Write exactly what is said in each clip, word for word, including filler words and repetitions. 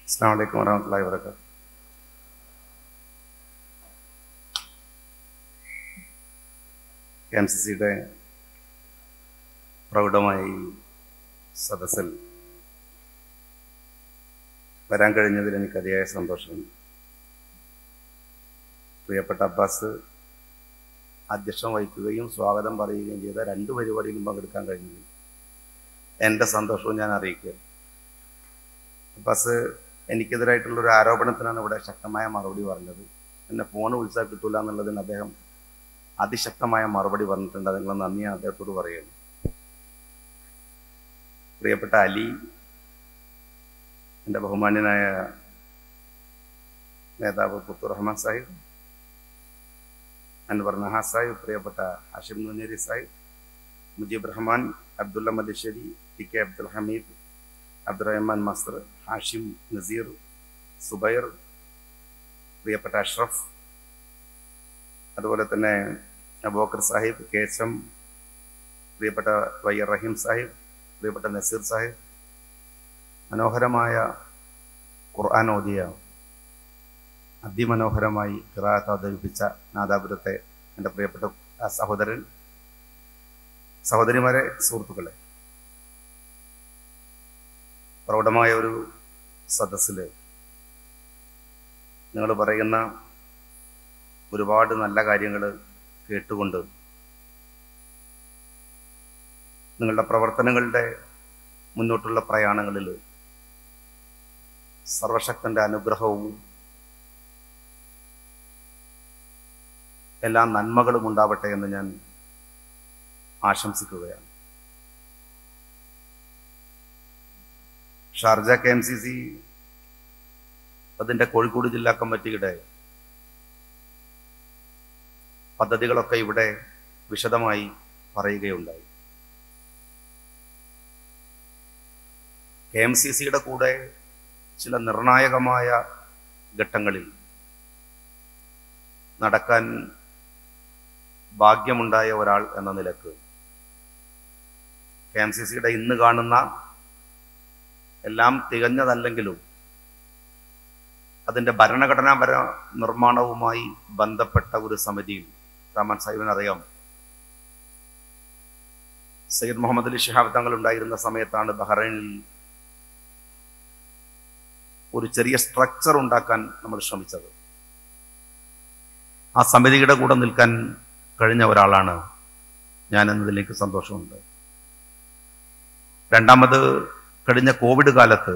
അസ്സലാമു അലൈക്കും വറഹ്മത്തുള്ളാഹി വബറകാതുഹു. കെ എം സി സിയുടെ പ്രൗഢമായ ഈ സദസ്സിൽ വരാൻ കഴിഞ്ഞതിൽ എനിക്ക് അതിയായ സന്തോഷമുണ്ട്. പ്രിയപ്പെട്ട അബ്ബാസ് അധ്യക്ഷം വഹിക്കുകയും സ്വാഗതം പറയുകയും ചെയ്ത രണ്ട് പരിപാടിയിലും പങ്കെടുക്കാൻ കഴിഞ്ഞത് എൻ്റെ സന്തോഷവും ഞാൻ അറിയിക്കുക. അബ്ബാസ് എനിക്കെതിരായിട്ടുള്ളൊരു ആരോപണത്തിനാണ് ഇവിടെ ശക്തമായ മറുപടി പറഞ്ഞത്. എന്നെ ഫോൺ വിളിച്ചാൽ കിട്ടൂല എന്നുള്ളതിന് അദ്ദേഹം അതിശക്തമായ മറുപടി പറഞ്ഞിട്ടുണ്ട്. അതിനുള്ള നന്ദി ഞാൻ അദ്ദേഹത്തോട് പറയുന്നു. പ്രിയപ്പെട്ട അലി, എൻ്റെ ബഹുമാന്യനായ നേതാവ് പുത്തൂർ റഹ്മാൻ സാഹിബ്, അൻവർ നഹാ സാഹിബ്, പ്രിയപ്പെട്ട ഹാഷിം നൂനേരി സാഹിബ്, മുജീബ് റഹ്മാൻ, അബ്ദുള്ള മല്ലിശ്ശേരി, ടി കെ അബ്ദുൽ ഹമീദ്, അബ്ദുറഹ്മാൻ മസ്ർ, ഹാഷിം നസീർ, സുബൈർ, പ്രിയപ്പെട്ട അഷ്റഫ്, അതുപോലെ തന്നെ Abubakar Sahib, K H M, പ്രിയപ്പെട്ട വൈ ആർ റഹീം സാഹിബ്, പ്രിയപ്പെട്ട നസീർ സാഹിബ്, മനോഹരമായ ഖുർആൻ ഓതിയ അതിമനോഹരമായി ഖിറാഅത്ത് അവതരിപ്പിച്ച നാദാപുരത്തെ എൻ്റെ പ്രിയപ്പെട്ട സഹോദരൻ, സഹോദരിമാരെ, സുഹൃത്തുക്കളെ, പ്രൗഢമായ ഒരു സദസ്സിൽ നിങ്ങൾ പറയുന്ന ഒരുപാട് നല്ല കാര്യങ്ങൾ കേട്ടുകൊണ്ട് നിങ്ങളുടെ പ്രവർത്തനങ്ങളുടെ മുന്നോട്ടുള്ള പ്രയാണങ്ങളിൽ സർവശക്തൻ്റെ അനുഗ്രഹവും എല്ലാ നന്മകളും ഉണ്ടാവട്ടെ എന്ന് ഞാൻ ആശംസിക്കുകയാണ്. Sharjah K M C C അതിൻ്റെ കോഴിക്കോട് ജില്ലാ കമ്മിറ്റിയുടെ പദ്ധതികളൊക്കെ ഇവിടെ വിശദമായി പറയുകയുണ്ടായി. കെ എം സി സിയുടെ കൂടെ ചില നിർണായകമായ ഘട്ടങ്ങളിൽ നടക്കാൻ ഭാഗ്യമുണ്ടായ ഒരാൾ എന്ന നിലക്ക് കെ എം സി സിയുടെ ഇന്ന് കാണുന്ന എല്ലാം തികഞ്ഞതല്ലെങ്കിലും അതിൻ്റെ ഭരണഘടനാപര നിർമ്മാണവുമായി ബന്ധപ്പെട്ട ഒരു സമിതിയിൽ റഹ്മാൻ സാഹിബിനറിയാം, സയ്യിദ് മുഹമ്മദ് അലി ശിഹാബ് തങ്ങൾ ഉണ്ടായിരുന്ന സമയത്താണ് ബഹ്റൈനിൽ ഒരു ചെറിയ സ്ട്രക്ചർ ഉണ്ടാക്കാൻ നമ്മൾ ശ്രമിച്ചത്. ആ സമിതിയുടെ കൂടെ നിൽക്കാൻ കഴിഞ്ഞ ഒരാളാണ് ഞാൻ എന്നതിലേക്ക് സന്തോഷമുണ്ട്. രണ്ടാമത്, കഴിഞ്ഞ കോവിഡ് കാലത്ത്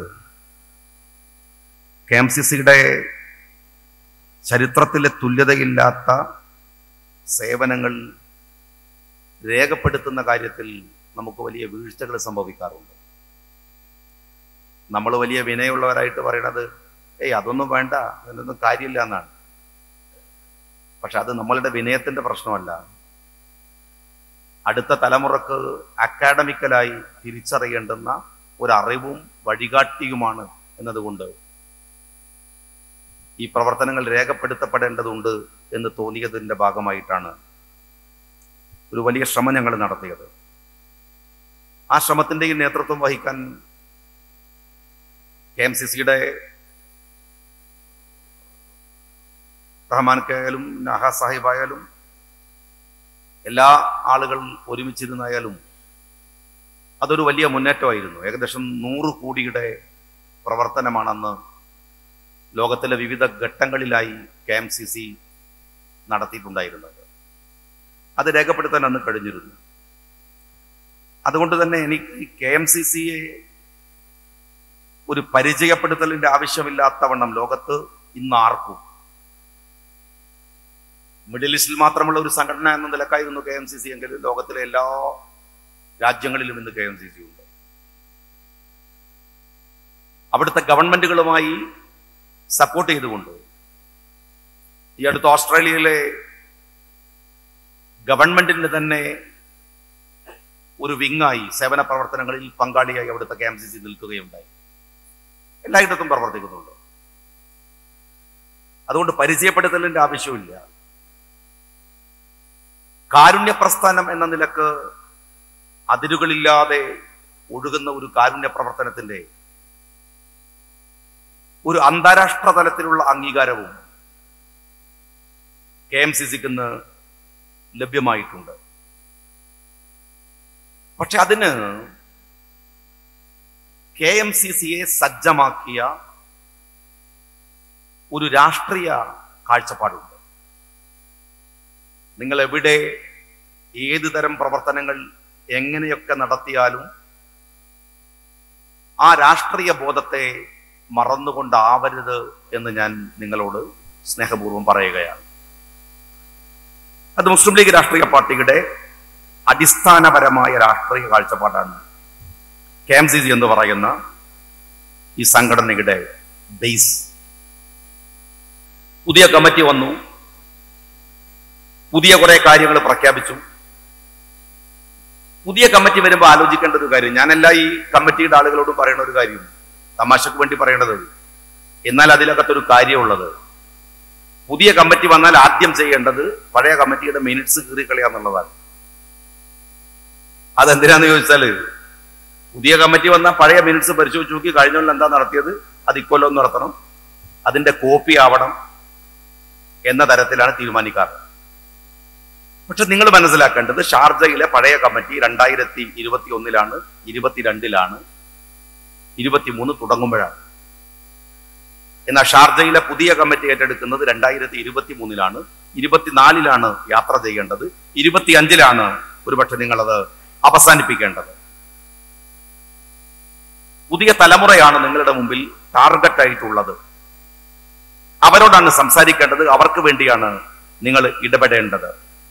കെ എം സി സിയുടെ ചരിത്രത്തിലെ തുല്യതയില്ലാത്ത സേവനങ്ങൾ രേഖപ്പെടുത്തുന്ന കാര്യത്തിൽ നമുക്ക് വലിയ വീഴ്ചകൾ സംഭവിക്കാറുണ്ട്. നമ്മൾ വലിയ വിനയമുള്ളവരായിട്ട് പറയണത് ഏയ് അതൊന്നും വേണ്ട, അതിനൊന്നും കാര്യമില്ല എന്നാണ്. പക്ഷെ അത് നമ്മളുടെ വിനയത്തിൻ്റെ പ്രശ്നമല്ല, അടുത്ത തലമുറക്ക് അക്കാഡമിക്കലായി തിരിച്ചറിയേണ്ടുന്ന ഒരറിവും വഴികാട്ടിയുമാണ് എന്നതുകൊണ്ട് ഈ പ്രവർത്തനങ്ങൾ രേഖപ്പെടുത്തപ്പെടേണ്ടതുണ്ട് എന്ന് തോന്നിയതിൻ്റെ ഭാഗമായിട്ടാണ് ഒരു വലിയ ശ്രമം ഞങ്ങൾ നടത്തിയത്. ആ ശ്രമത്തിൻ്റെ ഈ നേതൃത്വം വഹിക്കാൻ കെ എം സി സിയുടെ റഹ്മാൻക്കായാലും നഹാ സാഹിബായാലും എല്ലാ ആളുകൾ ഒരുമിച്ചിരുന്നായാലും അതൊരു വലിയ മുന്നേറ്റമായിരുന്നു. ഏകദേശം നൂറ് കോടിയുടെ പ്രവർത്തനമാണെന്ന് ലോകത്തിലെ വിവിധ ഘട്ടങ്ങളിലായി കെ എം സി സി നടത്തിയിട്ടുണ്ടായിരുന്നത്. അത് രേഖപ്പെടുത്താൻ അന്ന് കഴിഞ്ഞിരുന്നു. അതുകൊണ്ട് തന്നെ എനിക്ക് കെ എം സി സിയെ ഒരു പരിചയപ്പെടുത്തലിൻ്റെ ആവശ്യമില്ലാത്തവണ്ണം ലോകത്ത് ഇന്ന് ആർക്കും, മിഡിൽ ഈസ്റ്റിൽ മാത്രമുള്ള ഒരു സംഘടന എന്ന നിലക്കായിരുന്നു കെ എം സി സി എങ്കിൽ ലോകത്തിലെ എല്ലാ രാജ്യങ്ങളിലും ഇന്ന് കെ എം സി സി ഉണ്ട്. അവിടുത്തെ ഗവൺമെന്റുകളുമായി സപ്പോർട്ട് ചെയ്തുകൊണ്ട് ഈ അടുത്ത് ഓസ്ട്രേലിയയിലെ ഗവൺമെന്റിന് തന്നെ ഒരു വിങ്ങായി സേവന പ്രവർത്തനങ്ങളിൽ പങ്കാളിയായി അവിടുത്തെ കെ എം സി സി നിൽക്കുകയുണ്ടായി. എല്ലായിടത്തും പ്രവർത്തിക്കുന്നുണ്ട്. അതുകൊണ്ട് പരിചയപ്പെടുത്തലിന്റെ ആവശ്യമില്ല. കാരുണ്യ പ്രസ്ഥാനം എന്ന നിലക്ക് അതിരുകളില്ലാതെ ഒഴുകുന്ന ഒരു കാരുണ്യ പ്രവർത്തനത്തിന്റെ ഒരു അന്താരാഷ്ട്ര തലത്തിലുള്ള അംഗീകാരവും കെ എം സി സിക്ക് ഇന്ന് ലഭ്യമായിട്ടുണ്ട്. പക്ഷെ അതിന് കെ എം സി സിയെ സജ്ജമാക്കിയ ഒരു രാഷ്ട്രീയ കാഴ്ചപ്പാടുണ്ട്. നിങ്ങൾ എവിടെ ഏത് തരം പ്രവർത്തനങ്ങൾ എങ്ങനെയൊക്കെ നടത്തിയാലും ആ രാഷ്ട്രീയ ബോധത്തെ മറന്നുകൊണ്ടാവരുത് എന്ന് ഞാൻ നിങ്ങളോട് സ്നേഹപൂർവ്വം പറയുകയാണ്. അത് മുസ്ലിം ലീഗ് രാഷ്ട്രീയ പാർട്ടിയുടെ അടിസ്ഥാനപരമായ രാഷ്ട്രീയ കാഴ്ചപ്പാടാണ് കെ എം സി സി എന്ന് പറയുന്ന ഈ സംഘടനയുടെ ബേസ്. പുതിയ കമ്മിറ്റി വന്നു, പുതിയ കുറെ കാര്യങ്ങൾ പ്രഖ്യാപിച്ചു. പുതിയ കമ്മിറ്റി വരുമ്പോൾ ആലോചിക്കേണ്ട ഒരു കാര്യം, ഞാനല്ല ഈ കമ്മിറ്റിയുടെ ആളുകളോട് പറയുന്ന ഒരു കാര്യം, തമാശക്ക് വേണ്ടി പറയണത്, എന്നാൽ അതിലകത്തൊരു കാര്യമുള്ളത്, പുതിയ കമ്മിറ്റി വന്നാൽ ആദ്യം ചെയ്യേണ്ടത് പഴയ കമ്മിറ്റിയുടെ മിനിറ്റ്സ് കീറിക്കളയാന്നുള്ളതാണ്. അതെന്തിനാന്ന് ചോദിച്ചാൽ, പുതിയ കമ്മിറ്റി വന്നാൽ പഴയ മിനിറ്റ്സ് പരിശോധിച്ച് നോക്കി കഴിഞ്ഞ കൊല്ലം എന്താ നടത്തിയത് അത് ഇക്കൊല്ലം നടത്തണം, അതിന്റെ കോപ്പി ആവണം എന്ന തരത്തിലാണ് തീരുമാനിക്കാറ്. പക്ഷെ നിങ്ങൾ മനസ്സിലാക്കേണ്ടത്, ഷാർജയിലെ പഴയ കമ്മിറ്റി രണ്ടായിരത്തി ഇരുപത്തി ഒന്നിലാണ് ഇരുപത്തിരണ്ടിലാണ് ഇരുപത്തിമൂന്ന് തുടങ്ങുമ്പോഴാണ്. എന്നാൽ ഷാർജയിലെ പുതിയ കമ്മിറ്റി ഏറ്റെടുക്കുന്നത് രണ്ടായിരത്തി ഇരുപത്തി മൂന്നിലാണ് ഇരുപത്തിനാലിലാണ് യാത്ര ചെയ്യേണ്ടത്, ഇരുപത്തി അഞ്ചിലാണ് ഒരുപക്ഷെ നിങ്ങളത് അവസാനിപ്പിക്കേണ്ടത്. പുതിയ തലമുറയാണ് നിങ്ങളുടെ മുമ്പിൽ ടാർഗറ്റ് ആയിട്ടുള്ളത്. അവരോടാണ് സംസാരിക്കേണ്ടത്, അവർക്ക് വേണ്ടിയാണ് നിങ്ങൾ ഇടപെടേണ്ടത്.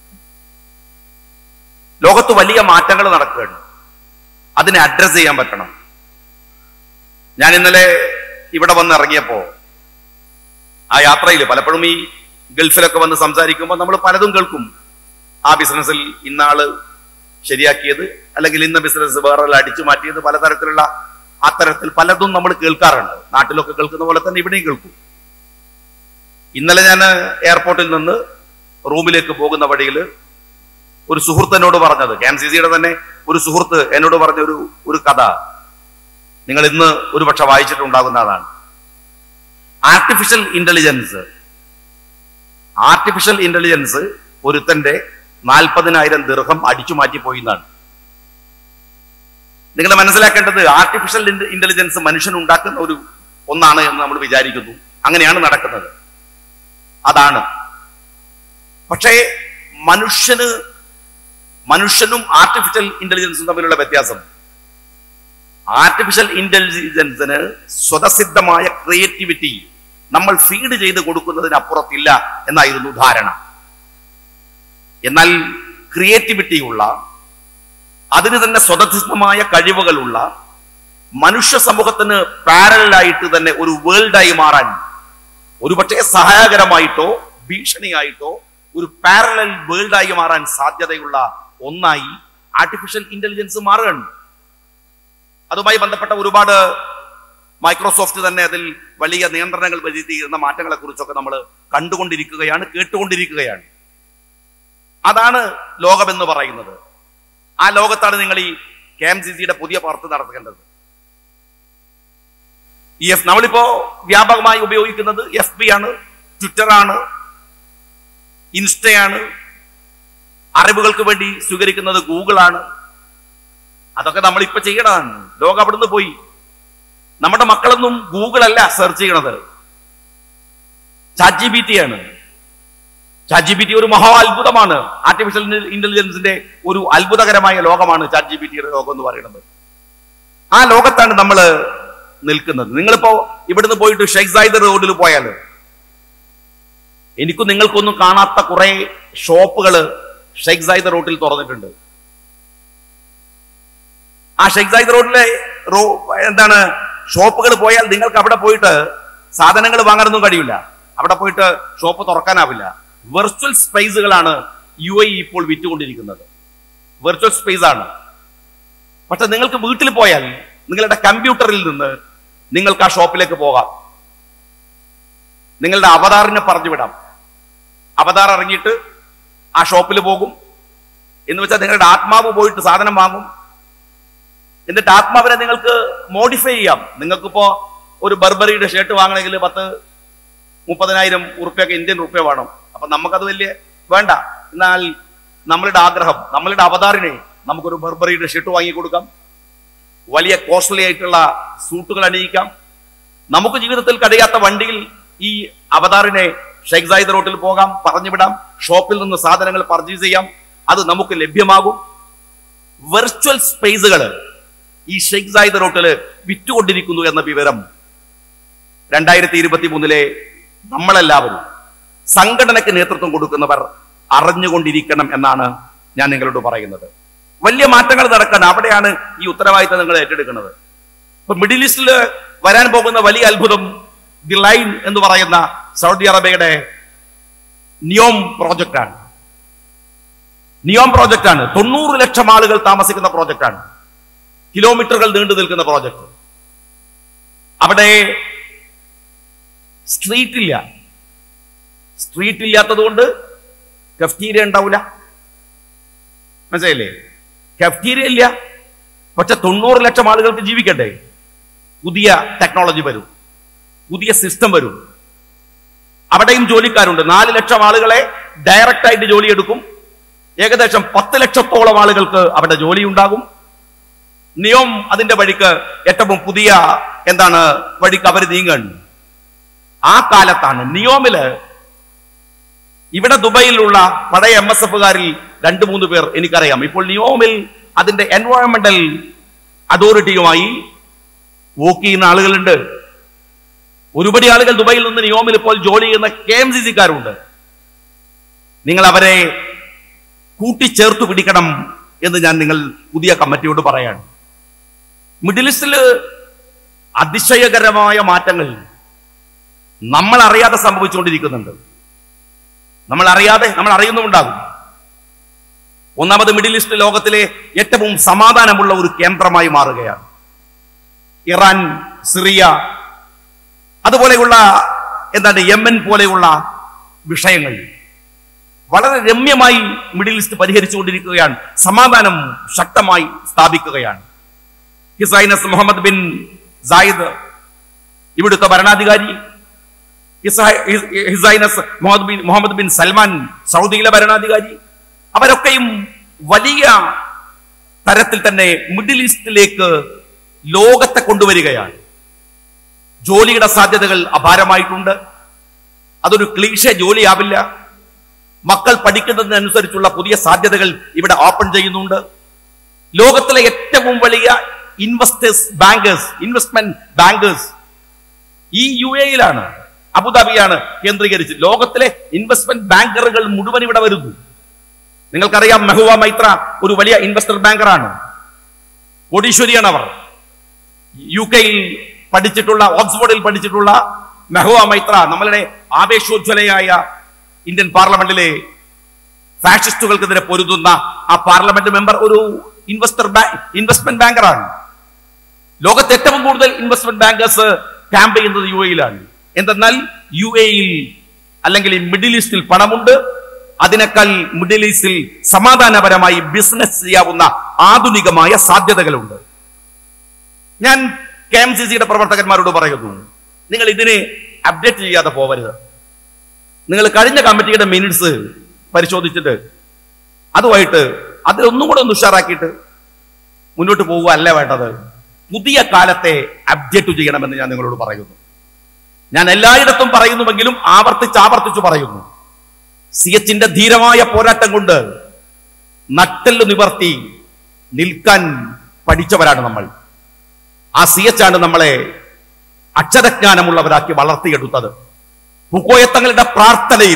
ലോകത്ത് വലിയ മാറ്റങ്ങൾ നടക്കുകയാണ്, അതിനെ അഡ്രസ് ചെയ്യാൻ പറ്റണം. ഞാൻ ഇന്നലെ ഇവിടെ വന്ന് ഇറങ്ങിയപ്പോ ആ യാത്രയിൽ പലപ്പോഴും ഈ ഗൾഫിലൊക്കെ വന്ന് സംസാരിക്കുമ്പോൾ നമ്മൾ പലതും കേൾക്കും. ആ ബിസിനസ്സിൽ ഇന്നാള് ശരിയാക്കിയത്, അല്ലെങ്കിൽ ഇന്ന ബിസിനസ് വേറെ അടിച്ചു മാറ്റിയത്, പലതരത്തിലുള്ള അത്തരത്തിൽ പലതും നമ്മൾ കേൾക്കാറുണ്ട്. നാട്ടിലൊക്കെ കേൾക്കുന്ന പോലെ തന്നെ ഇവിടെയും കേൾക്കും. ഇന്നലെ ഞാൻ എയർപോർട്ടിൽ നിന്ന് റൂമിലേക്ക് പോകുന്ന വഴിയിൽ ഒരു സുഹൃത്ത് എന്നോട് പറഞ്ഞത്, കെ എം സി സിയുടെ തന്നെ ഒരു സുഹൃത്ത് എന്നോട് പറഞ്ഞ ഒരു ഒരു കഥ നിങ്ങൾ ഇന്ന് ഒരുപക്ഷെ വായിച്ചിട്ടുണ്ടാകുന്നതാണ്. ആർട്ടിഫിഷ്യൽ ഇന്റലിജൻസ് ആർട്ടിഫിഷ്യൽ ഇന്റലിജൻസ് ഒരുത്തന്റെ നാൽപ്പതിനായിരം ദിർഹം അടിച്ചു മാറ്റിപ്പോയി എന്നാണ്. നിങ്ങൾ മനസ്സിലാക്കേണ്ടത്, ആർട്ടിഫിഷ്യൽ ഇന്റലിജൻസ് മനുഷ്യൻ ഉണ്ടാക്കുന്ന ഒരു ഒന്നാണ് എന്ന് നമ്മൾ വിചാരിക്കുന്നു. അങ്ങനെയാണ് നടക്കുന്നത്, അതാണ്. പക്ഷേ മനുഷ്യന് മനുഷ്യനും ആർട്ടിഫിഷ്യൽ ഇന്റലിജൻസും തമ്മിലുള്ള വ്യത്യാസം, ആർട്ടിഫിഷ്യൽ ഇന്റലിജൻസിന് സ്വതസിദ്ധമായ ക്രിയേറ്റിവിറ്റി നമ്മൾ ഫീഡ് ചെയ്ത് കൊടുക്കുന്നതിനപ്പുറത്തില്ല എന്നായിരുന്നു ധാരണ. എന്നാൽ ക്രിയേറ്റിവിറ്റിയുള്ള, അതിന് തന്നെ സ്വതസിദ്ധമായ കഴിവുകളുള്ള, മനുഷ്യ സമൂഹത്തിന് പാരലായിട്ട് തന്നെ ഒരു വേൾഡായി മാറാൻ, ഒരുപക്ഷെ സഹായകരമായിട്ടോ ഭീഷണിയായിട്ടോ ഒരു പാരലൽ വേൾഡായി മാറാൻ സാധ്യതയുള്ള ഒന്നായി ആർട്ടിഫിഷ്യൽ ഇന്റലിജൻസ് മാറുകയാണ്. അതുമായി ബന്ധപ്പെട്ട ഒരുപാട് മൈക്രോസോഫ്റ്റ് തന്നെ അതിൽ വലിയ നിയന്ത്രണങ്ങൾ വരുത്തിയിരുന്ന മാറ്റങ്ങളെ കുറിച്ചൊക്കെ നമ്മൾ കണ്ടുകൊണ്ടിരിക്കുകയാണ്, കേട്ടുകൊണ്ടിരിക്കുകയാണ്. അതാണ് ലോകമെന്ന് പറയുന്നത്. ആ ലോകത്താണ് നിങ്ങൾ ഈ കെ എം സി സിയുടെ പുതിയ പ്രവർത്തി നടത്തേണ്ടത്. ഈ എഫ് നമ്മളിപ്പോ വ്യാപകമായി ഉപയോഗിക്കുന്നത് എഫ് ബി ആണ്, ട്വിറ്ററാണ്, ഇൻസ്റ്റയാണ്, അറിവുകൾക്ക് വേണ്ടി സ്വീകരിക്കുന്നത് ഗൂഗിളാണ്. അതൊക്കെ നമ്മളിപ്പോ ചെയ്യണതാണ്. ലോകം അവിടുന്ന് പോയി. നമ്മുടെ മക്കളൊന്നും ഗൂഗിൾ അല്ല സെർച്ച് ചെയ്യണത്, ചാറ്റ് ജി പി ടി ആണ്. ചാറ്റ് ജി പി ടി ഒരു മഹാ അത്ഭുതമാണ്. ആർട്ടിഫിഷ്യൽ ഇന്റലിജൻസിന്റെ ഒരു അത്ഭുതകരമായ ലോകമാണ് ചാറ്റ് ജി പി ടിയുടെ ലോകം എന്ന് പറയുന്നത്. ആ ലോകത്താണ് നമ്മൾ നിൽക്കുന്നത്. നിങ്ങളിപ്പോ ഇവിടുന്ന് പോയിട്ട് ഷെയ്ഖ് സായിദ് റോഡിൽ പോയാൽ എനിക്കും നിങ്ങൾക്കൊന്നും കാണാത്ത കുറെ ഷോപ്പുകൾ ഷെയ്ഖ് സായിദ് റോഡിൽ തുറന്നിട്ടുണ്ട്. ആ ഷെയ്ഖ് സായിദ് റോഡിലെ റോ എന്താണ് ഷോപ്പുകൾ പോയാൽ നിങ്ങൾക്ക് അവിടെ പോയിട്ട് സാധനങ്ങൾ വാങ്ങാനൊന്നും കഴിയില്ല. അവിടെ പോയിട്ട് ഷോപ്പ് തുറക്കാനാവില്ല. വെർച്വൽ സ്പേസുകളാണ് യു എ ഇപ്പോൾ വിറ്റുകൊണ്ടിരിക്കുന്നത്. വെർച്വൽ സ്പേസ് ആണ്. പക്ഷെ നിങ്ങൾക്ക് വീട്ടിൽ പോയാൽ നിങ്ങളുടെ കമ്പ്യൂട്ടറിൽ നിന്ന് നിങ്ങൾക്ക് ആ ഷോപ്പിലേക്ക് പോകാം. നിങ്ങളുടെ അവതാറിനെ പറഞ്ഞു വിടാം. അവതാർ ഇറങ്ങിയിട്ട് ആ ഷോപ്പിൽ പോകും. എന്ന് വെച്ചാൽ നിങ്ങളുടെ ആത്മാവ് പോയിട്ട് സാധനം വാങ്ങും. എന്നിട്ട് ആത്മാവിനെ നിങ്ങൾക്ക് മോഡിഫൈ ചെയ്യാം. നിങ്ങൾക്കിപ്പോ ഒരു ബർബറിയുടെ ഷർട്ട് വാങ്ങണമെങ്കിൽ പത്ത് മുപ്പതിനായിരം ഉറുപ്പ്യൊക്കെ ഇന്ത്യൻ റുപ്യ വേണം. അപ്പൊ നമുക്കത് വലിയ വേണ്ട. എന്നാൽ നമ്മളുടെ ആഗ്രഹം, നമ്മളുടെ അവതാറിനെ നമുക്കൊരു ബർബറിയുടെ ഷർട്ട് വാങ്ങിക്കൊടുക്കാം, വലിയ കോസ്റ്റ്ലി ആയിട്ടുള്ള സൂട്ടുകൾ അണിയിക്കാം. നമുക്ക് ജീവിതത്തിൽ കഴിയാത്ത വണ്ടിയിൽ ഈ അവതാറിനെ ഷെയ്ഖ് സായിദ് റോട്ടിൽ പോകാം, പറഞ്ഞുവിടാം, ഷോപ്പിൽ നിന്ന് സാധനങ്ങൾ പർച്ചേസ് ചെയ്യാം, അത് നമുക്ക് ലഭ്യമാകും. വെർച്വൽ സ്പേസുകൾ ഈ ഷെയ്ഖ് സായിദ് റോട്ടിൽ വിറ്റുകൊണ്ടിരിക്കുന്നു എന്ന വിവരം രണ്ടായിരത്തി ഇരുപത്തി മൂന്നിലെ നമ്മളെല്ലാവരും സംഘടനയ്ക്ക് നേതൃത്വം കൊടുക്കുന്നവർ അറിഞ്ഞുകൊണ്ടിരിക്കണം എന്നാണ് ഞാൻ നിങ്ങളോട് പറയുന്നത്. വലിയ മാറ്റങ്ങൾ നടക്കാൻ അവിടെയാണ് ഈ ഉത്തരവാദിത്തം നിങ്ങൾ ഏറ്റെടുക്കുന്നത്. ഇപ്പൊ മിഡിൽ ഈസ്റ്റിൽ വരാൻ പോകുന്ന വലിയ അത്ഭുതം ദി ലൈൻ എന്ന് പറയുന്ന സൗദി അറേബ്യയുടെ നിയോം പ്രോജക്റ്റാണ്. നിയോം പ്രോജക്റ്റാണ് തൊണ്ണൂറ് ലക്ഷം ആളുകൾ താമസിക്കുന്ന പ്രോജക്റ്റാണ്. കിലോമീറ്ററുകൾ നീണ്ടു നിൽക്കുന്ന പ്രോജക്റ്റ്. അവിടെ സ്ട്രീറ്റ് ഇല്ല. സ്ട്രീറ്റ് ഇല്ലാത്തത് കൊണ്ട് കഫ്റ്റീരിയ ഉണ്ടാവില്ല. മനസ്സിലായില്ലേ? കഫ്റ്റീരിയ ഇല്ല, പക്ഷെ തൊണ്ണൂറ് ലക്ഷം ആളുകൾക്ക് ജീവിക്കട്ടെ. പുതിയ ടെക്നോളജി വരും, പുതിയ സിസ്റ്റം വരും. അവിടെയും ജോലിക്കാരുണ്ട്. നാല് ലക്ഷം ആളുകളെ ഡയറക്റ്റ് ആയിട്ട് ജോലി എടുക്കും. ഏകദേശം പത്ത് ലക്ഷത്തോളം ആളുകൾക്ക് അവിടെ ജോലി ഉണ്ടാകും. നിയോം അതിന്റെ വഴിക്ക് ഏറ്റവും പുതിയ എന്താണ് വഴിക്ക് അവർ നീങ്ങുകയാണ്. ആ കാലത്താണ് നിയോമില്, ഇവിടെ ദുബൈയിലുള്ള പഴയ എം എസ് എഫുകാരിൽ രണ്ടു മൂന്ന് പേർ എനിക്കറിയാം. ഇപ്പോൾ നിയോമിൽ അതിന്റെ എൻവയോൺമെന്റൽ അതോറിറ്റിയുമായി വർക്ക് ചെയ്യുന്ന ആളുകളുണ്ട്. ഒരുപടി ആളുകൾ ദുബൈയിൽ നിന്ന് നിയോമിൽ ഇപ്പോൾ ജോലി ചെയ്യുന്ന കെ എം സി സിക്കാരുണ്ട്. നിങ്ങൾ അവരെ കൂട്ടിച്ചേർത്ത് പിടിക്കണം എന്ന് ഞാൻ നിങ്ങൾ പുതിയ കമ്മിറ്റിയോട് പറയാണ്. മിഡിൽ ഈസ്റ്റില് അതിശയകരമായ മാറ്റങ്ങൾ നമ്മൾ അറിയാതെ സംഭവിച്ചുകൊണ്ടിരിക്കുന്നുണ്ട്. നമ്മൾ അറിയാതെ നമ്മൾ അറിയുന്നുണ്ടാകും. ഒന്നാമത് മിഡിൽ ഈസ്റ്റ് ലോകത്തിലെ ഏറ്റവും സമാധാനമുള്ള ഒരു കേന്ദ്രമായി മാറുകയാണ്. ഇറാൻ, സിറിയ, അതുപോലെയുള്ള എന്താണ് യമൻ പോലെയുള്ള വിഷയങ്ങൾ വളരെ രമ്യമായി മിഡിൽ ഈസ്റ്റ് പരിഹരിച്ചുകൊണ്ടിരിക്കുകയാണ്. സമാധാനം ശക്തമായി സ്ഥാപിക്കുകയാണ്. His highness Mohammed bin Zayed ഇവിടുത്തെ ഭരണാധികാരി, his highness Mohammed bin Mohammed bin Salman സൗദിയിലെ ഭരണാധികാരി, അവരൊക്കെയും വലിയ തരത്തിൽ തന്നെ മിഡിൽ ഈസ്റ്റിലേക്ക് ലോകത്തെ കൊണ്ടുവരികയാണ്. ജോലിയുടെ സാധ്യതകൾ അപാരമായിട്ടുണ്ട്. അതൊരു ക്ലീഷേ ജോലിയാവില്ല. മക്കൾ പഠിക്കുന്നതിനനുസരിച്ചുള്ള പുതിയ സാധ്യതകൾ ഇവിടെ ഓപ്പൺ ചെയ്യുന്നുണ്ട്. ലോകത്തിലെ ഏറ്റവും വലിയ ഇൻവെസ്റ്റേഴ്സ് ബാങ്കേഴ്സ് ഇൻവെസ്റ്റ്മെന്റ് ബാങ്കേഴ്സ് ഈ യു എയിലാണ്, അബുദാബിയാണ് കേന്ദ്രീകരിച്ച്. ലോകത്തിലെ ഇൻവെസ്റ്റ്മെന്റ് ബാങ്കറുകൾ മുഴുവൻ ഇവിടെ വരുന്നു. നിങ്ങൾക്കറിയാം, മെഹുവ മൈത്ര ഒരു വലിയ ഇൻവെസ്റ്റർ ബാങ്കറാണ്. കോടീശ്വരിയാണ് അവർ. യു കെയിൽ പഠിച്ചിട്ടുള്ള, ഓക്സ്ഫോർഡിൽ പഠിച്ചിട്ടുള്ള മെഹുവ മൈത്ര നമ്മളുടെ ആവേശോജ്വലയായ ഇന്ത്യൻ പാർലമെന്റിലെ ഫാഷിസ്റ്റുകൾക്കെതിരെ പൊരുതുന്ന ആ പാർലമെന്റ് മെമ്പർ ഒരു ഇൻവെസ്റ്റർ ഇൻവെസ്റ്റ്മെന്റ് ബാങ്കറാണ്. ലോകത്ത് ഏറ്റവും കൂടുതൽ ഇൻവെസ്റ്റ്മെന്റ് ബാങ്കേഴ്സ് ക്യാമ്പ് ചെയ്യുന്നത് യു എയിലാണ്. എന്തെന്നാൽ യു എയിൽ അല്ലെങ്കിൽ മിഡിൽ ഈസ്റ്റിൽ പണമുണ്ട്. അതിനേക്കാൾ മിഡിൽ ഈസ്റ്റിൽ സമാധാനപരമായി ബിസിനസ് ചെയ്യാവുന്ന ആധുനികമായ സാധ്യതകളുണ്ട്. ഞാൻ കെ എം സി സിയുടെ പ്രവർത്തകന്മാരോട് പറയുന്നു, നിങ്ങൾ ഇതിനെ അപ്ഡേറ്റ് ചെയ്യാതെ പോവരുത്. നിങ്ങൾ കഴിഞ്ഞ കമ്മിറ്റിയുടെ മിനിറ്റ്സ് പരിശോധിച്ചിട്ട് അതുമായിട്ട് അതിലൊന്നും കൂടെ ഒന്ന് ഉഷാറാക്കിയിട്ട് മുന്നോട്ട് പോവുക അല്ല വേണ്ടത്. പുതിയ കാലത്തെ അപ്ഡേറ്റ് ചെയ്യണമെന്ന് ഞാൻ നിങ്ങളോട് പറയുന്നു. ഞാൻ എല്ലായിടത്തും പറയുന്നുവെങ്കിലും ആവർത്തിച്ച് ആവർത്തിച്ചു പറയുന്നു. സി എച്ചിന്റെ ധീരമായ പോരാട്ടം കൊണ്ട് നട്ടെല്ല് നിവർത്തി നിൽക്കാൻ പഠിച്ചവരാണ് നമ്മൾ. ആ സി എച്ച് ആണ് നമ്മളെ അക്ഷരജ്ഞാനമുള്ളവരാക്കി വളർത്തിയെടുത്തത്. പൂക്കോയത്തങ്ങളുടെ പ്രാർത്ഥനയിൽ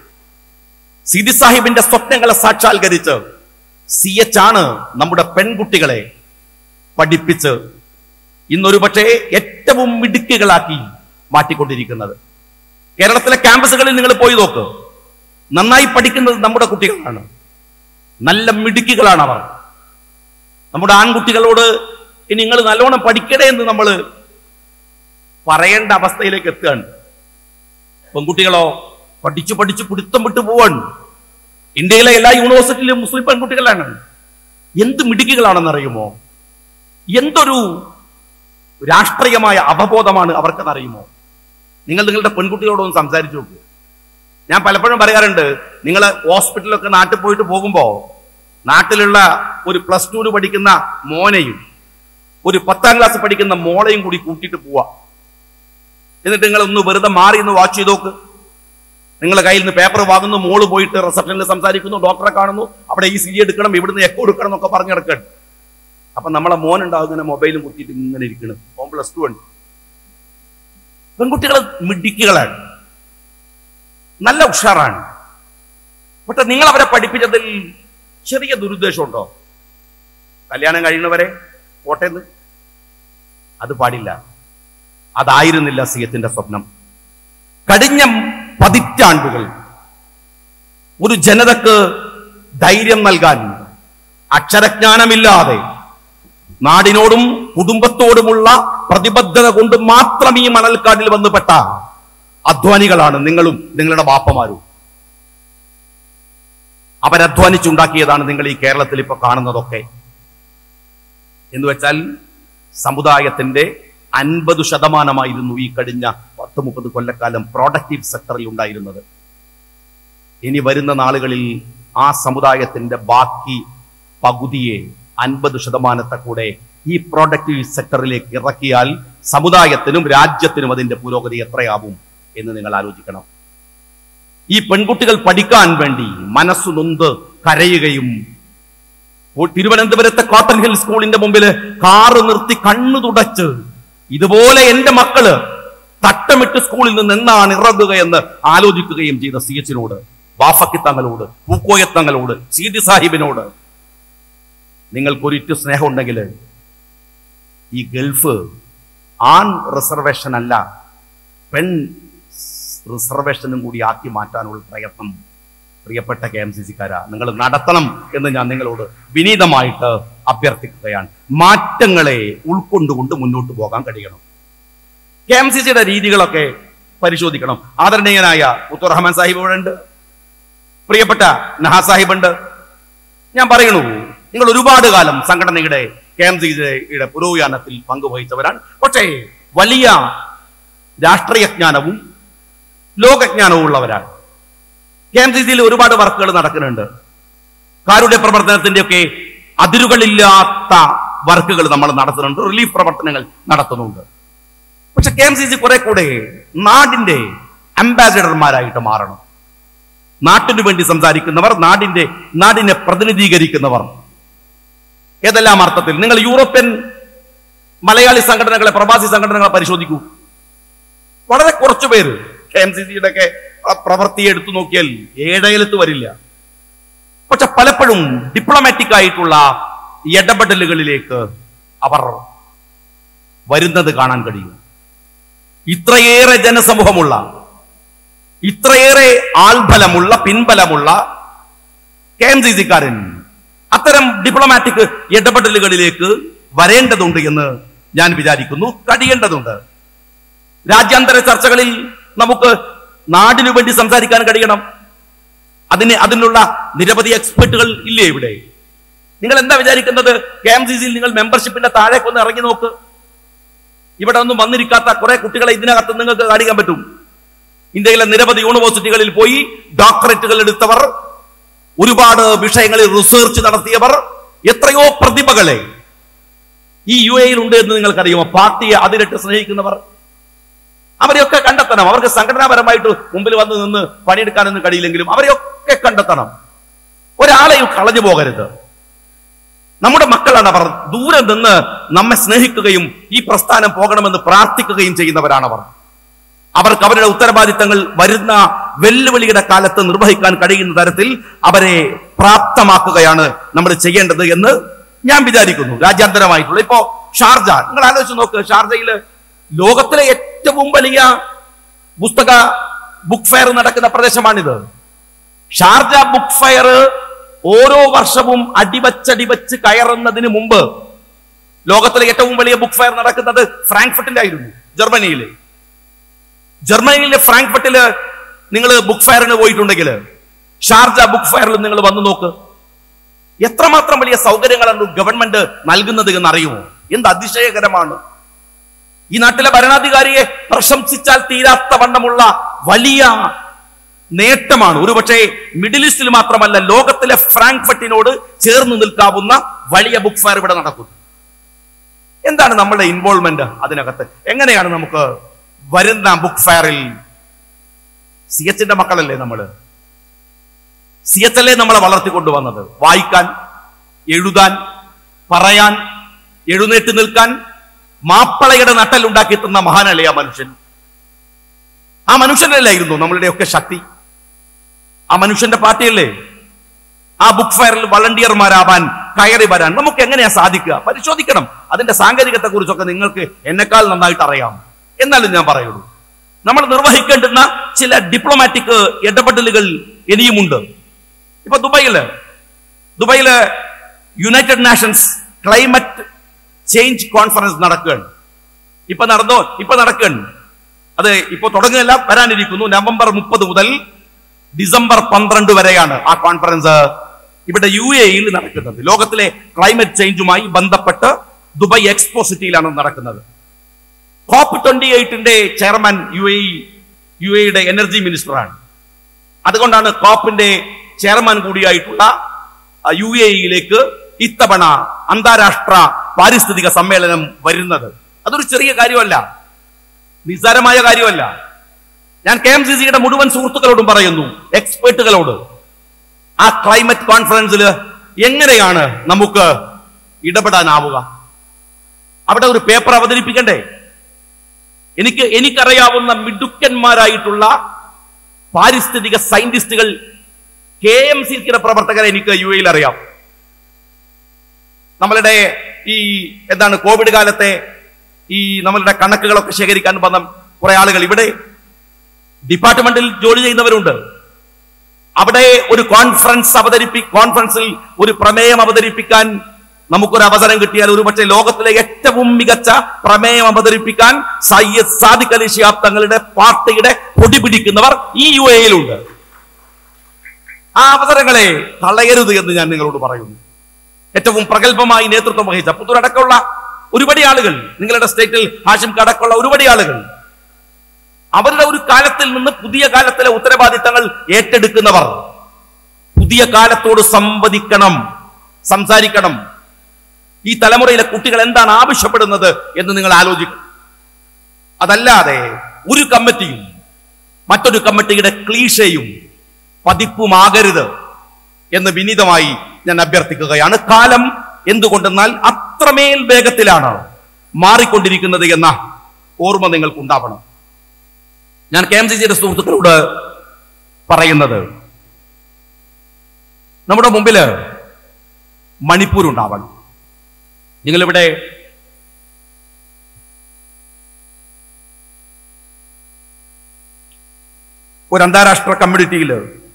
സിദി സാഹിബിന്റെ സ്വപ്നങ്ങളെ സാക്ഷാത്കരിച്ച് സി എച്ച് ആണ് നമ്മുടെ പെൺകുട്ടികളെ പഠിപ്പിച്ച് ഇന്നൊരു പക്ഷേ ഏറ്റവും മിടുക്കുകളാക്കി മാറ്റിക്കൊണ്ടിരിക്കുന്നത്. കേരളത്തിലെ ക്യാമ്പസുകളിൽ നിങ്ങൾ പോയി നോക്ക്, നന്നായി പഠിക്കുന്നത് നമ്മുടെ കുട്ടികളാണ്. നല്ല മിടുക്കുകളാണ് അവർ. നമ്മുടെ ആൺകുട്ടികളോട് ഇനി നിങ്ങൾ നല്ലോണം പഠിക്കണേ എന്ന് നമ്മൾ പറയേണ്ട അവസ്ഥയിലേക്ക് എത്തുകയാണ്. പെൺകുട്ടികളോ പഠിച്ചു പഠിച്ചു പിടുത്തം വിട്ടു പോവാണ്. ഇന്ത്യയിലെ എല്ലാ യൂണിവേഴ്സിറ്റിയിലും മുസ്ലിം പെൺകുട്ടികളാണ്. എന്ത് മിടുക്കുകളാണെന്നറിയുമോ? എന്തൊരു രാഷ്ട്രീയമായ അവബോധമാണ് അവർക്കതറിയുമോ? നിങ്ങൾ നിങ്ങളുടെ പെൺകുട്ടികളോടൊന്ന് സംസാരിച്ചു നോക്കൂ. ഞാൻ പലപ്പോഴും പറയാറുണ്ട്, നിങ്ങൾ ഹോസ്പിറ്റലിലൊക്കെ നാട്ടിൽ പോയിട്ട് പോകുമ്പോൾ നാട്ടിലുള്ള ഒരു പ്ലസ് ടുവിന് പഠിക്കുന്ന മോനെയും ഒരു പത്താം ക്ലാസ് പഠിക്കുന്ന മോളെയും കൂടി കൂട്ടിയിട്ട് പോവാ. എന്നിട്ട് നിങ്ങൾ ഒന്ന് വെറുതെ മാറി ഒന്ന് വാച്ച് ചെയ്ത് നോക്ക്. നിങ്ങളുടെ കയ്യിൽ നിന്ന് പേപ്പർ വാങ്ങുന്നു, മോള് പോയിട്ട് റിസപ്ഷനിൽ സംസാരിക്കുന്നു, ഡോക്ടറെ കാണുന്നു, അവിടെ ഈ സി ജി എടുക്കണം, ഇവിടുന്ന് എക്കോ എടുക്കണം എന്നൊക്കെ പറഞ്ഞു കിടക്കണം. അപ്പൊ നമ്മളെ മോനുണ്ടാവും ഇങ്ങനെ മൊബൈലും കുത്തിയിട്ട് ഇങ്ങനെ ഇരിക്കണം. മോൻ പ്ലസ് ടു ഉണ്ട്. പെൺകുട്ടികൾ മിടുക്കികളാണ്, നല്ല ഉഷാറാണ്. പക്ഷെ നിങ്ങൾ അവരെ പഠിപ്പിച്ചതിൽ ചെറിയ ദുരുദ്ദേശമുണ്ടോ? കല്യാണം കഴിയുന്നവരെ കോട്ടയെന്ന് അത് പാടില്ല. അതായിരുന്നില്ല സിയത്തിന്റെ സ്വപ്നം. കഴിഞ്ഞ പതിറ്റാണ്ടുകൾ ഒരു ജനതക്ക് ധൈര്യം നൽകാൻ അക്ഷരജ്ഞാനമില്ലാതെ നാടിനോടും കുടുംബത്തോടുമുള്ള പ്രതിബദ്ധത കൊണ്ട് മാത്രം ഈ മണൽക്കാട്ടിൽ വന്നുപെട്ട അധ്വാനികളാണ് നിങ്ങളും നിങ്ങളുടെ ബാപ്പമാരും. അവരധ്വാനിച്ചുണ്ടാക്കിയതാണ് നിങ്ങൾ ഈ കേരളത്തിൽ ഇപ്പൊ കാണുന്നതൊക്കെ. എന്ന് വെച്ചാൽ സമുദായത്തിന്റെ അൻപത് ശതമാനമായിരുന്നു ഈ കഴിഞ്ഞ പത്ത് മുപ്പത് കൊല്ലക്കാലം പ്രോഡക്റ്റീവ് സെക്ടറിൽ ഉണ്ടായിരുന്നത്. ഇനി വരുന്ന നാളുകളിൽ ആ സമുദായത്തിന്റെ ബാക്കി പകുതിയെ അൻപത് ശതമാനത്തെ കൂടെ ഈ പ്രോഡക്റ്റീവ് സെക്ടറിലേക്ക് ഇറക്കിയാൽ സമുദായത്തിനും രാജ്യത്തിനും അതിന്റെ പുരോഗതി എത്രയാവും എന്ന് നിങ്ങൾ ആലോചിക്കണം. ഈ പെൺകുട്ടികൾ പഠിക്കാൻ വേണ്ടി മനസ്സു നൊന്ത് കരയുകയും തിരുവനന്തപുരത്തെ കോട്ടൺ ഹിൽ സ്കൂളിന്റെ മുമ്പിൽ കാറ് നിർത്തി കണ്ണു തുടച്ച് ഇതുപോലെ എന്റെ മക്കള് തട്ടമിട്ട് സ്കൂളിൽ നിന്ന് എന്നാണ് ഇറങ്ങുകയെന്ന് ആലോചിക്കുകയും ചെയ്ത സി എച്ചിനോട്, ബാഫക്കിത്തങ്ങളോട്, പൂക്കോയത്തങ്ങളോട്, സീതി സാഹിബിനോട് നിങ്ങൾക്കൊരിറ്റു സ്നേഹം ഉണ്ടെങ്കിൽ ഈ ഗൾഫ് ആൺ റിസർവേഷൻ അല്ല, പെൺ റിസർവേഷനും കൂടി ആക്കി മാറ്റാനുള്ള പ്രയത്നം പ്രിയപ്പെട്ട കെ എം സി സിക്കാരാ നിങ്ങൾ നടത്തണം എന്ന് ഞാൻ നിങ്ങളോട് വിനീതമായിട്ട് അഭ്യർത്ഥിക്കുകയാണ്. മാറ്റങ്ങളെ ഉൾക്കൊണ്ടുകൊണ്ട് മുന്നോട്ട് പോകാൻ കഴിയണം. കെ എം സി സിയുടെ രീതികളൊക്കെ പരിശോധിക്കണം. ആദരണീയനായ മുത്തു റഹ്മാൻ സാഹിബ് ഇവിടെ ഉണ്ട്, പ്രിയപ്പെട്ട നഹാ സാഹിബ് ഉണ്ട്. ഞാൻ പറയണു, നിങ്ങൾ ഒരുപാട് കാലം സംഘടനയുടെ കെ എം സി സിയുടെ പുരോഗമനത്തിൽ പങ്കുവഹിച്ചവരാണ്. പക്ഷേ വലിയ രാഷ്ട്രീയജ്ഞാനവും ലോകജ്ഞാനവും ഉള്ളവരാണ്. കെ എം സി സിയിൽ ഒരുപാട് വർക്കുകൾ നടക്കുന്നുണ്ട്. കാരുണ്യ പ്രവർത്തനത്തിന്റെ ഒക്കെ അതിരുകളില്ലാത്ത വർക്കുകൾ നമ്മൾ നടത്തുന്നുണ്ട്, റിലീഫ് പ്രവർത്തനങ്ങൾ നടത്തുന്നുണ്ട്. പക്ഷെ കെ എം സി സി കുറെ കൂടെ നാടിന്റെ അംബാസിഡർമാരായിട്ട് മാറണം. നാട്ടിനു വേണ്ടി സംസാരിക്കുന്നവർ, നാടിന്റെ നാടിനെ പ്രതിനിധീകരിക്കുന്നവർ. ഏതെല്ലാം അർത്ഥത്തിൽ? നിങ്ങൾ യൂറോപ്യൻ മലയാളി സംഘടനകളെ, പ്രവാസി സംഘടനകളെ പരിശോധിക്കൂ. വളരെ കുറച്ചു പേര് കെ എം സി സിയുടെ ഒക്കെ പ്രവൃത്തിയെ എടുത്തു നോക്കിയാൽ ഏഴയലത്ത് വരില്ല. പക്ഷെ പലപ്പോഴും ഡിപ്ലോമാറ്റിക് ആയിട്ടുള്ള ഇടപെടലുകളിലേക്ക് അവർ വരുന്നത് കാണാൻ കഴിയും. ഇത്രയേറെ ജനസമൂഹമുള്ള, ഇത്രയേറെ ആൾബലമുള്ള, പിൻബലമുള്ള കെ എം സി സിക്കാരൻ അത്തരം ഡിപ്ലോമാറ്റിക് ഇടപെടലുകളിലേക്ക് വരേണ്ടതുണ്ട് എന്ന് ഞാൻ വിചാരിക്കുന്നു, കഴിയേണ്ടതുണ്ട്. രാജ്യാന്തര ചർച്ചകളിൽ നമുക്ക് നാടിനു വേണ്ടി സംസാരിക്കാൻ കഴിയണം. അതിന് അതിനുള്ള നിരവധി എക്സ്പെർട്ടുകൾ ഇല്ലേ ഇവിടെ? നിങ്ങൾ എന്താ വിചാരിക്കുന്നത്? കെ എം സി സിയിൽ നിങ്ങൾ മെമ്പർഷിപ്പിന്റെ താഴേക്കൊന്ന് ഇറങ്ങി നോക്ക്. ഇവിടെ ഒന്നും വന്നിരിക്കാത്ത കുറെ കുട്ടികളെ ഇതിനകത്ത് നിങ്ങൾക്ക് കാണിക്കാൻ പറ്റും. ഇന്ത്യയിലെ നിരവധി യൂണിവേഴ്സിറ്റികളിൽ പോയി ഡോക്ടറേറ്റുകൾ എടുത്തവർ, ഒരുപാട് വിഷയങ്ങളിൽ റിസർച്ച് നടത്തിയവർ, എത്രയോ പ്രതിഭകളെ ഈ യു എയിൽ ഉണ്ട് എന്ന് നിങ്ങൾക്കറിയുമോ? പാർട്ടിയെ അതിലിട്ട് സ്നേഹിക്കുന്നവർ. അവരെയൊക്കെ കണ്ടെത്തണം. അവർക്ക് സംഘടനാപരമായിട്ട് മുമ്പിൽ വന്ന് നിന്ന് പണിയെടുക്കാനൊന്നും കഴിയില്ലെങ്കിലും അവരെയൊക്കെ കണ്ടെത്തണം. ഒരാളെയും കളഞ്ഞു പോകരുത്. നമ്മുടെ മക്കളാണ് അവർ. ദൂരെ നിന്ന് നമ്മെ സ്നേഹിക്കുകയും ഈ പ്രസ്ഥാനം പോകണമെന്ന് പ്രാർത്ഥിക്കുകയും ചെയ്യുന്നവരാണവർ. അവർക്ക് അവരുടെ ഉത്തരവാദിത്തങ്ങൾ വരുന്ന വെല്ലുവിളിയുടെ കാലത്ത് നിർവഹിക്കാൻ കഴിയുന്ന തരത്തിൽ അവരെ പ്രാപ്തമാക്കുകയാണ് നമ്മൾ ചെയ്യേണ്ടത് എന്ന് ഞാൻ വിചാരിക്കുന്നു. രാജ്യാന്തരമായിട്ടുള്ള ഇപ്പോ ഷാർജ നിങ്ങൾ ആലോചിച്ച് നോക്ക്. ഷാർജയില് ലോകത്തിലെ ഏറ്റവും വലിയ പുസ്തക ബുക്ക് ഫെയർ നടക്കുന്ന പ്രദേശമാണിത്. ഷാർജ ബുക്ക് ഫെയർ ഓരോ വർഷവും അടിവച്ചടിവച്ച് കയറുന്നതിന് മുമ്പ് ലോകത്തിലെ ഏറ്റവും വലിയ ബുക്ക് ഫെയർ നടക്കുന്നത് ഫ്രാങ്ക്ഫർട്ടിലായിരുന്നു, ജർമ്മനിയില്. ജർമ്മനിയിലെ ഫ്രാങ്ക്ഫർട്ടില് നിങ്ങൾ ബുക്ക് ഫെയറിന് പോയിട്ടുണ്ടെങ്കിൽ ഷാർജ ബുക്ക് ഫെയറിൽ നിങ്ങൾ വന്നു നോക്ക്. എത്രമാത്രം വലിയ സൗകര്യങ്ങളാണ് ഗവൺമെന്റ് നൽകുന്നത് എന്ന് അറിയുമോ? എന്ത് അതിശയകരമാണ്. ഈ നാട്ടിലെ ഭരണാധികാരിയെ പ്രശംസിച്ചാൽ തീരാത്ത വണ്ണമുള്ള വലിയ നേട്ടമാണ്. ഒരുപക്ഷെ മിഡിൽ ഈസ്റ്റിൽ മാത്രമല്ല, ലോകത്തിലെ ഫ്രാങ്ക്ഫർട്ടിനോട് ചേർന്ന് നിൽക്കാവുന്ന വലിയ ബുക്ക് ഫെയർ ഇവിടെ നടക്കുന്നു. എന്താണ് നമ്മളുടെ ഇൻവോൾവ്മെന്റ് അതിനകത്ത്? എങ്ങനെയാണ് നമുക്ക് വരുന്ന ബുക്ക് ഫെയറിൽ, സി എച്ചിന്റെ മക്കളല്ലേ നമ്മള്, സി എച്ച് അല്ലേ നമ്മളെ വളർത്തിക്കൊണ്ടുവന്നത്? വായിക്കാൻ, എഴുതാൻ, പറയാൻ, എഴുന്നേറ്റ് നിൽക്കാൻ മാപ്പളയുടെ നട്ടലുണ്ടാക്കി തന്ന മഹാനല്ലേ ആ മനുഷ്യൻ. ആ മനുഷ്യനല്ലായിരുന്നു നമ്മളുടെയൊക്കെ ശക്തി. ആ മനുഷ്യന്റെ പാർട്ടിയല്ലേ ആ ബുക്ക് ഫെയറിൽ വളണ്ടിയർമാരാവാൻ കയറി വരാൻ നമുക്ക് എങ്ങനെയാ സാധിക്കുക? പരിശോധിക്കണം. അതിന്റെ സാങ്കേതികത്തെ കുറിച്ചൊക്കെ നിങ്ങൾക്ക് എന്നെക്കാൾ നന്നായിട്ട് അറിയാം. എന്നാലും ഞാൻ പറയുള്ളൂ, നമ്മൾ നിർവഹിക്കേണ്ടുന്ന ചില ഡിപ്ലോമാറ്റിക് ഇടപെടലുകൾ ഇനിയുമുണ്ട്. ഇപ്പൊ ദുബൈയില് ദുബൈയില് United Nations climate change conference നടക്കുകയാണ്. ഇപ്പൊ നടന്നോ ഇപ്പൊ നടക്കുകയാണ് അത് ഇപ്പൊ തുടങ്ങുകയല്ല, വരാനിരിക്കുന്നു. നവംബർ മുപ്പത് മുതൽ ഡിസംബർ പന്ത്രണ്ട് വരെയാണ് ആ കോൺഫറൻസ് ഇവിടെ യു എയിൽ നടക്കുന്നത്. ലോകത്തിലെ ക്ലൈമറ്റ് ചേഞ്ചുമായി ബന്ധപ്പെട്ട് ദുബൈ എക്സ്പോ സിറ്റിയിലാണ് നടക്കുന്നത്. കോപ്പ് ട്വന്റി എയ്റ്റിന്റെ ചെയർമാൻ യു എ യു എയുടെ എനർജി മിനിസ്റ്ററാണ്. അതുകൊണ്ടാണ് കോപ്പിന്റെ ചെയർമാൻ കൂടിയായിട്ടുള്ള യു എയിലേക്ക് ഇത്തവണ അന്താരാഷ്ട്ര പാരിസ്ഥിതിക സമ്മേളനം വരുന്നത്. അതൊരു ചെറിയ കാര്യമല്ല, നിസ്സാരമായ കാര്യമല്ല. ഞാൻ കെ എം സി സിയുടെ മുഴുവൻ സുഹൃത്തുക്കളോടും പറയുന്നു, എക്സ്പേർട്ടുകളോട്, ആ ക്ലൈമറ്റ് കോൺഫറൻസിൽ എങ്ങനെയാണ് നമുക്ക് ഇടപെടാനാവുക? അവിടെ ഒരു പേപ്പർ അവതരിപ്പിക്കണ്ടേ? എനിക്ക് എനിക്കറിയാവുന്ന മിടുക്കന്മാരായിട്ടുള്ള പാരിസ്ഥിതിക സയന്റിസ്റ്റുകൾ, കെ എം സി സിയുടെ പ്രവർത്തകരെ എനിക്ക് യു എയിൽ അറിയാം. നമ്മളുടെ ഈ എന്താണ് കോവിഡ് കാലത്തെ ഈ നമ്മളുടെ കണക്കുകളൊക്കെ ശേഖരിക്കാൻ വന്ന കുറെ ആളുകൾ ഇവിടെ ഡിപ്പാർട്ട്മെന്റിൽ ജോലി ചെയ്യുന്നവരുണ്ട്. അവിടെ ഒരു കോൺഫറൻസ് അവതരിപ്പി കോൺഫറൻസിൽ ഒരു പ്രമേയം അവതരിപ്പിക്കാൻ നമുക്കൊരു അവസരം കിട്ടിയാൽ, ഒരുപക്ഷെ ലോകത്തിലെ ഏറ്റവും മികച്ച പ്രമേയം അവതരിപ്പിക്കാൻ സയ്യിദ് സാദിഖ് അലി ശിഹാബ് തങ്ങളുടെ പാർട്ടിയുടെ പൊടി പിടിക്കുന്നവർ ഈ യു എയിലുണ്ട്. ആ അവസരങ്ങളെ കളയരുത് എന്ന് ഞാൻ നിങ്ങളോട് പറയുന്നു. ഏറ്റവും പ്രഗത്ഭമായി നേതൃത്വം വഹിച്ച പുത്തൂരടക്കമുള്ള ഒരുപടി ആളുകൾ, നിങ്ങളുടെ സ്റ്റേറ്റിൽ ഹാഷിം അടക്കമുള്ള ഒരുപടി ആളുകൾ, അവരുടെ ഒരു കാലത്തിൽ നിന്ന് പുതിയ കാലത്തിലെ ഉത്തരവാദിത്തങ്ങൾ ഏറ്റെടുക്കുന്നവർ പുതിയ കാലത്തോട് സംവദിക്കണം, സംസാരിക്കണം. ഈ തലമുറയിലെ കുട്ടികൾ എന്താണ് ആവശ്യപ്പെടുന്നത് എന്ന് നിങ്ങൾ ആലോചിക്കണം. അതല്ലാതെ ഒരു കമ്മിറ്റിയും മറ്റൊരു കമ്മിറ്റിയുടെ ക്ലീഷയും പതിപ്പുമാകരുത് എന്ന് വിനീതമായി ഞാൻ അഭ്യർത്ഥിക്കുകയാണ്. കാലം എന്തുകൊണ്ടെന്നാൽ അത്രമേൽ വേഗത്തിലാണ് മാറിക്കൊണ്ടിരിക്കുന്നത് എന്ന ഓർമ്മ നിങ്ങൾക്കുണ്ടാവണം. ഞാൻ കെ എം സി സിയുടെ സുഹൃത്തുക്കളോട് പറയുന്നത്, നമ്മുടെ മുമ്പില് മണിപ്പൂർ ഉണ്ടാവണം. നിങ്ങളിവിടെ ഒരു അന്താരാഷ്ട്ര കമ്മ്യൂണിറ്റിയിൽ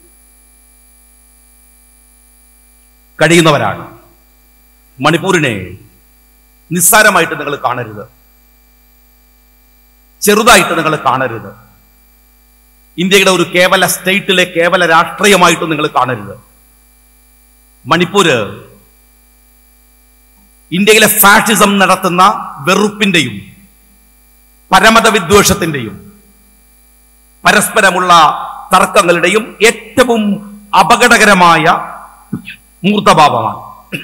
കഴിയുന്നവരാണ്. മണിപ്പൂരിനെ നിസ്സാരമായിട്ട് നിങ്ങൾ കാണരുത്, ചെറുതായിട്ട് നിങ്ങൾ കാണരുത്. ഇന്ത്യയുടെ ഒരു കേവല സ്റ്റേറ്റിലെ കേവല രാഷ്ട്രീയമായിട്ട് നിങ്ങൾ കാണരുത്. മണിപ്പൂര് ഇന്ത്യയിലെ ഫാഷിസം നടത്തുന്ന വെറുപ്പിന്റെയും പരമത വിദ്വേഷത്തിന്റെയും പരസ്പരമുള്ള തർക്കങ്ങളുടെയും ഏറ്റവും അപകടകരമായ മൂർത്തഭാവമാണ്.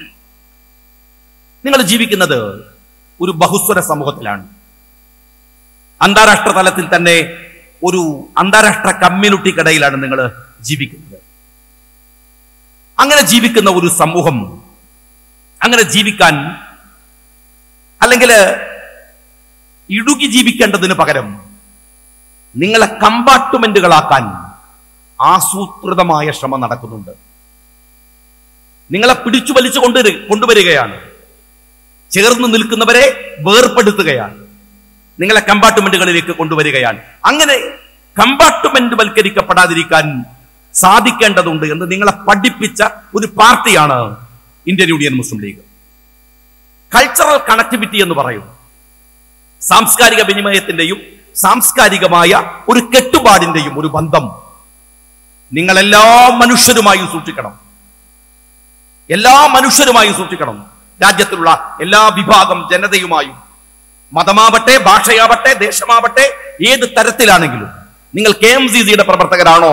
നിങ്ങൾ ജീവിക്കുന്നത് ഒരു ബഹുസ്വര സമൂഹത്തിലാണ്. അന്താരാഷ്ട്ര തലത്തിൽ തന്നെ ഒരു അന്താരാഷ്ട്ര കമ്മ്യൂണിറ്റിക്കിടയിലാണ് നിങ്ങൾ ജീവിക്കുന്നത്. അങ്ങനെ ജീവിക്കുന്ന ഒരു സമൂഹം, അങ്ങനെ ജീവിക്കാൻ അല്ലെങ്കിൽ ഇടുക്കി ജീവിക്കേണ്ടതിന് പകരം നിങ്ങളെ കമ്പാർട്ട്മെന്റുകളാക്കാൻ ആസൂത്രിതമായ ശ്രമം നടക്കുന്നുണ്ട്. നിങ്ങളെ പിടിച്ചു വലിച്ചു കൊണ്ടു കൊണ്ടുവരികയാണ്. ചേർന്ന് നിൽക്കുന്നവരെ വേർപ്പെടുത്തുകയാണ്. നിങ്ങളെ കമ്പാർട്ട്മെന്റുകളിലേക്ക് കൊണ്ടുവരികയാണ്. അങ്ങനെ കമ്പാർട്ട്മെന്റ് വൽക്കരിക്കപ്പെടാതിരിക്കാൻ സാധിക്കേണ്ടതുണ്ട് എന്ന് നിങ്ങളെ പഠിപ്പിച്ച ഒരു പാർട്ടിയാണ് Indian Union Muslim League. Cultural connectivity എന്ന് പറയും, സാംസ്കാരിക വിനിമയത്തിന്റെയും സാംസ്കാരികമായ ഒരു കെട്ടുപാടിന്റെയും ഒരു ബന്ധം നിങ്ങളെല്ലാ മനുഷ്യരുമായും സൂക്ഷിക്കണം. എല്ലാ മനുഷ്യരുമായും സൂക്ഷിക്കണം. രാജ്യത്തിലുള്ള എല്ലാ വിഭാഗം ജനതയുമായും മതമാവട്ടെ, ഭാഷയാവട്ടെ, ദേശമാവട്ടെ, ഏത് തരത്തിലാണെങ്കിലും നിങ്ങൾ കെ എം സി സിയുടെ പ്രവർത്തകരാണോ?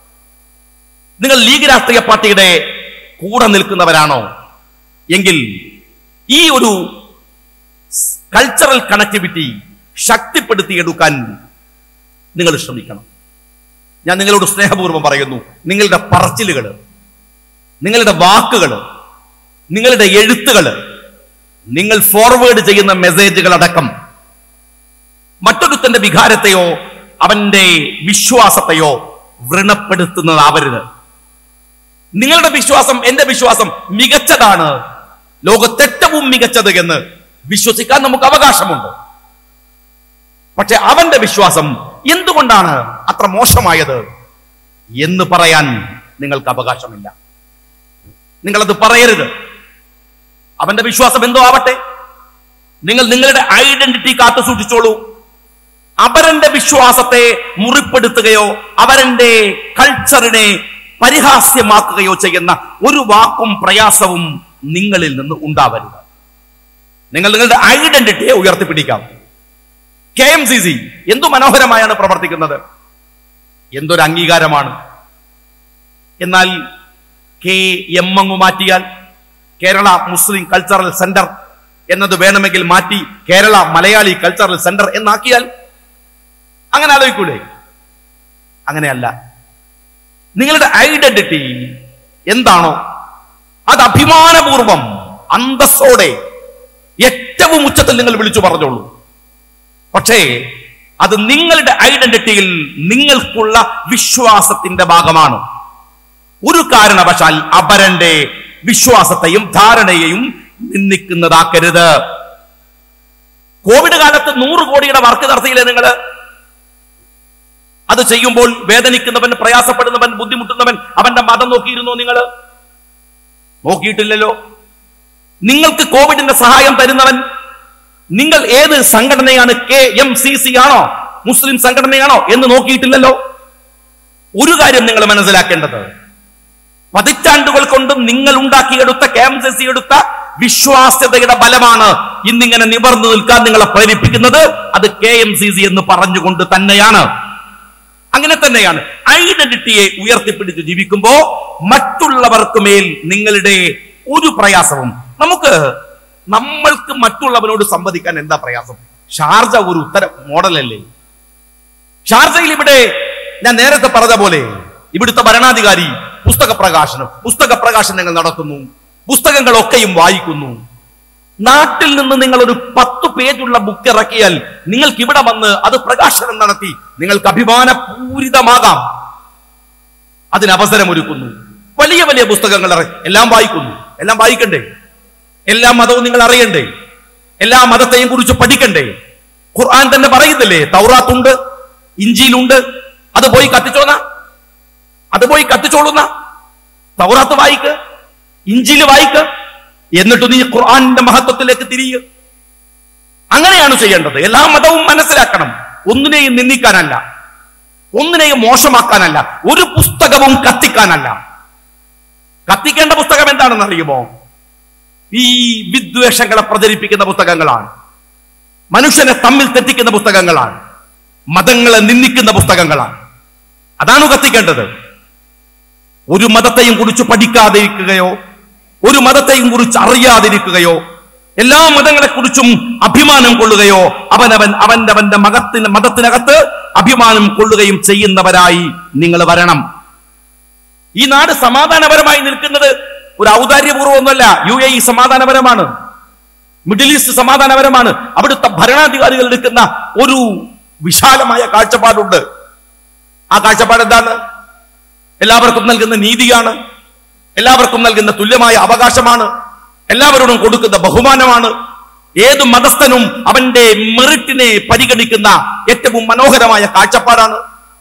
നിങ്ങൾ ലീഗ് രാഷ്ട്രീയ പാർട്ടിയുടെ കൂടെ നിൽക്കുന്നവരാണോ? എങ്കിൽ ഈ ഒരു കൾച്ചറൽ കണക്ടിവിറ്റി ശക്തിപ്പെടുത്തിയെടുക്കാൻ നിങ്ങൾ ശ്രമിക്കണം. ഞാൻ നിങ്ങളോട് സ്നേഹപൂർവ്വം പറയുന്നു, നിങ്ങളുടെ പറച്ചിലുകൾ, നിങ്ങളുടെ വാക്കുകൾ, നിങ്ങളുടെ എഴുത്തുകൾ, നിങ്ങൾ ഫോർവേഡ് ചെയ്യുന്ന മെസ്സേജുകൾ അടക്കം മറ്റൊരുത്തന്റെ വികാരത്തെയോ അവന്റെ വിശ്വാസത്തെയോ വ്രണപ്പെടുത്തുന്നതാവരുത്. നിങ്ങളുടെ വിശ്വാസം എന്റെ വിശ്വാസം മികച്ചതാണ്, ലോകത്തേറ്റവും മികച്ചത് എന്ന് വിശ്വസിക്കാൻ നമുക്ക് അവകാശമുണ്ട്. പക്ഷെ അവന്റെ വിശ്വാസം എന്തുകൊണ്ടാണ് അത്ര മോശമായത് എന്ന് പറയാൻ നിങ്ങൾക്ക് അവകാശമില്ല. നിങ്ങളത് പറയരുത്. അവന്റെ വിശ്വാസം എന്തോ ആവട്ടെ, നിങ്ങൾ നിങ്ങളുടെ ഐഡന്റിറ്റി കാത്തു സൂക്ഷിച്ചോളൂ. അവരന്റെ വിശ്വാസത്തെ മുറിപ്പെടുത്തുകയോ അവരന്റെ കൾച്ചറിനെ പരിഹാസ്യമാക്കുകയോ ചെയ്യുന്ന ഒരു വാക്കും പ്രയാസവും നിങ്ങളിൽ നിന്ന് ഉണ്ടാവരുത്. നിങ്ങൾ നിങ്ങളുടെ ഐഡന്റിറ്റിയെ ഉയർത്തിപ്പിടിക്കാം. കെ എം സി സി എന്തു മനോഹരമായാണ് പ്രവർത്തിക്കുന്നത്, എന്തൊരു അംഗീകാരമാണ്. എന്നാൽ കെ എം അങ്ങു മാറ്റിയാൽ കേരള മുസ്ലിം കൾച്ചറൽ സെന്റർ എന്നത് വേണമെങ്കിൽ മാറ്റി കേരള മലയാളി കൾച്ചറൽ സെന്റർ എന്നാക്കിയാൽ അങ്ങനെ ആലോചിക്കൂലേ? അങ്ങനെയല്ല. നിങ്ങളുടെ ഐഡന്റിറ്റി എന്താണോ അത് അഭിമാനപൂർവം അന്തസ്സോടെ ഏറ്റവും ഉച്ചത്തിൽ നിങ്ങൾ വിളിച്ചു പറഞ്ഞോളൂ. പക്ഷേ അത് നിങ്ങളുടെ ഐഡന്റിറ്റിയിൽ നിങ്ങൾക്കുള്ള വിശ്വാസത്തിന്റെ ഭാഗമാണ്. ഒരു കാരണവശാൽ അപരന്റെ വിശ്വാസത്തെയും ധാരണയെയും നിന്ദിക്കുന്നതാക്കരുത്. കോവിഡ് കാലത്ത് നൂറ് കോടിയുടെ വർക്ക് നടത്തിയില്ലേ നിങ്ങൾ? അത് ചെയ്യുമ്പോൾ വേദനിക്കുന്നവൻ, പ്രയാസപ്പെടുന്നവൻ, ബുദ്ധിമുട്ടുന്നവൻ അവന്റെ മതം നോക്കിയിരുന്നോ? നിങ്ങൾ നോക്കിയിട്ടില്ലല്ലോ. നിങ്ങൾക്ക് കോവിഡിന്റെ സഹായം തരുന്നവൻ നിങ്ങൾ ഏത് സംഘടനയാണ്, കെ എം സി സി ആണോ, മുസ്ലിം സംഘടനയാണോ എന്ന് നോക്കിയിട്ടില്ലല്ലോ. ഒരു കാര്യം നിങ്ങൾ മനസ്സിലാക്കേണ്ടത്, പതിറ്റാണ്ടുകൾ കൊണ്ട് നിങ്ങൾ ഉണ്ടാക്കിയെടുത്ത കെ എം സി സി എടുത്ത വിശ്വാസ്യതയുടെ ബലമാണ് ഇന്നിങ്ങനെ നിവർന്നു നിൽക്കാൻ നിങ്ങളെ പ്രേരിപ്പിക്കുന്നത്. അത് കെ എം സി സി എന്ന് പറഞ്ഞുകൊണ്ട് തന്നെയാണ്. അങ്ങനെ തന്നെയാണ്. ഐഡന്റിറ്റിയെ ഉയർത്തിപ്പിടിച്ച് ജീവിക്കുമ്പോ മറ്റുള്ളവർക്ക് മേൽ നിങ്ങളുടെ ഒരു പ്രയാസവും, നമുക്ക് നമ്മൾക്ക് മറ്റുള്ളവനോട് സംവദിക്കാൻ എന്താ പ്രയാസം? ഷാർജ ഒരു ഉത്തര മോഡലല്ലേ? ഷാർജയിൽ ഇവിടെ ഞാൻ നേരത്തെ പറഞ്ഞ പോലെ ഇവിടുത്തെ ഭരണാധികാരി പുസ്തക പ്രകാശനം പുസ്തക പ്രകാശനങ്ങൾ നടത്തുന്നു, പുസ്തകങ്ങളൊക്കെയും വായിക്കുന്നു. നാട്ടിൽ നിന്ന് നിങ്ങൾ ഒരു പത്ത് പേജുള്ള ബുക്ക് ഇറക്കിയാൽ നിങ്ങൾക്ക് ഇവിടെ വന്ന് അത് പ്രകാശനം നടത്തി നിങ്ങൾക്ക് അഭിമാനപൂരിതമാകാം. അതിന് അവസരമൊരുക്കുന്നു. വലിയ വലിയ പുസ്തകങ്ങൾ എല്ലാം വായിക്കുന്നു. എല്ലാം വായിക്കണ്ടേ? എല്ലാ മതവും നിങ്ങൾ അറിയണ്ടേ? എല്ലാ മതത്തെയും കുറിച്ച് പഠിക്കണ്ടേ? ഖുർആൻ തന്നെ പറയുന്നില്ലേ, തൗറാത്തുണ്ട്, ഇഞ്ചീലുണ്ട്, അത് പോയി കത്തിച്ചോന്ന അത് പോയി കത്തിച്ചോളുന്ന തൗറാത്ത് വായിക്ക്, ഇഞ്ചീല് വായിക്ക്, എന്നിട്ട് നീ ഖുർആന്റെ മഹത്വത്തിലേക്ക് തിരിയുക. അങ്ങനെയാണ് ചെയ്യേണ്ടത്. എല്ലാ മതവും മനസ്സിലാക്കണം. ഒന്നിനെയും നിന്ദിക്കാനല്ല, ഒന്നിനെയും മോശമാക്കാനല്ല, ഒരു പുസ്തകവും കത്തിക്കാനല്ല. കത്തിക്കേണ്ട പുസ്തകം എന്താണെന്ന് അറിയുമോ? ഈ വിദ്വേഷങ്ങളെ പ്രചരിപ്പിക്കുന്ന പുസ്തകങ്ങളാണ്, മനുഷ്യനെ തമ്മിൽ തെറ്റിക്കുന്ന പുസ്തകങ്ങളാണ്, മതങ്ങളെ നിന്ദിക്കുന്ന പുസ്തകങ്ങളാണ്. അതാണ് കത്തിക്കേണ്ടത്. ഒരു മതത്തെയും കുറിച്ച് പഠിക്കാതിരിക്കുകയോ ഒരു മതത്തെയും കുറിച്ച് അറിയാതിരിക്കുകയോ എല്ലാ മതങ്ങളെ കുറിച്ചും അഭിമാനം കൊള്ളുകയോ അവനവൻ അവന്റെ അവന്റെ മതത്തിന് മതത്തിനകത്ത് അഭിമാനം കൊള്ളുകയും ചെയ്യുന്നവരായി നിങ്ങൾ വരണം. ഈ നാട് സമാധാനപരമായി നിൽക്കുന്നത് ഒരു ഔദാര്യപൂർവ്വമൊന്നുമല്ല. യു എ ഇ സമാധാനപരമാണ്, മിഡിൽ ഈസ്റ്റ് സമാധാനപരമാണ്. അവിടുത്തെ ഭരണാധികാരികൾ എടുക്കുന്ന ഒരു വിശാലമായ കാഴ്ചപ്പാടുണ്ട്. ആ കാഴ്ചപ്പാട് എന്താണ്? എല്ലാവർക്കും നൽകുന്ന നീതിയാണ്, എല്ലാവർക്കും നൽകുന്ന തുല്യമായ അവകാശമാണ്, എല്ലാവരോടും കൊടുക്കുന്ന ബഹുമാനമാണ്. ഏത് മതസ്ഥനും അവന്റെ മെറിറ്റിനെ പരിഗണിക്കുന്ന ഏറ്റവും മനോഹരമായ കാഴ്ചപ്പാടാണ്.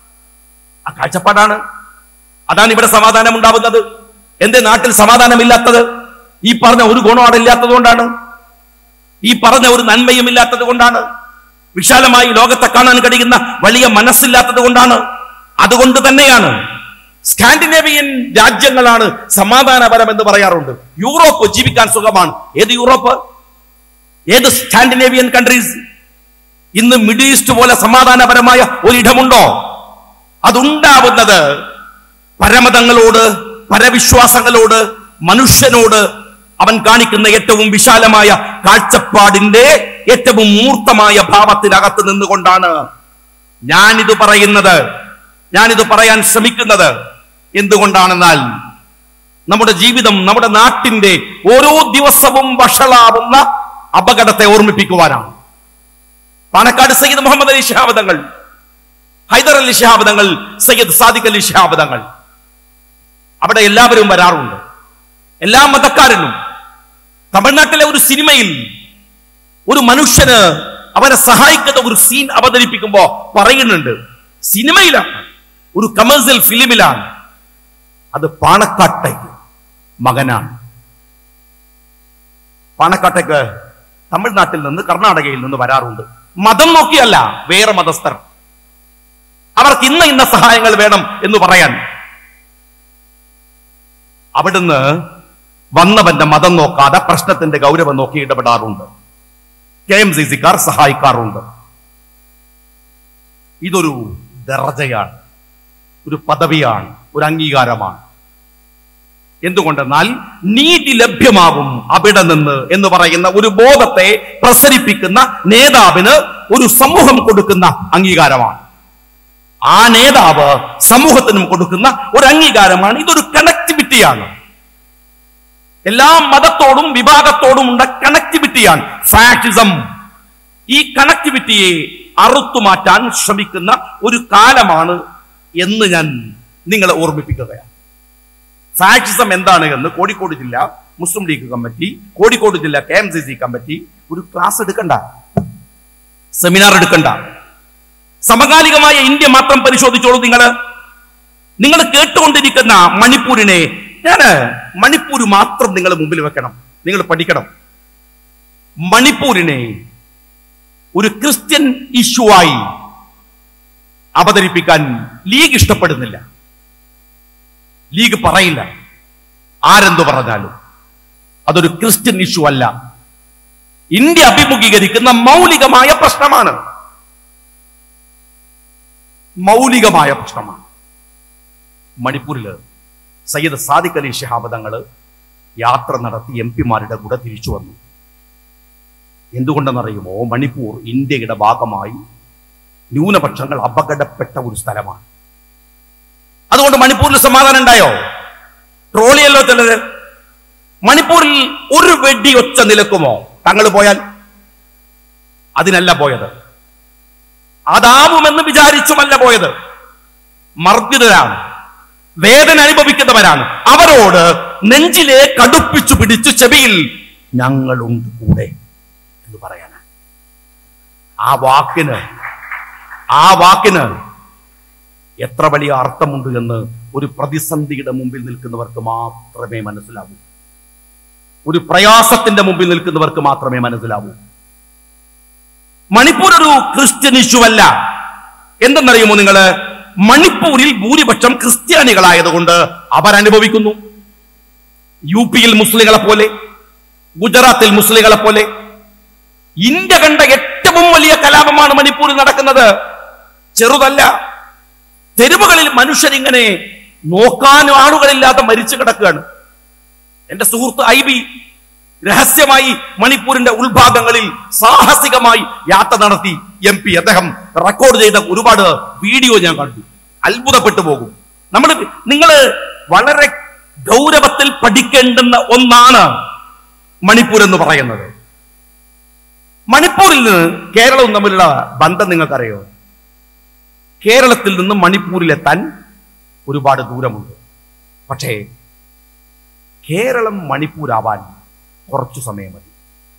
ആ കാഴ്ചപ്പാടാണ്. അതാണ് ഇവിടെ സമാധാനം ഉണ്ടാവുന്നത്. എന്റെ നാട്ടിൽ സമാധാനമില്ലാത്തത് ഈ പറഞ്ഞ ഒരു ഗുണമില്ലാത്തത് കൊണ്ടാണ്, ഈ പറഞ്ഞ ഒരു നന്മയും ഇല്ലാത്തത് കൊണ്ടാണ്, വിശാലമായി ലോകത്തെ കാണാൻ കഴിയുന്ന വലിയ മനസ്സില്ലാത്തത് കൊണ്ടാണ്. അതുകൊണ്ട് തന്നെയാണ് സ്കാൻഡിനേവിയൻ രാജ്യങ്ങളാണ് സമാധാനപരം എന്ന് പറയാറുണ്ട്. യൂറോപ്പ് ജീവിക്കാൻ സുഖമാണ്. ഏത് യൂറോപ്പ്? ഏത് സ്കാൻഡിനേവിയൻ കൺട്രീസ്? ഇന്ന് മിഡിൽ ഈസ്റ്റ് പോലെ സമാധാനപരമായ ഒരിടമുണ്ടോ? അതുണ്ടാവുന്നത് പരമതങ്ങളോട്, പരവിശ്വാസങ്ങളോട്, മനുഷ്യനോട് അവൻ കാണിക്കുന്ന ഏറ്റവും വിശാലമായ കാഴ്ചപ്പാടിന്റെ ഏറ്റവും മൂർത്തമായ ഭാവത്തിനകത്ത് നിന്നുകൊണ്ടാണ് ഞാനിത് പറയുന്നത്, ഞാനിത് പറയാൻ ശ്രമിക്കുന്നത്. എന്തുകൊണ്ടാണെന്നാൽ നമ്മുടെ ജീവിതം, നമ്മുടെ നാട്ടിന്റെ ഓരോ ദിവസവും വഷളാവുന്ന അപകടത്തെ ഓർമ്മിപ്പിക്കുവാനാണ്. പാണക്കാട് സയ്യിദ് മുഹമ്മദ് അലി ശിഹാബ് തങ്ങൾ, ഹൈദർ അലി ശിഹാബ് തങ്ങൾ, സയ്യിദ് സാദിഖ് അലി ശിഹാബ് തങ്ങൾ, അവിടെ എല്ലാവരും വരാറുണ്ട്, എല്ലാ മതക്കാരനും. തമിഴ്നാട്ടിലെ ഒരു സിനിമയിൽ ഒരു മനുഷ്യന് അവരെ സഹായിക്കുന്ന ഒരു സീൻ അവതരിപ്പിക്കുമ്പോ പറയുന്നുണ്ട്, സിനിമയിലാണ്, ഒരു കമേഴ്സ്യൽ ഫിലിമിലാണ്, അത് പാണക്കാട്ടേക്ക് മകനാണ്. പാണക്കാട്ടേക്ക് തമിഴ്നാട്ടിൽ നിന്ന്, കർണാടകയിൽ നിന്ന് വരാറുണ്ട്. മതം നോക്കിയല്ല, വേറെ മതസ്ഥർ. അവർക്ക് ഇന്ന ഇന്ന സഹായങ്ങൾ വേണം എന്ന് പറയാൻ. അവിടുന്ന് വന്നവന്റെ മതം നോക്കാതെ പ്രശ്നത്തിന്റെ ഗൗരവം നോക്കി ഇടപെടാറുണ്ട്. കെ എം സി സിക്കാർ സഹായിക്കാറുണ്ട്. ഇതൊരു ദർജയാണ്, ഒരു പദവിയാണ്, ഒരു അംഗീകാരമാണ്. എന്തുകൊണ്ടെന്നാൽ നീതി ലഭ്യമാവും അവിടെ നിന്ന് എന്ന് പറയുന്ന ഒരു ബോധത്തെ പ്രസരിപ്പിക്കുന്ന നേതാവിന് ഒരു സമൂഹം കൊടുക്കുന്ന അംഗീകാരമാണ്. ആ നേതാവ് സമൂഹത്തിനും കൊടുക്കുന്ന ഒരു അംഗീകാരമാണ്. ഇതൊരു കണക്ടിവിറ്റിയാണ്, എല്ലാ മതത്തോടും വിഭാഗത്തോടും ഉള്ള കണക്ടിവിറ്റിയാണ് ഫാഷിസം. ഈ കണക്ടിവിറ്റിയെ അറുത്തുമാറ്റാൻ ശ്രമിക്കുന്ന ഒരു കാലമാണ് എന്ന് ഞാൻ നിങ്ങളെ ഓർമ്മിപ്പിക്കുകയാണ്. ഫാഷിസം എന്താണ് എന്ന് കോഴിക്കോട് ജില്ല മുസ്ലിം ലീഗ് കമ്മിറ്റി, കോഴിക്കോട് ജില്ല K M C C committee ഒരു ക്ലാസ് എടുക്കണ്ട, സെമിനാർ എടുക്കണ്ട. സമകാലികമായ ഇന്ത്യ മാത്രം പരിശോധിച്ചോളൂ. നിങ്ങൾ നിങ്ങൾ കേട്ടുകൊണ്ടിരിക്കുന്ന മണിപ്പൂരിനെ, ഞാന് മണിപ്പൂർ മാത്രം നിങ്ങൾ മുമ്പിൽ വെക്കണം, നിങ്ങൾ പഠിക്കണം. മണിപ്പൂരിനെ ഒരു ക്രിസ്ത്യൻ ഇഷ്യൂ ആയി അവതരിപ്പിക്കാൻ ലീഗ് ഇഷ്ടപ്പെടുന്നില്ല. ലീഗ് പറയില്ല, ആരെന്തു പറഞ്ഞാലും അതൊരു ക്രിസ്ത്യൻ ഇഷ്യൂ അല്ല, ഇന്ത്യ അഭിമുഖീകരിക്കുന്ന മൗലികമായ പ്രശ്നമാണ്, മൗലികമായ പ്രശ്നമാണ്. മണിപ്പൂരില് സയ്യിദ് സാദിഖ് അലി ശിഹാബ് തങ്ങൾ യാത്ര നടത്തി എം പിമാരുടെ കൂടെ തിരിച്ചു വന്നു. എന്തുകൊണ്ടെന്നറിയുമോ? മണിപ്പൂർ ഇന്ത്യയുടെ ഭാഗമായി ന്യൂനപക്ഷങ്ങൾ അപകടപ്പെട്ട ഒരു സ്ഥലമാണ്. അതുകൊണ്ട് മണിപ്പൂരിൽ സമാധാനം ഉണ്ടായോ? ട്രോളിയല്ലോ ചിലത്. മണിപ്പൂരിൽ ഒരു വെടി ഒച്ച നിലക്കുമോ തങ്ങൾ പോയാൽ? അതിനല്ല പോയത്, അതാവുമെന്ന് വിചാരിച്ചുമല്ല പോയത്. മർദ്ദിതരാണ്, വേദന അനുഭവിക്കുന്നവരാണ്. അവരോട് നെഞ്ചിലെ കടുപ്പിച്ചു പിടിച്ചു ചെവിയിൽ ഞങ്ങളുണ്ട് കൂടെ എന്ന് പറയാനാണ്. ആ വാക്കിന് ആ വാക്കിന് എത്ര വലിയ അർത്ഥമുണ്ട് എന്ന് ഒരു പ്രതിസന്ധിയുടെ മുമ്പിൽ നിൽക്കുന്നവർക്ക് മാത്രമേ മനസ്സിലാവൂ. ഒരു പ്രയാസത്തിന്റെ മുമ്പിൽ നിൽക്കുന്നവർക്ക് മാത്രമേ മനസ്സിലാവൂ. മണിപ്പൂർ ഒരു ക്രിസ്ത്യൻ ഇഷ്യൂ അല്ല. എന്തെന്നറിയുമോ നിങ്ങള്? മണിപ്പൂരിൽ ഭൂരിപക്ഷം ക്രിസ്ത്യാനികളായതുകൊണ്ട് അവരനുഭവിക്കുന്നു. യു പിയിൽ മുസ്ലിങ്ങളെ പോലെ, ഗുജറാത്തിൽ മുസ്ലിങ്ങളെ പോലെ. ഇന്ത്യ കണ്ട ഏറ്റവും വലിയ കലാപമാണ് മണിപ്പൂരിൽ നടക്കുന്നത്, ചെറുതല്ല. തെരുവുകളിൽ മനുഷ്യരിങ്ങനെ നോക്കാനും ആളുകളില്ലാതെ മരിച്ചു കിടക്കുകയാണ്. എന്റെ സുഹൃത്ത് ഐ ബി രഹസ്യമായി മണിപ്പൂരിന്റെ ഉൾഭാഗങ്ങളിൽ സാഹസികമായി യാത്ര നടത്തി. എം പി അദ്ദേഹം റെക്കോർഡ് ചെയ്ത ഒരുപാട് വീഡിയോ ഞാൻ കണ്ടു, അത്ഭുതപ്പെട്ടു പോകും. നമ്മൾ നിങ്ങൾ വളരെ ഗൗരവത്തിൽ പഠിക്കേണ്ടുന്ന ഒന്നാണ് മണിപ്പൂർ എന്ന് പറയുന്നത്. മണിപ്പൂരിൽ നിന്ന് കേരളവും തമ്മിലുള്ള ബന്ധം നിങ്ങൾക്കറിയോ? കേരളത്തിൽ നിന്ന് മണിപ്പൂരിലെത്താൻ ഒരുപാട് ദൂരമുണ്ട്. പക്ഷേ കേരളം മണിപ്പൂരാവാൻ കുറച്ചു സമയം മതി.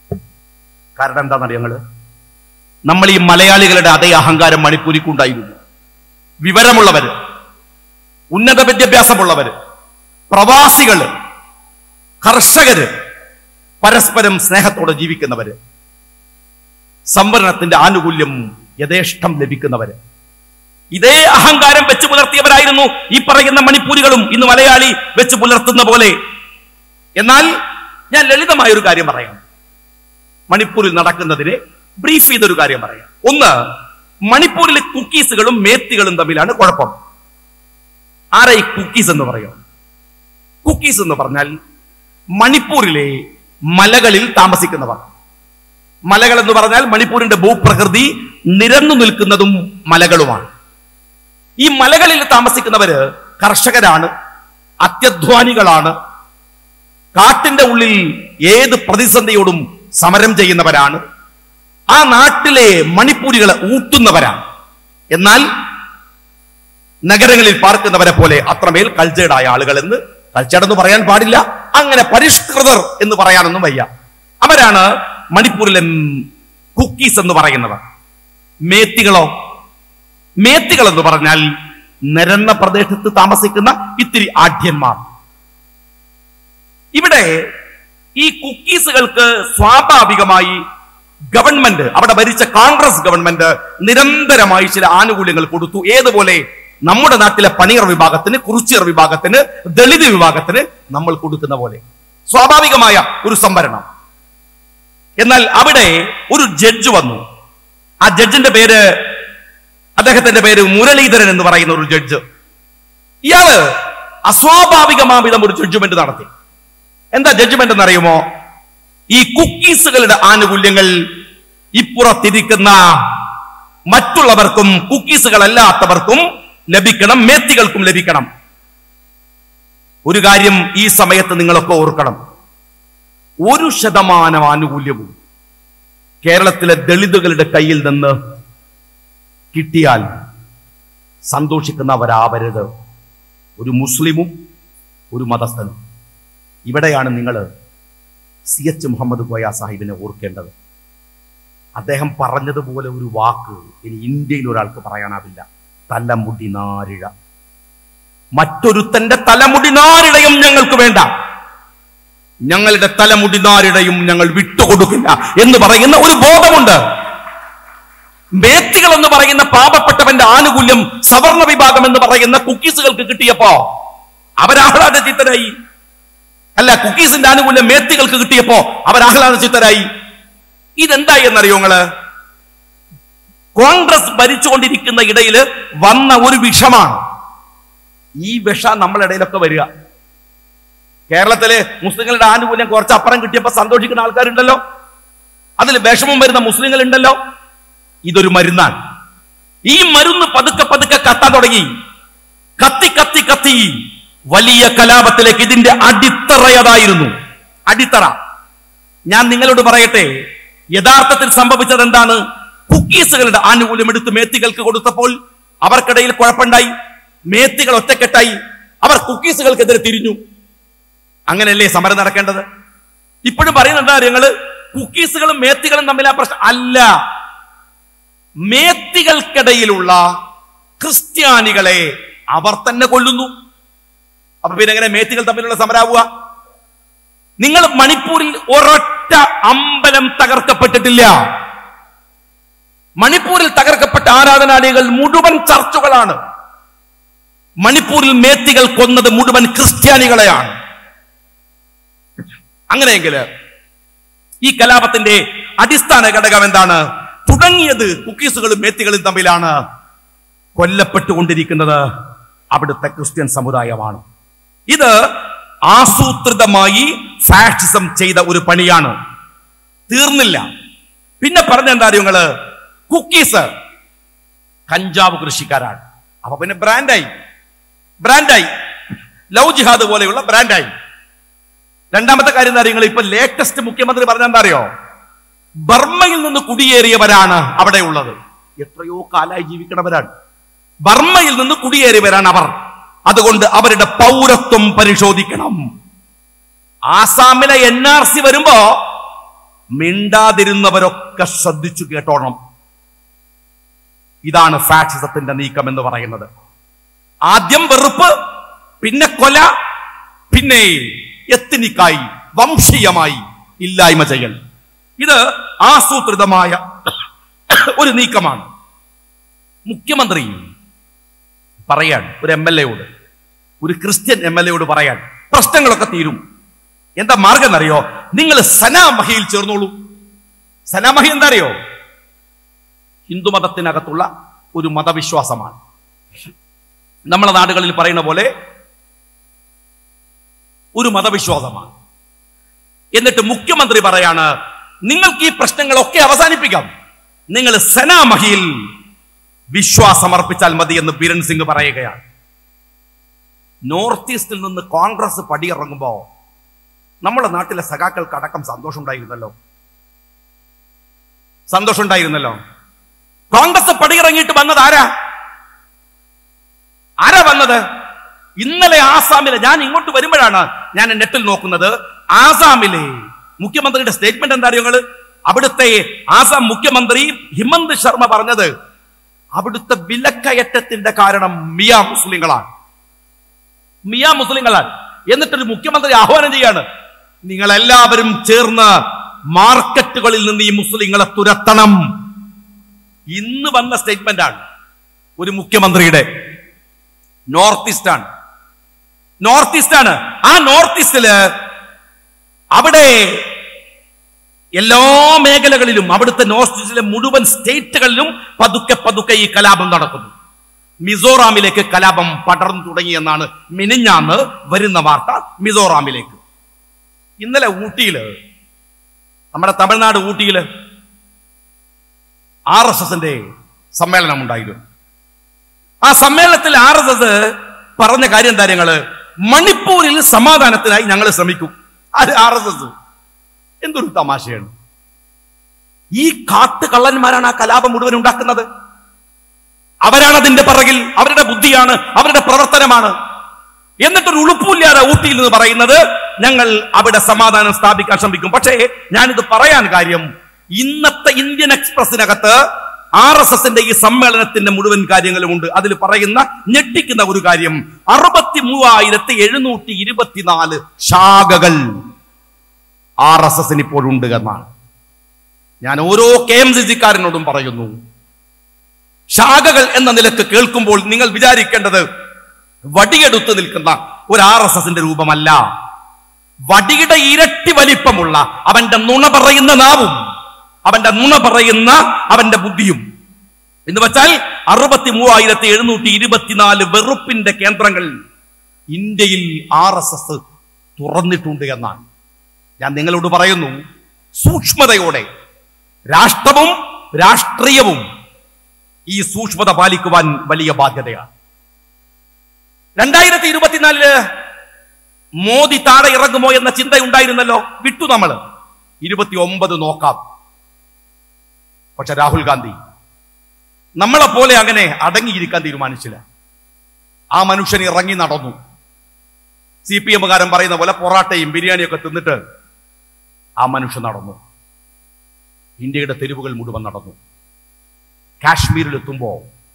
കാരണം എന്താണെന്നറിയോ ഞങ്ങള്? നമ്മൾ ഈ മലയാളികളുടെ അതേ അഹങ്കാരം മണിപ്പൂരിക്കുണ്ടായിരുന്നു. വിവരമുള്ളവര്, ഉന്നത വിദ്യാഭ്യാസമുള്ളവര്, പ്രവാസികള്, കർഷകര്, പരസ്പരം സ്നേഹത്തോടെ ജീവിക്കുന്നവര്, സംവരണത്തിന്റെ ആനുകൂല്യം യഥേഷ്ടം ലഭിക്കുന്നവര്, ഇതേ അഹങ്കാരം വെച്ച് പുലർത്തിയവരായിരുന്നു ഈ പറയുന്ന മണിപ്പൂരികളും ഇന്ന് മലയാളി വെച്ച് പുലർത്തുന്ന പോലെ. എന്നാൽ ഞാൻ ലളിതമായ ഒരു കാര്യം പറയാം. മണിപ്പൂരിൽ നടക്കുന്നതിനെ ബ്രീഫ് ചെയ്തൊരു കാര്യം പറയാം. ഒന്ന്, മണിപ്പൂരിലെ കുക്കീസുകളും മേത്തികളും തമ്മിലാണ് കുഴപ്പം. ആരാ ഈ കുക്കീസ് എന്ന് പറയും? കുക്കീസ് എന്ന് പറഞ്ഞാൽ മണിപ്പൂരിലെ മലകളിൽ താമസിക്കുന്നവർ. മലകൾ എന്ന് പറഞ്ഞാൽ മണിപ്പൂരിന്റെ ഭൂപ്രകൃതി നിരന്നു നിൽക്കുന്നതും മലകളുമാണ്. ഈ മലകളിൽ താമസിക്കുന്നവര് കർഷകരാണ്, അത്യധ്വാനികളാണ്, കാട്ടിന്റെ ഉള്ളിൽ ഏത് പ്രതിസന്ധിയോടും സമരം ചെയ്യുന്നവരാണ്, ആ നാട്ടിലെ മണിപ്പൂരികളെ ഊട്ടുന്നവരാണ്. എന്നാൽ നഗരങ്ങളിൽ പാർക്കുന്നവരെ പോലെ അത്രമേൽ കൾച്ചേർഡായ ആളുകൾ എന്ന്, കൾച്ചേർഡ് എന്ന് പറയാൻ പാടില്ല, അങ്ങനെ പരിഷ്കൃതർ എന്ന് പറയാനൊന്നും വയ്യ. അവരാണ് മണിപ്പൂരിലെ കുക്കീസ് എന്ന് പറയുന്നവർ. മേത്തികളോ? മേത്തികൾ എന്ന് പറഞ്ഞാൽ നിരന്ന പ്രദേശത്ത് താമസിക്കുന്ന ഇത്തിരി ആഢ്യന്മാർ. ഇവിടെ ഈ കുക്കീസുകൾക്ക് സ്വാഭാവികമായി ഗവൺമെന്റ്, അവിടെ ഭരിച്ച കോൺഗ്രസ് ഗവൺമെന്റ് നിരന്തരമായി ചില ആനുകൂല്യങ്ങൾ കൊടുത്തു. ഏതുപോലെ നമ്മുടെ നാട്ടിലെ പണിയർ വിഭാഗത്തിന്, കുറിച്ചിയർ വിഭാഗത്തിന്, ദളിത് വിഭാഗത്തിന് നമ്മൾ കൊടുക്കുന്ന പോലെ സ്വാഭാവികമായ ഒരു സംവരണം. എന്നാൽ അവിടെ ഒരു ജഡ്ജ് വന്നു. ആ ജഡ്ജിന്റെ പേര്, അദ്ദേഹത്തിന്റെ പേര് മുരളീധരൻ എന്ന് പറയുന്ന ഒരു ജഡ്ജ്. ഇയാള് അസ്വാഭാവികമാവിധം ഒരു ജഡ്ജ്മെന്റ് നടത്തി. എന്താ ജഡ്ജ്മെന്റ് എന്നറിയുമോ? ഈ കുക്കീസുകളുടെ ആനുകൂല്യങ്ങൾ ഇപ്പുറത്തിരിക്കുന്ന മറ്റുള്ളവർക്കും കുക്കീസുകളല്ലാത്തവർക്കും ലഭിക്കണം, മേത്തികൾക്കും ലഭിക്കണം. ഒരു കാര്യം ഈ സമയത്ത് നിങ്ങളൊക്കെ ഓർക്കണം, ഒരു ശതമാനം ആനുകൂല്യവും കേരളത്തിലെ ദളിതുകളുടെ കയ്യിൽ നിന്ന് കിട്ടിയാൽ സന്തോഷിക്കുന്നവരാവരുത് ഒരു മുസ്ലിമും ഒരു മതസ്ഥനും. ഇവിടെയാണ് നിങ്ങൾ സി എച്ച് മുഹമ്മദ് കോയ സാഹിബിനെ ഓർക്കേണ്ടത്. അദ്ദേഹം പറഞ്ഞതുപോലെ ഒരു വാക്ക് ഇനി ഇന്ത്യയിൽ ഒരാൾക്ക് പറയാനാവില്ല: തലമുടി നാരിഴ. മറ്റൊരുത്തന്റെ തലമുടി നാരിഴയും ഞങ്ങൾക്ക് വേണ്ട, ഞങ്ങളുടെ തലമുടി നാരിഴയും ഞങ്ങൾ വിട്ടുകൊടുക്കില്ല എന്ന് പറയുന്ന ഒരു ബോധമുണ്ട്. മേത്തികൾ എന്ന് പറയുന്ന പാപപ്പെട്ടവന്റെ ആനുകൂല്യം സവർണ വിഭാഗം എന്ന് പറയുന്ന കുക്കീസുകൾക്ക് കിട്ടിയപ്പോ അവരാഹ്ലാദചിത്തരായി. അല്ല, കുക്കീസിന്റെ ആനുകൂല്യം മേത്തികൾക്ക് കിട്ടിയപ്പോ അവരാഹ്ലാദചിത്തരായി. ഇതെന്തായി എന്നറിയോ നിങ്ങള്? കോൺഗ്രസ് ഭരിച്ചുകൊണ്ടിരിക്കുന്ന ഇടയില് വന്ന ഒരു വിഷമാണ്. ഈ വിഷ നമ്മുടെ ഇടയിലൊക്കെ വരിക. കേരളത്തിലെ മുസ്ലിങ്ങളുടെ ആനുകൂല്യം കുറച്ച് അപ്പുറം കിട്ടിയപ്പോ സന്തോഷിക്കുന്ന ആൾക്കാരുണ്ടല്ലോ, അതിൽ വിഷമം വരുന്ന മുസ്ലിങ്ങൾ ഉണ്ടല്ലോ. ഇതൊരു മരുന്നാണ്. ഈ മരുന്ന് പതുക്കെ പതുക്കെ കത്താൻ തുടങ്ങി. കത്തി കത്തി കത്തി വലിയ കലാപത്തിലേക്ക് ഇതിന്റെ അടിത്തറയതായിരുന്നു. അടിത്തറ ഞാൻ നിങ്ങളോട് പറയട്ടെ, യഥാർത്ഥത്തിൽ സംഭവിച്ചത് എന്താണ്? കുക്കീസുകളുടെ ആനുകൂല്യം എടുത്ത് മേത്തികൾക്ക് കൊടുത്തപ്പോൾ അവർക്കിടയിൽ കുഴപ്പമുണ്ടായി. മേത്തികൾ ഒറ്റക്കെട്ടായി, അവർ കുക്കീസുകൾക്കെതിരെ തിരിഞ്ഞു. അങ്ങനെയല്ലേ സമരം നടക്കേണ്ടത്? ഇപ്പോഴും പറയുന്നുണ്ട് കാര്യങ്ങള്, കുക്കീസുകളും മേത്തികളും തമ്മിൽ ആ പ്രശ്നം അല്ല. മേത്തികൾക്കിടയിലുള്ള ക്രിസ്ത്യാനികളെ അവർ തന്നെ കൊല്ലുന്നു. അപ്പൊ പിന്നെ എങ്ങനെ മേത്തികൾ തമ്മിലുള്ള സമരാവുക? നിങ്ങൾ മണിപ്പൂരിൽ ഒരൊറ്റ അമ്പലം തകർക്കപ്പെട്ടിട്ടില്ല. മണിപ്പൂരിൽ തകർക്കപ്പെട്ട ആരാധനാലയങ്ങൾ മുഴുവൻ ചർച്ചുകളാണ്. മണിപ്പൂരിൽ മേത്തികൾ കൊന്നത് മുഴുവൻ ക്രിസ്ത്യാനികളെയാണ്. അങ്ങനെയെങ്കിൽ ഈ കലാപത്തിന്റെ അടിസ്ഥാന ഘടകം എന്താണ്? തുടങ്ങിയത് കുക്കീസുകളും മേത്തികളും തമ്മിലാണ്. കൊല്ലപ്പെട്ടുകൊണ്ടിരിക്കുന്നത് അവിടുത്തെ ക്രിസ്ത്യൻ സമുദായമാണ്. ഇത് ആസൂത്രിതമായി ഫാഷിസം ചെയ്ത ഒരു പണിയാണ്. തീർന്നില്ല. പിന്നെ പറഞ്ഞെന്താ നിങ്ങള്? കുക്കീസ് കഞ്ചാവ് കൃഷിക്കാരാണ്. അപ്പൊ പിന്നെ ബ്രാൻഡായി ബ്രാൻഡായി ലവ് ജിഹാദ് പോലെയുള്ള ബ്രാൻഡായി. രണ്ടാമത്തെ കാര്യം എന്താ നിങ്ങൾ? ഇപ്പൊ ലേറ്റസ്റ്റ് മുഖ്യമന്ത്രി പറഞ്ഞെന്താ അറിയോ? ബർമ്മയിൽ നിന്ന് കുടിയേറിയവരാണ് അവിടെ ഉള്ളത്. എത്രയോ കാലായി ജീവിക്കണവരാണ്. ബർമ്മയിൽ നിന്ന് കുടിയേറിയവരാണ് അവർ. അതുകൊണ്ട് അവരുടെ പൗരത്വം പരിശോധിക്കണം. ആസാമിലെ എൻ ആർ സി വരുമ്പോ മിണ്ടാതിരുന്നവരൊക്കെ ശ്രദ്ധിച്ചു കേട്ടോണം. ഇതാണ് ഫാഷിസത്തിന്റെ നീക്കം എന്ന് പറയുന്നത്. ആദ്യം വെറുപ്പ്, പിന്നെ കൊല, പിന്നെ എത്തിനിക്കായി വംശീയമായി ഇല്ലായ്മ ചെയ്യൽ. ഇത് ആസൂത്രിതമായ ഒരു നീക്കമാണ്. മുഖ്യമന്ത്രി പറയാൻ ഒരു എം എൽ എയോട്, ഒരു ക്രിസ്ത്യൻ എം എൽ എയോട് പറയാൻ പ്രശ്നങ്ങളൊക്കെ തീരും. എന്താ മാർഗം എന്നറിയോ? നിങ്ങൾ സനാമഹിയിൽ ചേർന്നോളൂ. സനാമഹി എന്താ അറിയോ? ഹിന്ദുമതത്തിനകത്തുള്ള ഒരു മതവിശ്വാസമാണ്. നമ്മളെ നാടുകളിൽ പറയുന്ന പോലെ ഒരു മതവിശ്വാസമാണ്. എന്നിട്ട് മുഖ്യമന്ത്രി പറയാണ്, നിങ്ങൾക്ക് ഈ പ്രശ്നങ്ങളൊക്കെ അവസാനിപ്പിക്കാം, നിങ്ങൾ സനാമഹിയിൽ വിശ്വാസമർപ്പിച്ചാൽ മതി എന്ന് ബിരൺ സിംഗ് പറയുകയാണ്. നോർത്ത് ഈസ്റ്റിൽ നിന്ന് കോൺഗ്രസ് പടിയിറങ്ങുമ്പോ നമ്മുടെ നാട്ടിലെ സഖാക്കൾക്ക് അടക്കം സന്തോഷം ഉണ്ടായിരുന്നല്ലോ സന്തോഷം ഉണ്ടായിരുന്നല്ലോ കോൺഗ്രസ് പടിയിറങ്ങിയിട്ട് വന്നത് ആരാ ആരാ വന്നത്? ഇന്നലെ ആസാമിലെ, ഞാൻ ഇങ്ങോട്ട് വരുമ്പോഴാണ് ഞാൻ നെറ്റിൽ നോക്കുന്നത്, ആസാമിലെ മുഖ്യമന്ത്രിയുടെ സ്റ്റേറ്റ്മെന്റ് എന്താ അറിയോ നിങ്ങള്? അവിടുത്തെ ആസാം മുഖ്യമന്ത്രി ഹിമന്ത് ശർമ്മ പറഞ്ഞത്, അവിടുത്തെ വിലക്കയറ്റത്തിന്റെ കാരണം മിയ മുസ്ലിങ്ങളാണ് മിയ മുസ്ലിങ്ങളാണ് എന്നിട്ടൊരു മുഖ്യമന്ത്രി ആഹ്വാനം ചെയ്യാണ്, നിങ്ങളെല്ലാവരും ചേർന്ന് മാർക്കറ്റുകളിൽ നിന്ന് ഈ മുസ്ലിങ്ങളെ തുരത്തണം. ഇന്ന് വന്ന സ്റ്റേറ്റ്മെന്റ് ആണ് ഒരു മുഖ്യമന്ത്രിയുടെ. നോർത്ത് ഈസ്റ്റ് ആണ് നോർത്ത് ഈസ്റ്റ് ആണ് ആ നോർത്ത് ഈസ്റ്റില് അവിടെ എല്ലാ മേഖലകളിലും, അവിടുത്തെ നോർത്ത് ഈസ്റ്റിലെ മുഴുവൻ സ്റ്റേറ്റുകളിലും പതുക്കെ പതുക്കെ ഈ കലാപം നടക്കുന്നു. മിസോറാമിലേക്ക് കലാപം പടർന്നു തുടങ്ങിയെന്നാണ് മിനിഞ്ഞാന്ന് വരുന്ന വാർത്ത. മിസോറാമിലേക്ക്. ഇന്നലെ ഊട്ടിയില്, നമ്മുടെ തമിഴ്നാട് ഊട്ടിയില് ആർ എസ് എസിന്റെ സമ്മേളനം ഉണ്ടായിരുന്നു. ആ സമ്മേളനത്തിൽ ആർ എസ് എസ് പറഞ്ഞ കാര്യം കാര്യങ്ങള്, മണിപ്പൂരിൽ സമാധാനത്തിനായി ഞങ്ങൾ ശ്രമിക്കും. അത് ആർ എസ് എസ്. എന്തൊരു തമാശയാണ്! ഈ കാട്ടുകള്ളന്മാരാണ് ആ കലാപം മുഴുവൻ ഉണ്ടാക്കുന്നത്. അവരാണ് അതിന്റെ പിറകിൽ. അവരുടെ ബുദ്ധിയാണ്, അവരുടെ പ്രവർത്തനമാണ്. എന്നിട്ടൊരു ഉളുപ്പില്ലാതെ ഊട്ടിയിൽ നിന്ന് പറയുന്നത്, ഞങ്ങൾ അവിടെ സമാധാനം സ്ഥാപിക്കാൻ ശ്രമിക്കും. പക്ഷേ ഞാനിത് പറയാൻ കാര്യം, ഇന്നത്തെ ഇന്ത്യൻ എക്സ്പ്രസിനകത്ത് ആർ എസ് എസിന്റെ ഈ സമ്മേളനത്തിന്റെ മുഴുവൻ കാര്യങ്ങളും ഉണ്ട്. അതിൽ പറയുന്ന ഞെട്ടിക്കുന്ന ഒരു കാര്യം, അറുപത്തി മൂവായിരത്തി എഴുന്നൂറ്റി ഇരുപത്തിനാല് ശാഖകൾ ആർ എസ് എസിന് ഇപ്പോഴുണ്ട് എന്നാണ്. ഞാൻ ഓരോ കെ എം സി സിക്കാരനോടും പറയുന്നു, ശാഖകൾ എന്ന നിലക്ക് കേൾക്കുമ്പോൾ നിങ്ങൾ വിചാരിക്കേണ്ടത് വടിയെടുത്ത് നിൽക്കുന്ന ഒരു ആർ എസ് എസിന്റെ രൂപമല്ല. വടിയുടെ ഇരട്ടി വലിപ്പമുള്ള അവന്റെ നുണ പറയുന്ന നാവും, അവന്റെ നുണ പറയുന്ന അവന്റെ ബുദ്ധിയും എന്ന് വെച്ചാൽ അറുപത്തി മൂവായിരത്തി എഴുന്നൂറ്റി ഇരുപത്തിനാല് വെറുപ്പിന്റെ കേന്ദ്രങ്ങൾ ഇന്ത്യയിൽ ആർ എസ് എസ് തുറന്നിട്ടുണ്ട് എന്നാണ്. ഞാൻ നിങ്ങളോട് പറയുന്നു, സൂക്ഷ്മതയോടെ രാഷ്ട്രവും രാഷ്ട്രീയവും ഈ സൂക്ഷ്മത പാലിക്കുവാൻ വലിയ ബാധ്യതയാണ്. രണ്ടായിരത്തി ഇരുപത്തിനാലില് മോദി താഴെ ഇറങ്ങുമോ എന്ന ചിന്തയുണ്ടായിരുന്നല്ലോ, വിട്ടു നമ്മൾ. ഇരുപത്തി ഒമ്പത് നോക്കാം. പക്ഷെ രാഹുൽ ഗാന്ധി നമ്മളെ പോലെ അങ്ങനെ അടങ്ങിയിരിക്കാൻ തീരുമാനിച്ചില്ല. ആ മനുഷ്യൻ ഇറങ്ങി നടന്നു. സി പി എമ്മുകാരൻ പറയുന്ന പോലെ പൊറാട്ടയും ബിരിയാണിയൊക്കെ തിന്നിട്ട് ആ മനുഷ്യൻ നടന്നു. ഇന്ത്യയുടെ തെരുവുകൾ മുഴുവൻ നടന്നു. കാശ്മീരിലെത്തുമ്പോ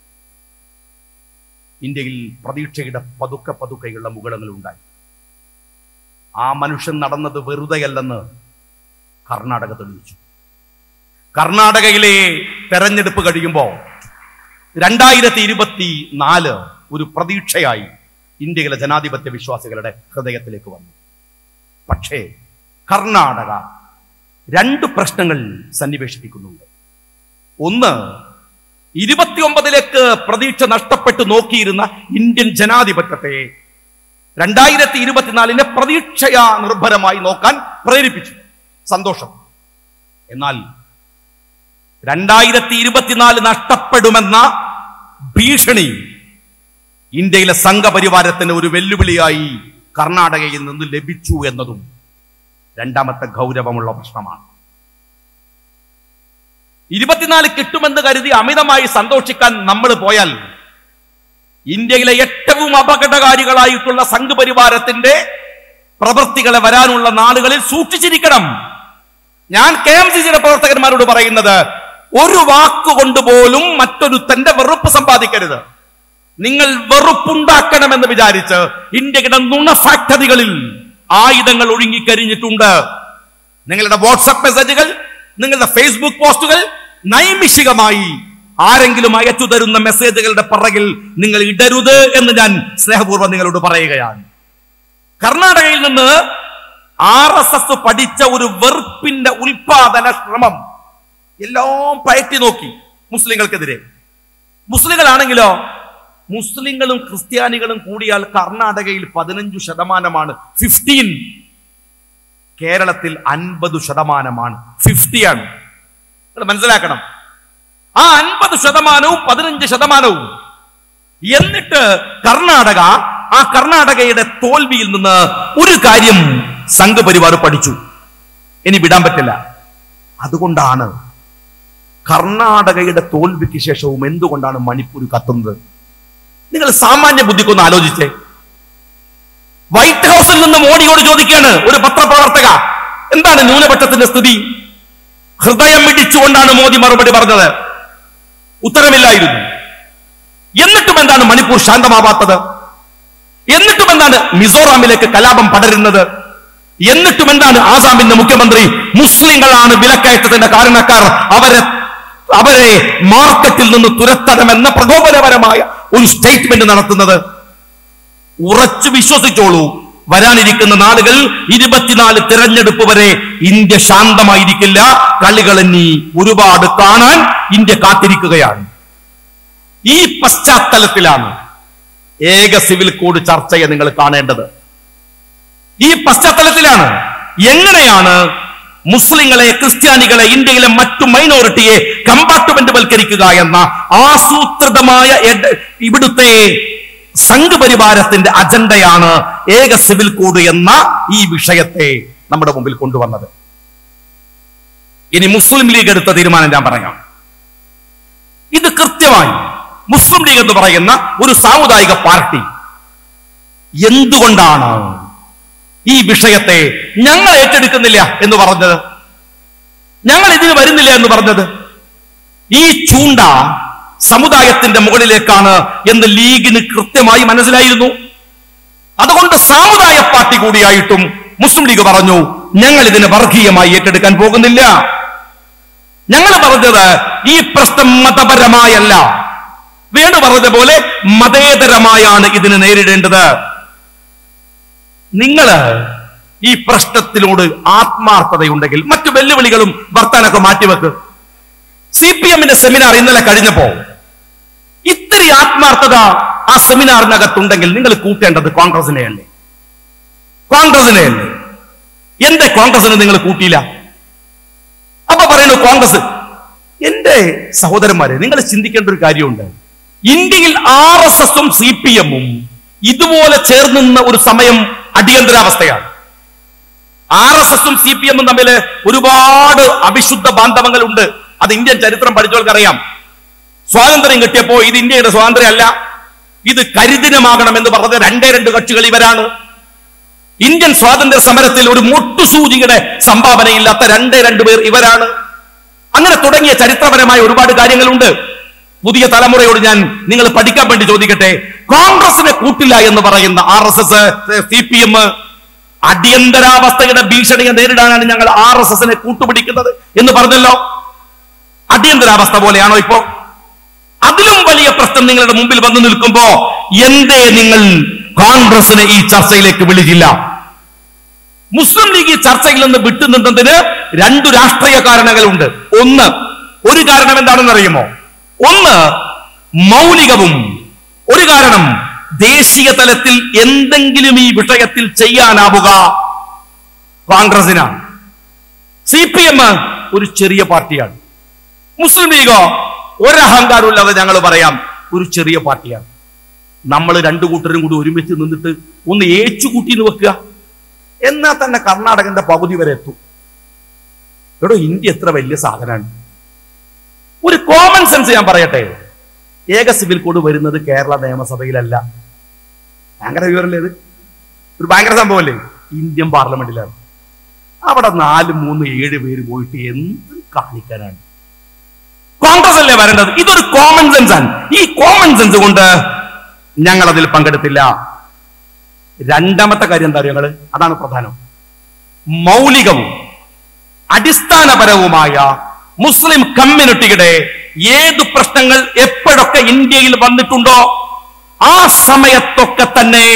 ഇന്ത്യയിൽ പ്രതീക്ഷയുടെ പതുക്കെ പതുക്കെയുള്ള മുകളങ്ങൾ ഉണ്ടായി. ആ മനുഷ്യൻ നടന്നത് വെറുതെയല്ലെന്ന് കർണാടക തെളിയിച്ചു. കർണാടകയിലെ തെരഞ്ഞെടുപ്പ് കഴിയുമ്പോൾ രണ്ടായിരത്തി ഇരുപത്തി നാല് ഒരു പ്രതീക്ഷയായി ഇന്ത്യയിലെ ജനാധിപത്യ വിശ്വാസികളുടെ ഹൃദയത്തിലേക്ക് വന്നു. പക്ഷേ കർണാടക രണ്ട് പ്രശ്നങ്ങൾ സന്നിവേശിപ്പിക്കുന്നുണ്ട്. ഒന്ന്, ഇരുപത്തിയൊമ്പതിലേക്ക് പ്രതീക്ഷ നഷ്ടപ്പെട്ടു നോക്കിയിരുന്ന ഇന്ത്യൻ ജനാധിപത്യത്തെ രണ്ടായിരത്തി ഇരുപത്തിനാലിനെ പ്രതീക്ഷയാ നിർഭരമായി നോക്കാൻ പ്രേരിപ്പിച്ചു. സന്തോഷം. എന്നാൽ രണ്ടായിരത്തി ഇരുപത്തിനാല് നഷ്ടപ്പെടുമെന്ന ഭീഷണി ഇന്ത്യയിലെ സംഘപരിവാരത്തിന് ഒരു വെല്ലുവിളിയായി കർണാടകയിൽ നിന്ന് ലഭിച്ചു എന്നതും രണ്ടാമത്തെ ഗൗരവമുള്ള പ്രശ്നമാണ്. ഇരുപത്തിനാല് കിട്ടുമെന്ന് കരുതി അമിതമായി സന്തോഷിക്കാൻ നമ്മൾ പോയാൽ ഇന്ത്യയിലെ ഏറ്റവും അപകടകാരികളായിട്ടുള്ള സംഘപരിവാരത്തിന്റെ പ്രവൃത്തികളെ വരാനുള്ള നാളുകളിൽ സൂക്ഷിച്ചിരിക്കണം. ഞാൻ കെ എം സി സിയുടെ പ്രവർത്തകന്മാരോട് പറയുന്നത്, ഒരു വാക്കുകൊണ്ട് പോലും മറ്റൊരുത്തന്റെ വെറുപ്പ് സമ്പാദിക്കരുത്. നിങ്ങൾ വെറുപ്പുണ്ടാക്കണമെന്ന് വിചാരിച്ച് ഇന്ത്യയുടെ നുണ ഫാക്ടറികളിൽ ആയുധങ്ങൾ ഒഴുങ്ങിക്കരിഞ്ഞിട്ടുണ്ട്. നിങ്ങളുടെ വാട്സ്ആപ്പ് മെസ്സേജുകൾ, നിങ്ങളുടെ ഫേസ്ബുക്ക് പോസ്റ്റുകൾ നൈമിഷികമായി ആരെങ്കിലും അയച്ചു തരുന്ന മെസ്സേജുകളുടെ പിറകിൽ നിങ്ങൾ ഇടരുത് എന്ന് ഞാൻ സ്നേഹപൂർവ്വം നിങ്ങളോട് പറയുകയാണ്. കർണാടകയിൽ നിന്ന് ആർ എസ് എസ് പഠിച്ച ഒരു വെറുപ്പിന്റെ ഉൽപാദന ശ്രമം എല്ലാം പയറ്റി നോക്കി. മുസ്ലിങ്ങൾക്കെതിരെ. മുസ്ലിങ്ങളാണെങ്കിലോ മുസ്ലിങ്ങളും ക്രിസ്ത്യാനികളും കൂടിയാൽ കർണാടകയിൽ പതിനഞ്ചു ശതമാനമാണ്, ഫിഫ്റ്റീൻ. കേരളത്തിൽ അൻപത് ശതമാനമാണ്, ഫിഫ്റ്റിയാണ്. നിങ്ങൾ മനസ്സിലാക്കണം. ആ അൻപത് ശതമാനവും പതിനഞ്ച് ശതമാനവും. എന്നിട്ട് കർണാടക, ആ കർണാടകയുടെ തോൽവിയിൽ നിന്ന് ഒരു കാര്യം സംഘപരിവാർ പഠിച്ചു, ഇനി വിടാൻ പറ്റില്ല. അതുകൊണ്ടാണ് കർണാടകയുടെ തോൽവിക്ക് ശേഷവും എന്തുകൊണ്ടാണ് മണിപ്പൂർ കത്തുന്നത്? നിങ്ങൾ സാമാന്യ ബുദ്ധിക്കൊന്ന് ആലോചിച്ചേ. വൈറ്റ് ഹൗസിൽ നിന്ന് മോഡിയോട് ചോദിക്കുകയാണ് ഒരു പത്രപ്രവർത്തക, എന്താണ് ന്യൂനപക്ഷത്തിന്റെ സ്ഥിതി? ഹൃദയം മിടിച്ചുകൊണ്ടാണ് മോദി മറുപടി പറഞ്ഞത്. ഉത്തരമില്ലായിരുന്നു. എന്നിട്ടും എന്താണ് മണിപ്പൂർ ശാന്തമാവാത്തത്? എന്നിട്ടും എന്താണ് മിസോറാമിലേക്ക് കലാപം പടരുന്നത്? എന്നിട്ടും എന്താണ് ആസാമിന്റെ മുഖ്യമന്ത്രി മുസ്ലിങ്ങളാണ് വിലക്കയറ്റത്തിന്റെ കാരണക്കാർ, അവരെ അവരെ മാർക്കറ്റിൽ നിന്ന് തുരത്തണമെന്ന പ്രകോപനപരമായ ഒരു സ്റ്റേറ്റ്മെന്റ് നടത്തുന്നത്? ഉറച്ചു വിശ്വസിച്ചോളൂ, വരാനിരിക്കുന്ന നാളുകൾ ഇരുപത്തിനാല് തിരഞ്ഞെടുപ്പ് വരെ ഇന്ത്യ ശാന്തമായിരിക്കില്ല. കളികൾ ഇനി ഒരുപാട് കാണാൻ ഇന്ത്യ കാത്തിരിക്കുകയാണ്. ഈ പശ്ചാത്തലത്തിലാണ് ഏക സിവിൽ കോഡ് ചർച്ചയെ നിങ്ങൾ കാണേണ്ടത്. ഈ പശ്ചാത്തലത്തിലാണ് എങ്ങനെയാണ് മുസ്ലിങ്ങളെ, ക്രിസ്ത്യാനികളെ, ഇന്ത്യയിലെ മറ്റു മൈനോറിറ്റിയെ കമ്പാർട്ട്മെന്റുവൽക്കരിക്കുക എന്ന ആസൂത്രിതമായ ഇവിടുത്തെ സംഘപരിവാരത്തിന്റെ അജണ്ടയാണ് ഏക സിവിൽ കോഡ് എന്ന ഈ വിഷയത്തെ നമ്മുടെ മുമ്പിൽ കൊണ്ടുവന്നത്. ഇനി മുസ്ലിം ലീഗ് എടുത്ത തീരുമാനം ഞാൻ പറയാം. ഇത് കൃത്യമായി മുസ്ലിം ലീഗ് എന്ന് പറയുന്ന ഒരു സാമുദായിക പാർട്ടി എന്തുകൊണ്ടാണ് ഈ വിഷയത്തെ ഞങ്ങൾ ഏറ്റെടുക്കുന്നില്ല എന്ന് പറഞ്ഞത്, ഞങ്ങൾ ഇതിന് വരുന്നില്ല എന്ന് പറഞ്ഞത്? ഈ ചൂണ്ട സമുദായത്തിന്റെ മുകളിലേക്കാണ് എന്ന് ലീഗിന് കൃത്യമായി മനസ്സിലായിരുന്നു. അതുകൊണ്ട് സാമുദായ പാർട്ടി കൂടിയായിട്ടും മുസ്ലിം ലീഗ് പറഞ്ഞു, ഞങ്ങൾ ഇതിനെ വർഗീയമായി ഏറ്റെടുക്കാൻ പോകുന്നില്ല. ഞങ്ങൾ പറഞ്ഞത് ഈ പ്രശ്നം മതപരമായല്ല, വേണു പറഞ്ഞ പോലെ മതേതരമായാണ് ഇതിനെ നേരിടേണ്ടത്. നിങ്ങൾ ഈ പ്രശ്നത്തിനോട് ആത്മാർത്ഥതയുണ്ടെങ്കിൽ മറ്റു വെല്ലുവിളികളും വർത്താനൊക്കെ മാറ്റിവെക്ക്. സി പി എമ്മിന്റെ സെമിനാർ ഇന്നലെ കഴിഞ്ഞപ്പോ ഇത്തിരി ആത്മാർത്ഥത ആ സെമിനാറിനകത്തുണ്ടെങ്കിൽ നിങ്ങൾ കൂട്ടേണ്ടത് കോൺഗ്രസിനെയല്ലേ? കോൺഗ്രസിനെയല്ലേ? എന്റെ കോൺഗ്രസിനെ നിങ്ങൾ കൂട്ടിയില്ല. അപ്പൊ പറയുന്നു കോൺഗ്രസ്. എന്റെ സഹോദരന്മാരെ, നിങ്ങൾ ചിന്തിക്കേണ്ട ഒരു കാര്യമുണ്ട്. ഇന്ത്യയിൽ ആർ എസ് എസും സി പി എമ്മും ഇതുപോലെ ചേർന്നുന്ന ഒരു സമയം അടിയന്തരാവസ്ഥയാണ്. ആർ എസ് എസും സി പി എമ്മും തമ്മിൽ ഒരുപാട് അവിശുദ്ധ ബാന്ധവങ്ങൾ ഉണ്ട്. അത് ഇന്ത്യൻ ചരിത്രം പഠിച്ചവർക്കറിയാം. സ്വാതന്ത്ര്യം കിട്ടിയപ്പോ ഇത് ഇന്ത്യയുടെ സ്വാതന്ത്ര്യ അല്ല, ഇത് കരിദിനമാകണം എന്ന് പറഞ്ഞ രണ്ടേ രണ്ട് കക്ഷികൾ ഇവരാണ്. ഇന്ത്യൻ സ്വാതന്ത്ര്യ സമരത്തിൽ ഒരു മുട്ടുസൂചിയുടെ സംഭാവനയില്ലാത്ത രണ്ടേ രണ്ടു പേർ ഇവരാണ്. അങ്ങനെ തുടങ്ങിയ ചരിത്രപരമായ ഒരുപാട് കാര്യങ്ങളുണ്ട്. പുതിയ തലമുറയോട് ഞാൻ നിങ്ങൾ പഠിക്കാൻ വേണ്ടി ചോദിക്കട്ടെ, കോൺഗ്രസിനെ കൂട്ടില്ല എന്ന് പറയുന്ന R S S, C P M അടിയന്തരാവസ്ഥയുടെ ഭീഷണിയെ നേരിടാനാണ് ഞങ്ങൾ ആർ എസ് എസിനെ കൂട്ടുപിടിക്കുന്നത് എന്ന് പറഞ്ഞല്ലോ. അടിയന്തരാവസ്ഥ പോലെയാണോ ഇപ്പോ? അതിലും വലിയ പ്രശ്നം നിങ്ങളുടെ മുമ്പിൽ വന്നു നിൽക്കുമ്പോ എന്തേ നിങ്ങൾ കോൺഗ്രസിനെ ഈ ചർച്ചയിലേക്ക് വിളിച്ചില്ല? മുസ്ലിം ലീഗ് ഈ ചർച്ചയിൽ നിന്ന് വിട്ടുനിന്നതിന് രണ്ടു രാഷ്ട്രീയ കാരണങ്ങളുണ്ട്. ഒന്ന്, ഒരു കാരണം എന്താണെന്ന് അറിയുമോ? ഒന്ന് മൗലികവും, ഒരു കാരണം ദേശീയ തലത്തിൽ എന്തെങ്കിലും ഈ വിഷയത്തിൽ ചെയ്യാനാവുക കോൺഗ്രസിനാണ്. സി പി എം ഒരു ചെറിയ പാർട്ടിയാണ്. മുസ്ലിം ലീഗോ ഒരഹങ്കാരമില്ലാതെ ഞങ്ങൾ പറയാം ഒരു ചെറിയ പാർട്ടിയാണ്. നമ്മൾ രണ്ടു കൂട്ടരും കൂടി ഒരുമിച്ച് നിന്നിട്ട് ഒന്ന് ഏച്ചുകൂട്ടിന്ന് വെക്കുക, എന്നാൽ തന്നെ കർണാടകന്റെ പകുതി വരെ എത്തും. എടോ, ഇന്ത്യ എത്ര വലിയ സാധനമാണ്. ഒരു കോമൺ സെൻസ് ഞാൻ പറയട്ടെ, ഏക സിവിൽ കോഡ് വരുന്നത് കേരള നിയമസഭയിലല്ല. ഭയങ്കര വിവരല്ലേ ഇത്? ഒരു ഭയങ്കര സംഭവമല്ലേ? ഇന്ത്യൻ പാർലമെന്റിലാണ്. അവിടെ നാല് മൂന്ന് ഏഴ് പേര് പോയിട്ട് എന്ത് കാണിക്കാനാണ്? കോൺഗ്രസ് അല്ലേ വരേണ്ടത്? ഇതൊരു കോമൺ സെൻസ് ആണ്. ഈ കോമൺ സെൻസ് കൊണ്ട് ഞങ്ങൾ അതിൽ പങ്കെടുത്തില്ല. രണ്ടാമത്തെ കാര്യം എന്താ അറിയോ ഞങ്ങള്? അതാണ് പ്രധാനം. മൗലികവും അടിസ്ഥാനപരവുമായ മുസ്ലിം കമ്മ്യൂണിറ്റിയുടെ ഏത് പ്രശ്നങ്ങൾ എപ്പോഴൊക്കെ ഇന്ത്യയിൽ വന്നിട്ടുണ്ടോ ആ സമയത്തൊക്കെ തന്നെ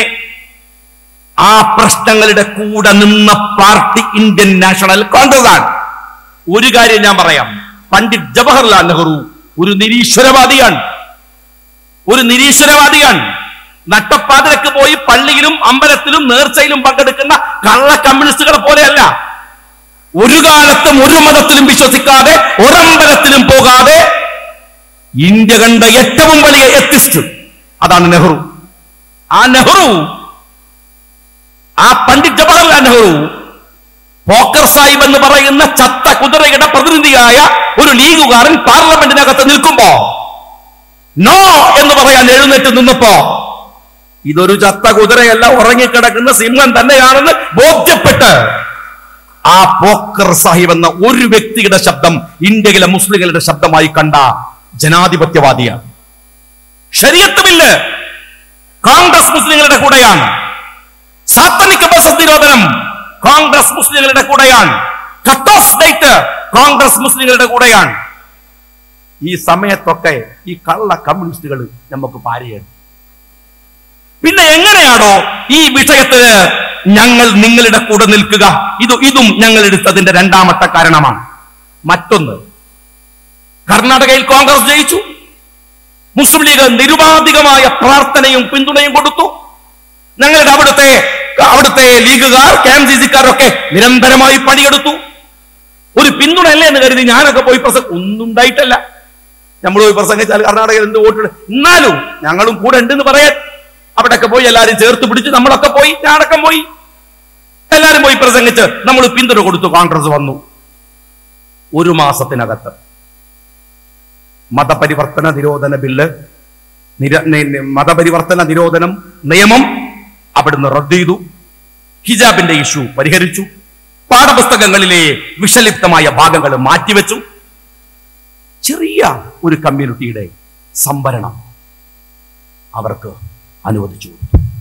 ആ പ്രശ്നങ്ങളുടെ കൂടെ നിന്ന പാർട്ടി ഇന്ത്യൻ നാഷണൽ കോൺഗ്രസ് ആണ്. ഒരു കാര്യം ഞാൻ പറയാം, പണ്ഡിറ്റ് ജവഹർലാൽ നെഹ്റു ഒരു നിരീശ്വരവാദിയാണ്, ഒരു നിരീശ്വരവാദിയാണ്. നട്ടപ്പാതിരക്ക് പോയി പള്ളിയിലും അമ്പലത്തിലും നേർച്ചയിലും പങ്കെടുക്കുന്ന കള്ള കമ്മ്യൂണിസ്റ്റുകളെ പോലെയല്ല. ഒരു കാലത്തും ഒരു മതത്തിലും വിശ്വസിക്കാതെ ഒരമ്പലത്തിലും പോകാതെ ഇന്ത്യ കണ്ട ഏറ്റവും വലിയ എത്തിസ്റ്റ് അതാണ് നെഹ്റു. ആ നെഹ്റു, ആ പണ്ഡിറ്റ് ജവഹർലാൽ നെഹ്റു പോക്കർ സാഹിബ് എന്ന് പറയുന്ന ചത്ത കുതിരയുടെ പ്രതിനിധിയായ ഒരു ലീഗുകാരൻ പാർലമെന്റിനകത്ത് നിൽക്കുമ്പോ നോ എന്ന് പറയാൻ എഴുന്നേറ്റ് നിന്നപ്പോ ഇതൊരു ചത്ത കുതിരയല്ല, ഉറങ്ങിക്കിടക്കുന്ന സിംഹം തന്നെയാണെന്ന് ബോധ്യപ്പെട്ട് ആ പോക്കർ സാഹിബ് എന്ന ഒരു വ്യക്തിയുടെ ശബ്ദം ഇന്ത്യയിലെ മുസ്ലിങ്ങളുടെ ശബ്ദമായി കണ്ട ജനാധിപത്യവാദിയാണ്. ശരീഅത്ത് ബില്ല് കോൺഗ്രസ് മുസ്ലിങ്ങളുടെ കൂടെയാണ്. സാത്തനിക് ബസ് നിരോധനം കോൺഗ്രസ് മുസ്ലിങ്ങളുടെ കൂടെയാണ്. കട്ട് ഓഫ് ഡേറ്റ് കോൺഗ്രസ് മുസ്ലിങ്ങളുടെ കൂടെയാണ്. ഈ സമയത്തൊക്കെ ഈ കള്ള കമ്മ്യൂണിസ്റ്റുകൾ നമുക്ക് പാരയാണ്. പിന്നെ എങ്ങനെയാണോ ഈ വിഷയത്തിന് ഞങ്ങൾ നിങ്ങളുടെ കൂടെ നിൽക്കുക? ഇത് ഇതും ഞങ്ങൾ എടുത്തതിന്റെ രണ്ടാമത്തെ കാരണമാണ്. മറ്റൊന്ന്, കർണാടകയിൽ കോൺഗ്രസ് ജയിച്ചു. മുസ്ലിം ലീഗ് നിരുപാധികമായ പ്രാർത്ഥനയും പിന്തുണയും കൊടുത്തു. ഞങ്ങളുടെ അവിടുത്തെ അവിടുത്തെ ലീഗുകാർ, കെ എം സി സിക്കാരൊക്കെ നിരന്തരമായി പണിയെടുത്തു. ഒരു പിന്തുണയല്ലേ എന്ന് കരുതി ഞാനൊക്കെ പോയി പ്രസംഗ ഒന്നും ഉണ്ടായിട്ടല്ല. നമ്മൾ പോയി പ്രസംഗിച്ചാൽ കർണാടകയിൽ എന്ത് വോട്ട്, എന്നാലും ഞങ്ങളും കൂടെ ഉണ്ടെന്ന് പറയാൻ അവിടെയൊക്കെ പോയി എല്ലാരും ചേർത്ത് പിടിച്ച് നമ്മളൊക്കെ പോയി, ഞാനടക്കം പോയി, എല്ലാരും പോയി പ്രസംഗിച്ച് നമ്മൾ പിന്തുണ കൊടുത്തു. കോൺഗ്രസ് വന്നു. ഒരു മാസത്തിനകത്ത് മതപരിവർത്തന നിരോധന ബില്ല്, മതപരിവർത്തന നിരോധനം നിയമം അവിടുന്ന് റദ്ദ് ചെയ്തു. ഹിജാബിന്റെ ഇഷ്യൂ പരിഹരിച്ചു. പാഠപുസ്തകങ്ങളിലെ വിഷലിപ്തമായ ഭാഗങ്ങൾ മാറ്റിവെച്ചു. ചെറിയ ഒരു കമ്മ്യൂണിറ്റിയുടെ സംവരണം അവർക്ക് അനുവദിച്ചു.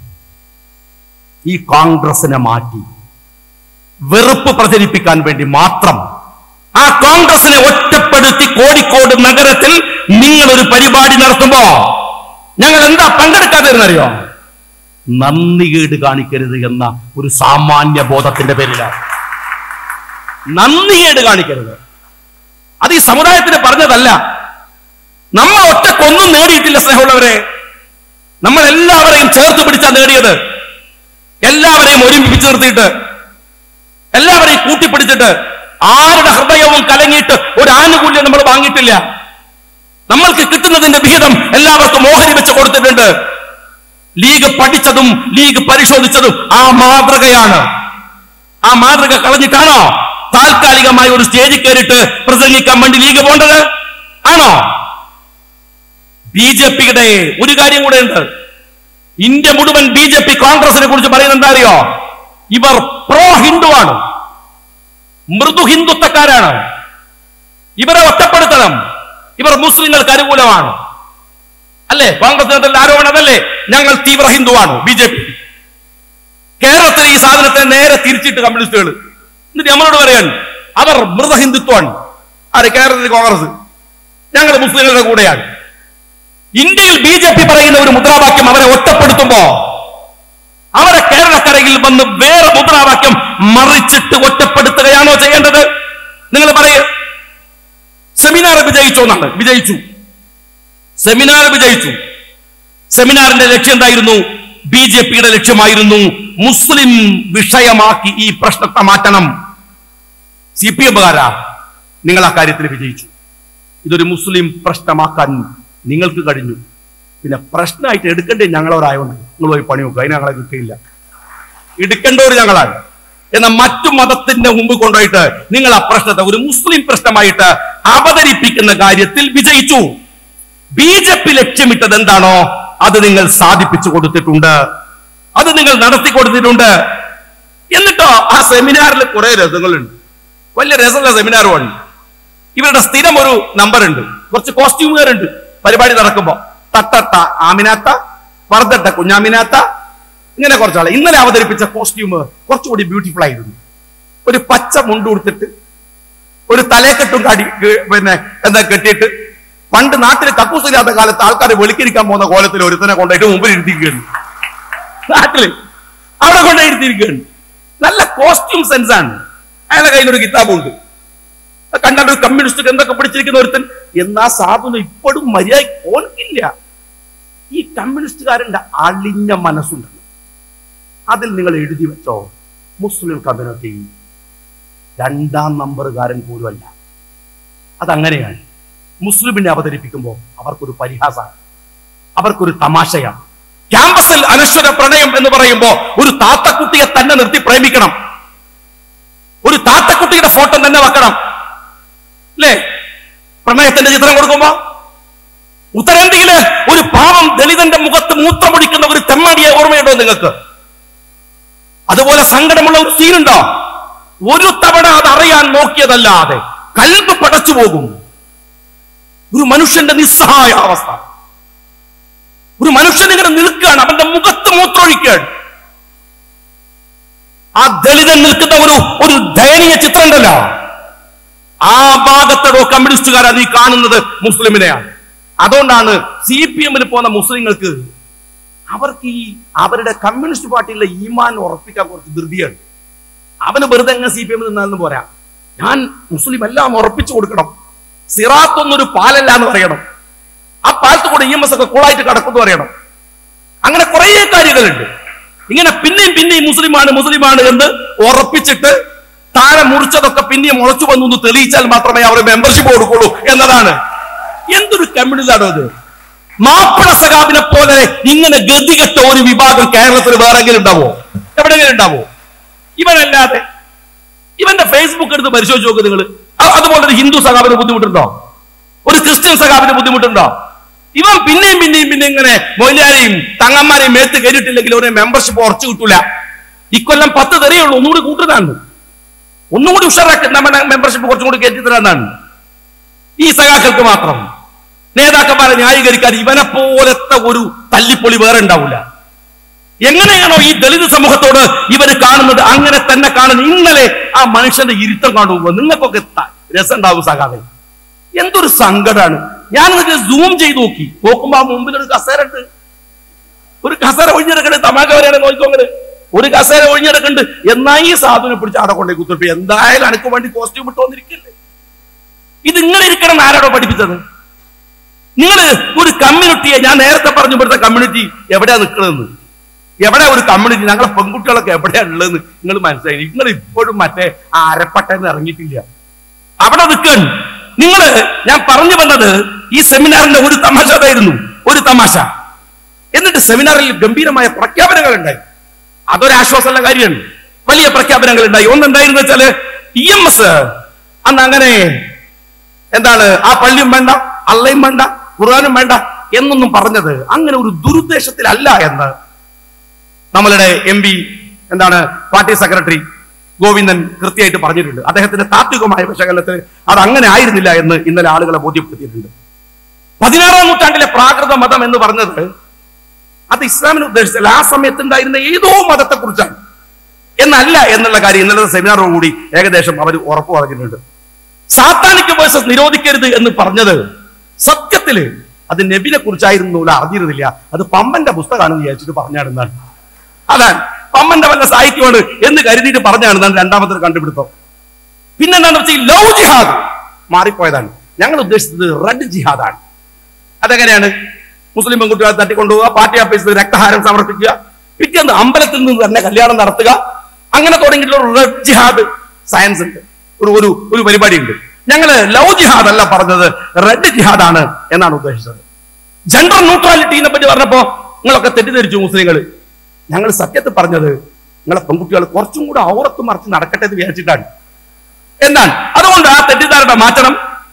ഈ കോൺഗ്രസിനെ മാറ്റി വെറുപ്പ് പ്രചരിപ്പിക്കാൻ വേണ്ടി മാത്രം ആ കോൺഗ്രസിനെ ഒറ്റപ്പെടുത്തി കോഴിക്കോട് നഗരത്തിൽ നിങ്ങൾ ഒരു പരിപാടി നടത്തുമ്പോ ഞങ്ങൾ എന്താ പങ്കെടുക്കാതിരുന്നറിയോ? നന്ദികേട് കാണിക്കരുത് എന്ന ഒരു സാമാന്യ ബോധത്തിന്റെ പേരിലാണ്. നന്ദികേട് കാണിക്കരുത്. അത് ഈ സമുദായത്തിന് പറഞ്ഞതല്ല. നമ്മൾ ഒറ്റക്കൊന്നും നേടിയിട്ടില്ല സ്നേഹമുള്ളവരെ. നമ്മൾ എല്ലാവരെയും ചേർത്ത് പിടിച്ചാ നേടിയത്. എല്ലാവരെയും ഒരുമിപ്പിച്ച് നിർത്തിയിട്ട്, എല്ലാവരെയും കൂട്ടിപ്പിടിച്ചിട്ട്, ആരുടെ ഹൃദയവും കലങ്ങിയിട്ട് ഒരു ആനുകൂല്യം നമ്മൾ വാങ്ങിയിട്ടില്ല. നമ്മൾക്ക് കിട്ടുന്നതിന്റെ വിഹിതം എല്ലാവർക്കും ഓഹരി വെച്ച് കൊടുത്തിട്ടുണ്ട്. ലീഗ് പഠിച്ചതും ലീഗ് പരിശോധിച്ചതും ആ മാതൃകയാണ്. ആ മാതൃക കളഞ്ഞിട്ടാണോ താൽക്കാലികമായി ഒരു സ്റ്റേജിൽ കയറിയിട്ട് പ്രസംഗിക്കാൻ വേണ്ടി ലീഗ് പോണ്ടത്? ആണോ? ബി ജെ പിയുടെ ഒരു കാര്യം കൂടെ ഉണ്ട്. ഇന്ത്യ മുഴുവൻ ബി ജെ പി കോൺഗ്രസിനെ കുറിച്ച് പറയുന്നത് എന്താ അറിയോ? ഇവർ പ്രോ ഹിന്ദുവാണ്, മൃദു ഹിന്ദുത്വക്കാരാണ്, ഇവരെ ഒറ്റപ്പെടുത്തണം, ഇവർ മുസ്ലിങ്ങൾക്ക് അനുകൂലമാണ്. അല്ലേ? കോൺഗ്രസിന്റെ ആരോപണം അതല്ലേ? ഞങ്ങൾ തീവ്ര ഹിന്ദുവാണ് ബി ജെ പി. കേരളത്തിൽ ഈ സാധനത്തെ നേരെ തിരിച്ചിട്ട് കമ്മ്യൂണിസ്റ്റുകൾ എന്നിട്ട് നമ്മളോട് പറയാൻ അവർ മൃത ഹിന്ദുത്വമാണ്. ആര്? കേരളത്തിൽ കോൺഗ്രസ്. ഞങ്ങൾ മുസ്ലിങ്ങളുടെ കൂടെയാണ്. ഇന്ത്യയിൽ ബി ജെ പി പറയുന്ന ഒരു മുദ്രാവാക്യം അവരെ ഒറ്റപ്പെടുത്തുമ്പോ അവരെ കേരളക്കരയിൽ വന്ന് വേറെ മുദ്രാവാക്യം മറിച്ചിട്ട് ഒറ്റപ്പെടുത്തുകയാണോ ചെയ്യേണ്ടത്? നിങ്ങൾ പറയൂ. സെമിനാർ വിജയിച്ചോ എന്നാണ്. വിജയിച്ചു. സെമിനാർ വിജയിച്ചു. സെമിനാറിന്റെ ലക്ഷ്യം എന്തായിരുന്നു? ബി ജെ പിയുടെ ലക്ഷ്യമായിരുന്നു മുസ്ലിം വിഷയമാക്കി ഈ പ്രശ്നത്തെ മാറ്റണം. സി പി എമ്മുകാരാ, നിങ്ങൾ ആ കാര്യത്തിൽ വിജയിച്ചു. ഇതൊരു മുസ്ലിം പ്രശ്നമാക്കാൻ നിങ്ങൾക്ക് കഴിഞ്ഞു. പിന്നെ പ്രശ്നമായിട്ട് എടുക്കേണ്ടേ ഞങ്ങളവരായോണ്ട് നിങ്ങൾ പോയി പണി നോക്കുക. അതിന് ഞങ്ങളെ കിട്ടിയില്ല. എടുക്കേണ്ടവർ ഞങ്ങളാണ്. എന്നാൽ മറ്റു മതത്തിന്റെ മുമ്പ് കൊണ്ടുപോയിട്ട് നിങ്ങൾ ആ പ്രശ്നത്തെ ഒരു മുസ്ലിം പ്രശ്നമായിട്ട് അവതരിപ്പിക്കുന്ന കാര്യത്തിൽ വിജയിച്ചു. ബി ജെ പി ലക്ഷ്യമിട്ടത് എന്താണോ അത് നിങ്ങൾ സാധിപ്പിച്ചു കൊടുത്തിട്ടുണ്ട്, അത് നിങ്ങൾ നടത്തി കൊടുത്തിട്ടുണ്ട്. എന്നിട്ടോ ആ സെമിനാറിൽ കുറെ രസങ്ങളുണ്ട്. വലിയ രസമുള്ള സെമിനാറുമാണ്. ഇവരുടെ സ്ഥിരം ഒരു നമ്പർ ഉണ്ട്. കുറച്ച് കോസ്റ്റ്യൂമുകാരുണ്ട് പരിപാടി നടക്കുമ്പോ. തട്ടട്ട ആമിനാത്ത, വർദ്ധട്ട കുഞ്ഞാമിനാത്ത, ഇങ്ങനെ കുറച്ചാളെ. ഇന്നലെ അവതരിപ്പിച്ച കോസ്റ്റ്യൂം കുറച്ചുകൂടി ബ്യൂട്ടിഫുൾ ആയിരുന്നു. ഒരു പച്ച മുണ്ട് കൊടുത്തിട്ട് ഒരു തലേക്കെട്ടും കാടി പിന്നെ എന്താ കെട്ടിയിട്ട്, പണ്ട് നാട്ടിൽ കക്കൂസില്ലാത്ത കാലത്ത് ആൾക്കാർ വെളുക്കിരിക്കാൻ പോകുന്ന കോലത്തിൽ ഒരുത്തനെ കൊണ്ടായിട്ട് മുമ്പിൽ ഇരുത്തിയിരിക്കുകയാണ്. നാട്ടില് അവിടെ കൊണ്ടുപോയി ഇരുത്തിയിരിക്കുകയാണ്. നല്ല കോസ്റ്റ്യൂം സെൻസ് ആണ്. അയാളുടെ കയ്യിലൊരു കിതാബുണ്ട്. കണ്ടാൽ ഒരു കമ്മ്യൂണിസ്റ്റ് എന്തൊക്കെ പിടിച്ചിരിക്കുന്ന ഒരുത്തൻ. എന്നാ സാധുന ഇപ്പോഴും മര്യാദ ഓർക്കില്ല. ഈ കമ്മ്യൂണിസ്റ്റുകാരന്റെ അളിഞ്ഞ മനസ്സുണ്ടല്ലോ, അതിൽ നിങ്ങൾ എഴുതി വെച്ചോ, മുസ്ലിം കമ്മ്യൂണിറ്റി രണ്ടാം നമ്പറുകാരൻ പോലും അല്ല. അതങ്ങനെയാണ്. മുസ്ലിമിനെ അവതരിപ്പിക്കുമ്പോൾ അവർക്കൊരു പരിഹാസമാണ്, അവർക്കൊരു തമാശയാണ്. ക്യാമ്പസിൽ അനശ്വര പ്രണയം എന്ന് പറയുമ്പോൾ ഒരു താത്തക്കുട്ടിയെ തന്നെ നിർത്തി പ്രേമിക്കണം, ഒരു താത്തക്കുട്ടിയുടെ ഫോട്ടോ തന്നെ വെക്കണം അല്ലേ? പ്രണയത്തിന്റെ ചിത്രം കൊടുക്കുമ്പോ ഉത്തരേന്ത്യയില് ഒരു പാവം ദളിതന്റെ മുഖത്ത് മൂത്രമൊഴിക്കുന്ന ഒരു തെമ്മാടിയെ ഓർമ്മയുണ്ടോ നിങ്ങൾക്ക്? അതുപോലെ സങ്കടമുള്ള ഒരു സീനുണ്ടോ? ഒരു തവണ അത് അറിയാൻ നോക്കിയതല്ലാതെ കൽബ് പടച്ചു പോകും. ഒരു മനുഷ്യന്റെ നിസ്സഹായ അവസ്ഥ. ഒരു മനുഷ്യൻ ഇങ്ങനെ നിൽക്കുകയാണ്, അവന്റെ മുഖത്ത് മൂത്രമൊഴിക്കുകയാണ്. ആ ദളിതൻ നിൽക്കുന്ന ഒരു ഒരു ദയനീയ ചിത്രം ഉണ്ടല്ലോ, ആ ഭാഗത്തോ കമ്മ്യൂണിസ്റ്റുകാരാ നീ കാണുന്നത് മുസ്ലിമിനെയാണ്. അതുകൊണ്ടാണ് സി പി എമ്മിൽ പോകുന്ന മുസ്ലിങ്ങൾക്ക് അവർക്ക് ഈ അവരുടെ കമ്മ്യൂണിസ്റ്റ് പാർട്ടിയിലെ ഈമാൻ ഉറപ്പിക്കാൻ കുറച്ച് ധൃതിയാണ്. അവന് വെറുതെ എങ്ങനെ സി പി എമ്മിൽ നിന്നാലും പോരാ, ഞാൻ മുസ്ലിം എല്ലാം ഉറപ്പിച്ചു കൊടുക്കണം, സിറാത്തൊന്നൊരു പാലല്ല എന്ന് പറയണം, ആ പാലത്ത് കൂടെ ഇ എം എസ് ഒക്കെ കൂളായിട്ട് കടക്കുന്നു പറയണം. അങ്ങനെ കുറെ കാര്യങ്ങളുണ്ട്. ഇങ്ങനെ പിന്നെയും പിന്നെയും മുസ്ലിമാണ് മുസ്ലിമാണ് എന്ന് ഉറപ്പിച്ചിട്ട് താഴെ മുറിച്ചതൊക്കെ പിന്നെയും മുളച്ചു വന്നു തെളിയിച്ചാൽ മാത്രമേ അവർ മെമ്പർഷിപ്പ് കൊടുക്കുള്ളൂ എന്നതാണ്. എന്തൊരു കമ്മ്യൂണിസ്റ്റാണോ ഇത്? മാപ്പിള സഖാബിനെ പോലെ ഇങ്ങനെ ഗതികെട്ട ഒരു വിഭാഗം കേരളത്തിൽ വേറെങ്കിലും ഉണ്ടാവോ? എവിടെയെങ്കിലും ഉണ്ടാവോ? ഇവനല്ലാതെ ഇവന്റെ ഫേസ്ബുക്ക് എടുത്ത് പരിശോധിച്ച് നോക്ക് നിങ്ങൾ. അതുപോലെ ഒരു ഹിന്ദു സഖാബിന് ബുദ്ധിമുട്ടുണ്ടോ? ഒരു ക്രിസ്ത്യൻ സഖാബിന് ബുദ്ധിമുട്ടുണ്ടോ? ഇവൻ പിന്നെയും പിന്നെയും പിന്നെ ഇങ്ങനെ മൊയ്ലാരെയും തങ്ങന്മാരെയും മേത്ത് കയറിയിട്ടില്ലെങ്കിൽ ഒരു മെമ്പർഷിപ്പ് ഉറച്ചു കിട്ടൂല. ഇക്കൊല്ലം പത്ത് തെറിയുള്ളൂ, ഒന്നുകൂടി കൂട്ടുന്നതാണ്, ഒന്നുകൂടി ഉഷാറാക്കി നമ്മുടെ മെമ്പർഷിപ്പ് കുറച്ചും കൂടി കയറ്റി തരാന്നാണ്. ഈ സഖാക്കൾക്ക് മാത്രം നേതാക്കന്മാരെ ന്യായീകരിക്കാൻ ഇവനെ പോലത്തെ ഒരു തല്ലിപ്പൊളി വേറെ ഉണ്ടാവില്ല. എങ്ങനെയാണോ ഈ ദളിത് സമൂഹത്തോട് ഇവര് കാണുന്നത് അങ്ങനെ തന്നെ കാണുന്നത്. ഇന്നലെ ആ മനുഷ്യന്റെ ഇരുത്തം കാണുമ്പോൾ നിങ്ങൾക്കൊക്കെ രസം ഉണ്ടാവും സഖാവേ. എന്തൊരു സങ്കടമാണ്. ഞാൻ നിങ്ങൾക്ക് സൂം ചെയ്ത് നോക്കി, നോക്കുമ്പോ ആ മുമ്പിൽ ഒരു കസേര ഉണ്ട്, ഒരു കസേര ഒഴിഞ്ഞെടുക്കണ്ട്. തമാശ വരെയാണ് നോക്കിക്കോങ്ങട്, ഒരു കസേര ഒഴിഞ്ഞെടുക്കണ്ട്. എന്നാ ഈ സാധുവിനെ പിടിച്ച് അവിടെ കൊണ്ടേ കുത്തിരിപ്പ്. എന്തായാലും അനക്ക് വേണ്ടി കോസ്റ്റ്യൂം ഇട്ട് വന്നിരിക്കില്ലേ? ഇത് ഇങ്ങനെ ഇരിക്കണം ആരാടോ പഠിപ്പിച്ചത്? നിങ്ങൾ ഒരു കമ്മ്യൂണിറ്റിയെ, ഞാൻ നേരത്തെ പറഞ്ഞു ഇവിടുത്തെ കമ്മ്യൂണിറ്റി എവിടെയാ നിൽക്കണമെന്ന്, എവിടെ ഒരു കമ്മ്യൂണിറ്റി, ഞങ്ങളെ പെൺകുട്ടികളൊക്കെ എവിടെയാ ഉള്ളതെന്ന് നിങ്ങൾ മനസ്സിലായി. നിങ്ങൾ ഇപ്പോഴും മറ്റേ ആ അരപ്പട്ടേന്ന് ഇറങ്ങിയിട്ടില്ല, അവിടെ നിൽക്കാൻ നിങ്ങൾ. ഞാൻ പറഞ്ഞു വന്നത് ഈ സെമിനാറിന്റെ ഒരു തമാശ അതായിരുന്നു, ഒരു തമാശ. എന്നിട്ട് സെമിനാറിൽ ഗംഭീരമായ പ്രഖ്യാപനങ്ങൾ ഉണ്ടായി. അതൊരാശ്വാസമുള്ള കാര്യമാണ്. വലിയ പ്രഖ്യാപനങ്ങൾ ഉണ്ടായി. ഒന്നുണ്ടായിരുന്നു വെച്ചാല് ഇ എം എസ് അന്ന് അങ്ങനെ എന്താണ് ആ പള്ളിയും വേണ്ട, അള്ളയും വേണ്ട, ഖുർആനും വേണ്ട എന്നൊന്നും പറഞ്ഞത് അങ്ങനെ ഒരു ദുരുദ്ദേശത്തിലല്ല എന്ന് നമ്മളുടെ എം പി എന്താണ് പാർട്ടി സെക്രട്ടറി ഗോവിന്ദൻ കൃത്യമായിട്ട് പറഞ്ഞിട്ടുണ്ട്. അദ്ദേഹത്തിന്റെ താത്വികമായ വിശകലനത്തിൽ അത് അങ്ങനെ ആയിരുന്നില്ല എന്ന് ഇന്നലെ ആളുകളെ ബോധ്യപ്പെടുത്തിയിട്ടുണ്ട്. പതിനാറാം നൂറ്റാണ്ടിലെ പ്രാകൃത മതം എന്ന് പറഞ്ഞത് അത് ഇസ്ലാമിനെ ഉദ്ദേശിച്ചല്ല, ആ സമയത്ത് ഉണ്ടായിരുന്ന ഏതോ മതത്തെ കുറിച്ചാണ് എന്നല്ല എന്നുള്ള കാര്യം ഇന്നലത്തെ സെമിനാറോടുകൂടി ഏകദേശം അവർ ഉറപ്പു പറഞ്ഞിട്ടുണ്ട്. സാത്താനിക് വേഴ്സസ് നിരോധിക്കരുത് എന്ന് പറഞ്ഞത് സത്യത്തില് അത് നബിനെ കുറിച്ചായിരുന്നു അറിഞ്ഞിരുന്നില്ല, അത് പമ്മന്റെ പുസ്തകമാണെന്ന് വിചാരിച്ചിട്ട് പറഞ്ഞാണെന്നാണ്. അതാണ് പമ്മന്റെ വല്ല സാഹിത്യമാണ് എന്ന് കരുതിയിട്ട് പറഞ്ഞാണെന്നാണ് രണ്ടാമത്തെ കണ്ടുപിടുത്തം. പിന്നെന്താണെന്ന് വെച്ചാൽ ലവ് ജിഹാദ് മാറിപ്പോയതാണ്. ഞങ്ങൾ ഉദ്ദേശിച്ചത് റെഡ് ജിഹാദാണ്. അതെങ്ങനെയാണ്? മുസ്ലിം പെൺകുട്ടികളെ തട്ടിക്കൊണ്ടുപോവുക, പാർട്ടി ഓഫീസിൽ രക്തഹാരം സമർപ്പിക്കുക, പിറ്റേന്ന് അമ്പലത്തിൽ നിന്ന് തന്നെ കല്യാണം നടത്തുക, അങ്ങനെ തുടങ്ങിയിട്ടുള്ള ഒരു റെഡ് ജിഹാദ് സയൻസ് ഉണ്ട്, ഒരു ഒരു ഒരു പരിപാടി ഉണ്ട്. ഞങ്ങള് ലവ് ജിഹാദ് അല്ല പറഞ്ഞത്, റെഡ് ജിഹാദാണ് എന്നാണ് ഉദ്ദേശിച്ചത്. ജെൻഡർ ന്യൂട്രാലിറ്റിനെ പറ്റി പറഞ്ഞപ്പോ നിങ്ങളൊക്കെ തെറ്റിദ്ധരിച്ചു മുസ്ലിങ്ങൾ. ഞങ്ങൾ സത്യത്തിൽ പറഞ്ഞത് നിങ്ങളെ പെൺകുട്ടികൾ കുറച്ചും കൂടെ ഔറത്ത് മറിച്ച് നടക്കട്ടെ എന്ന് വിചാരിച്ചിട്ടാണ്. എന്താണ് അതുകൊണ്ട് ആ തെറ്റിദ്ധാരണ മാറ്റണം.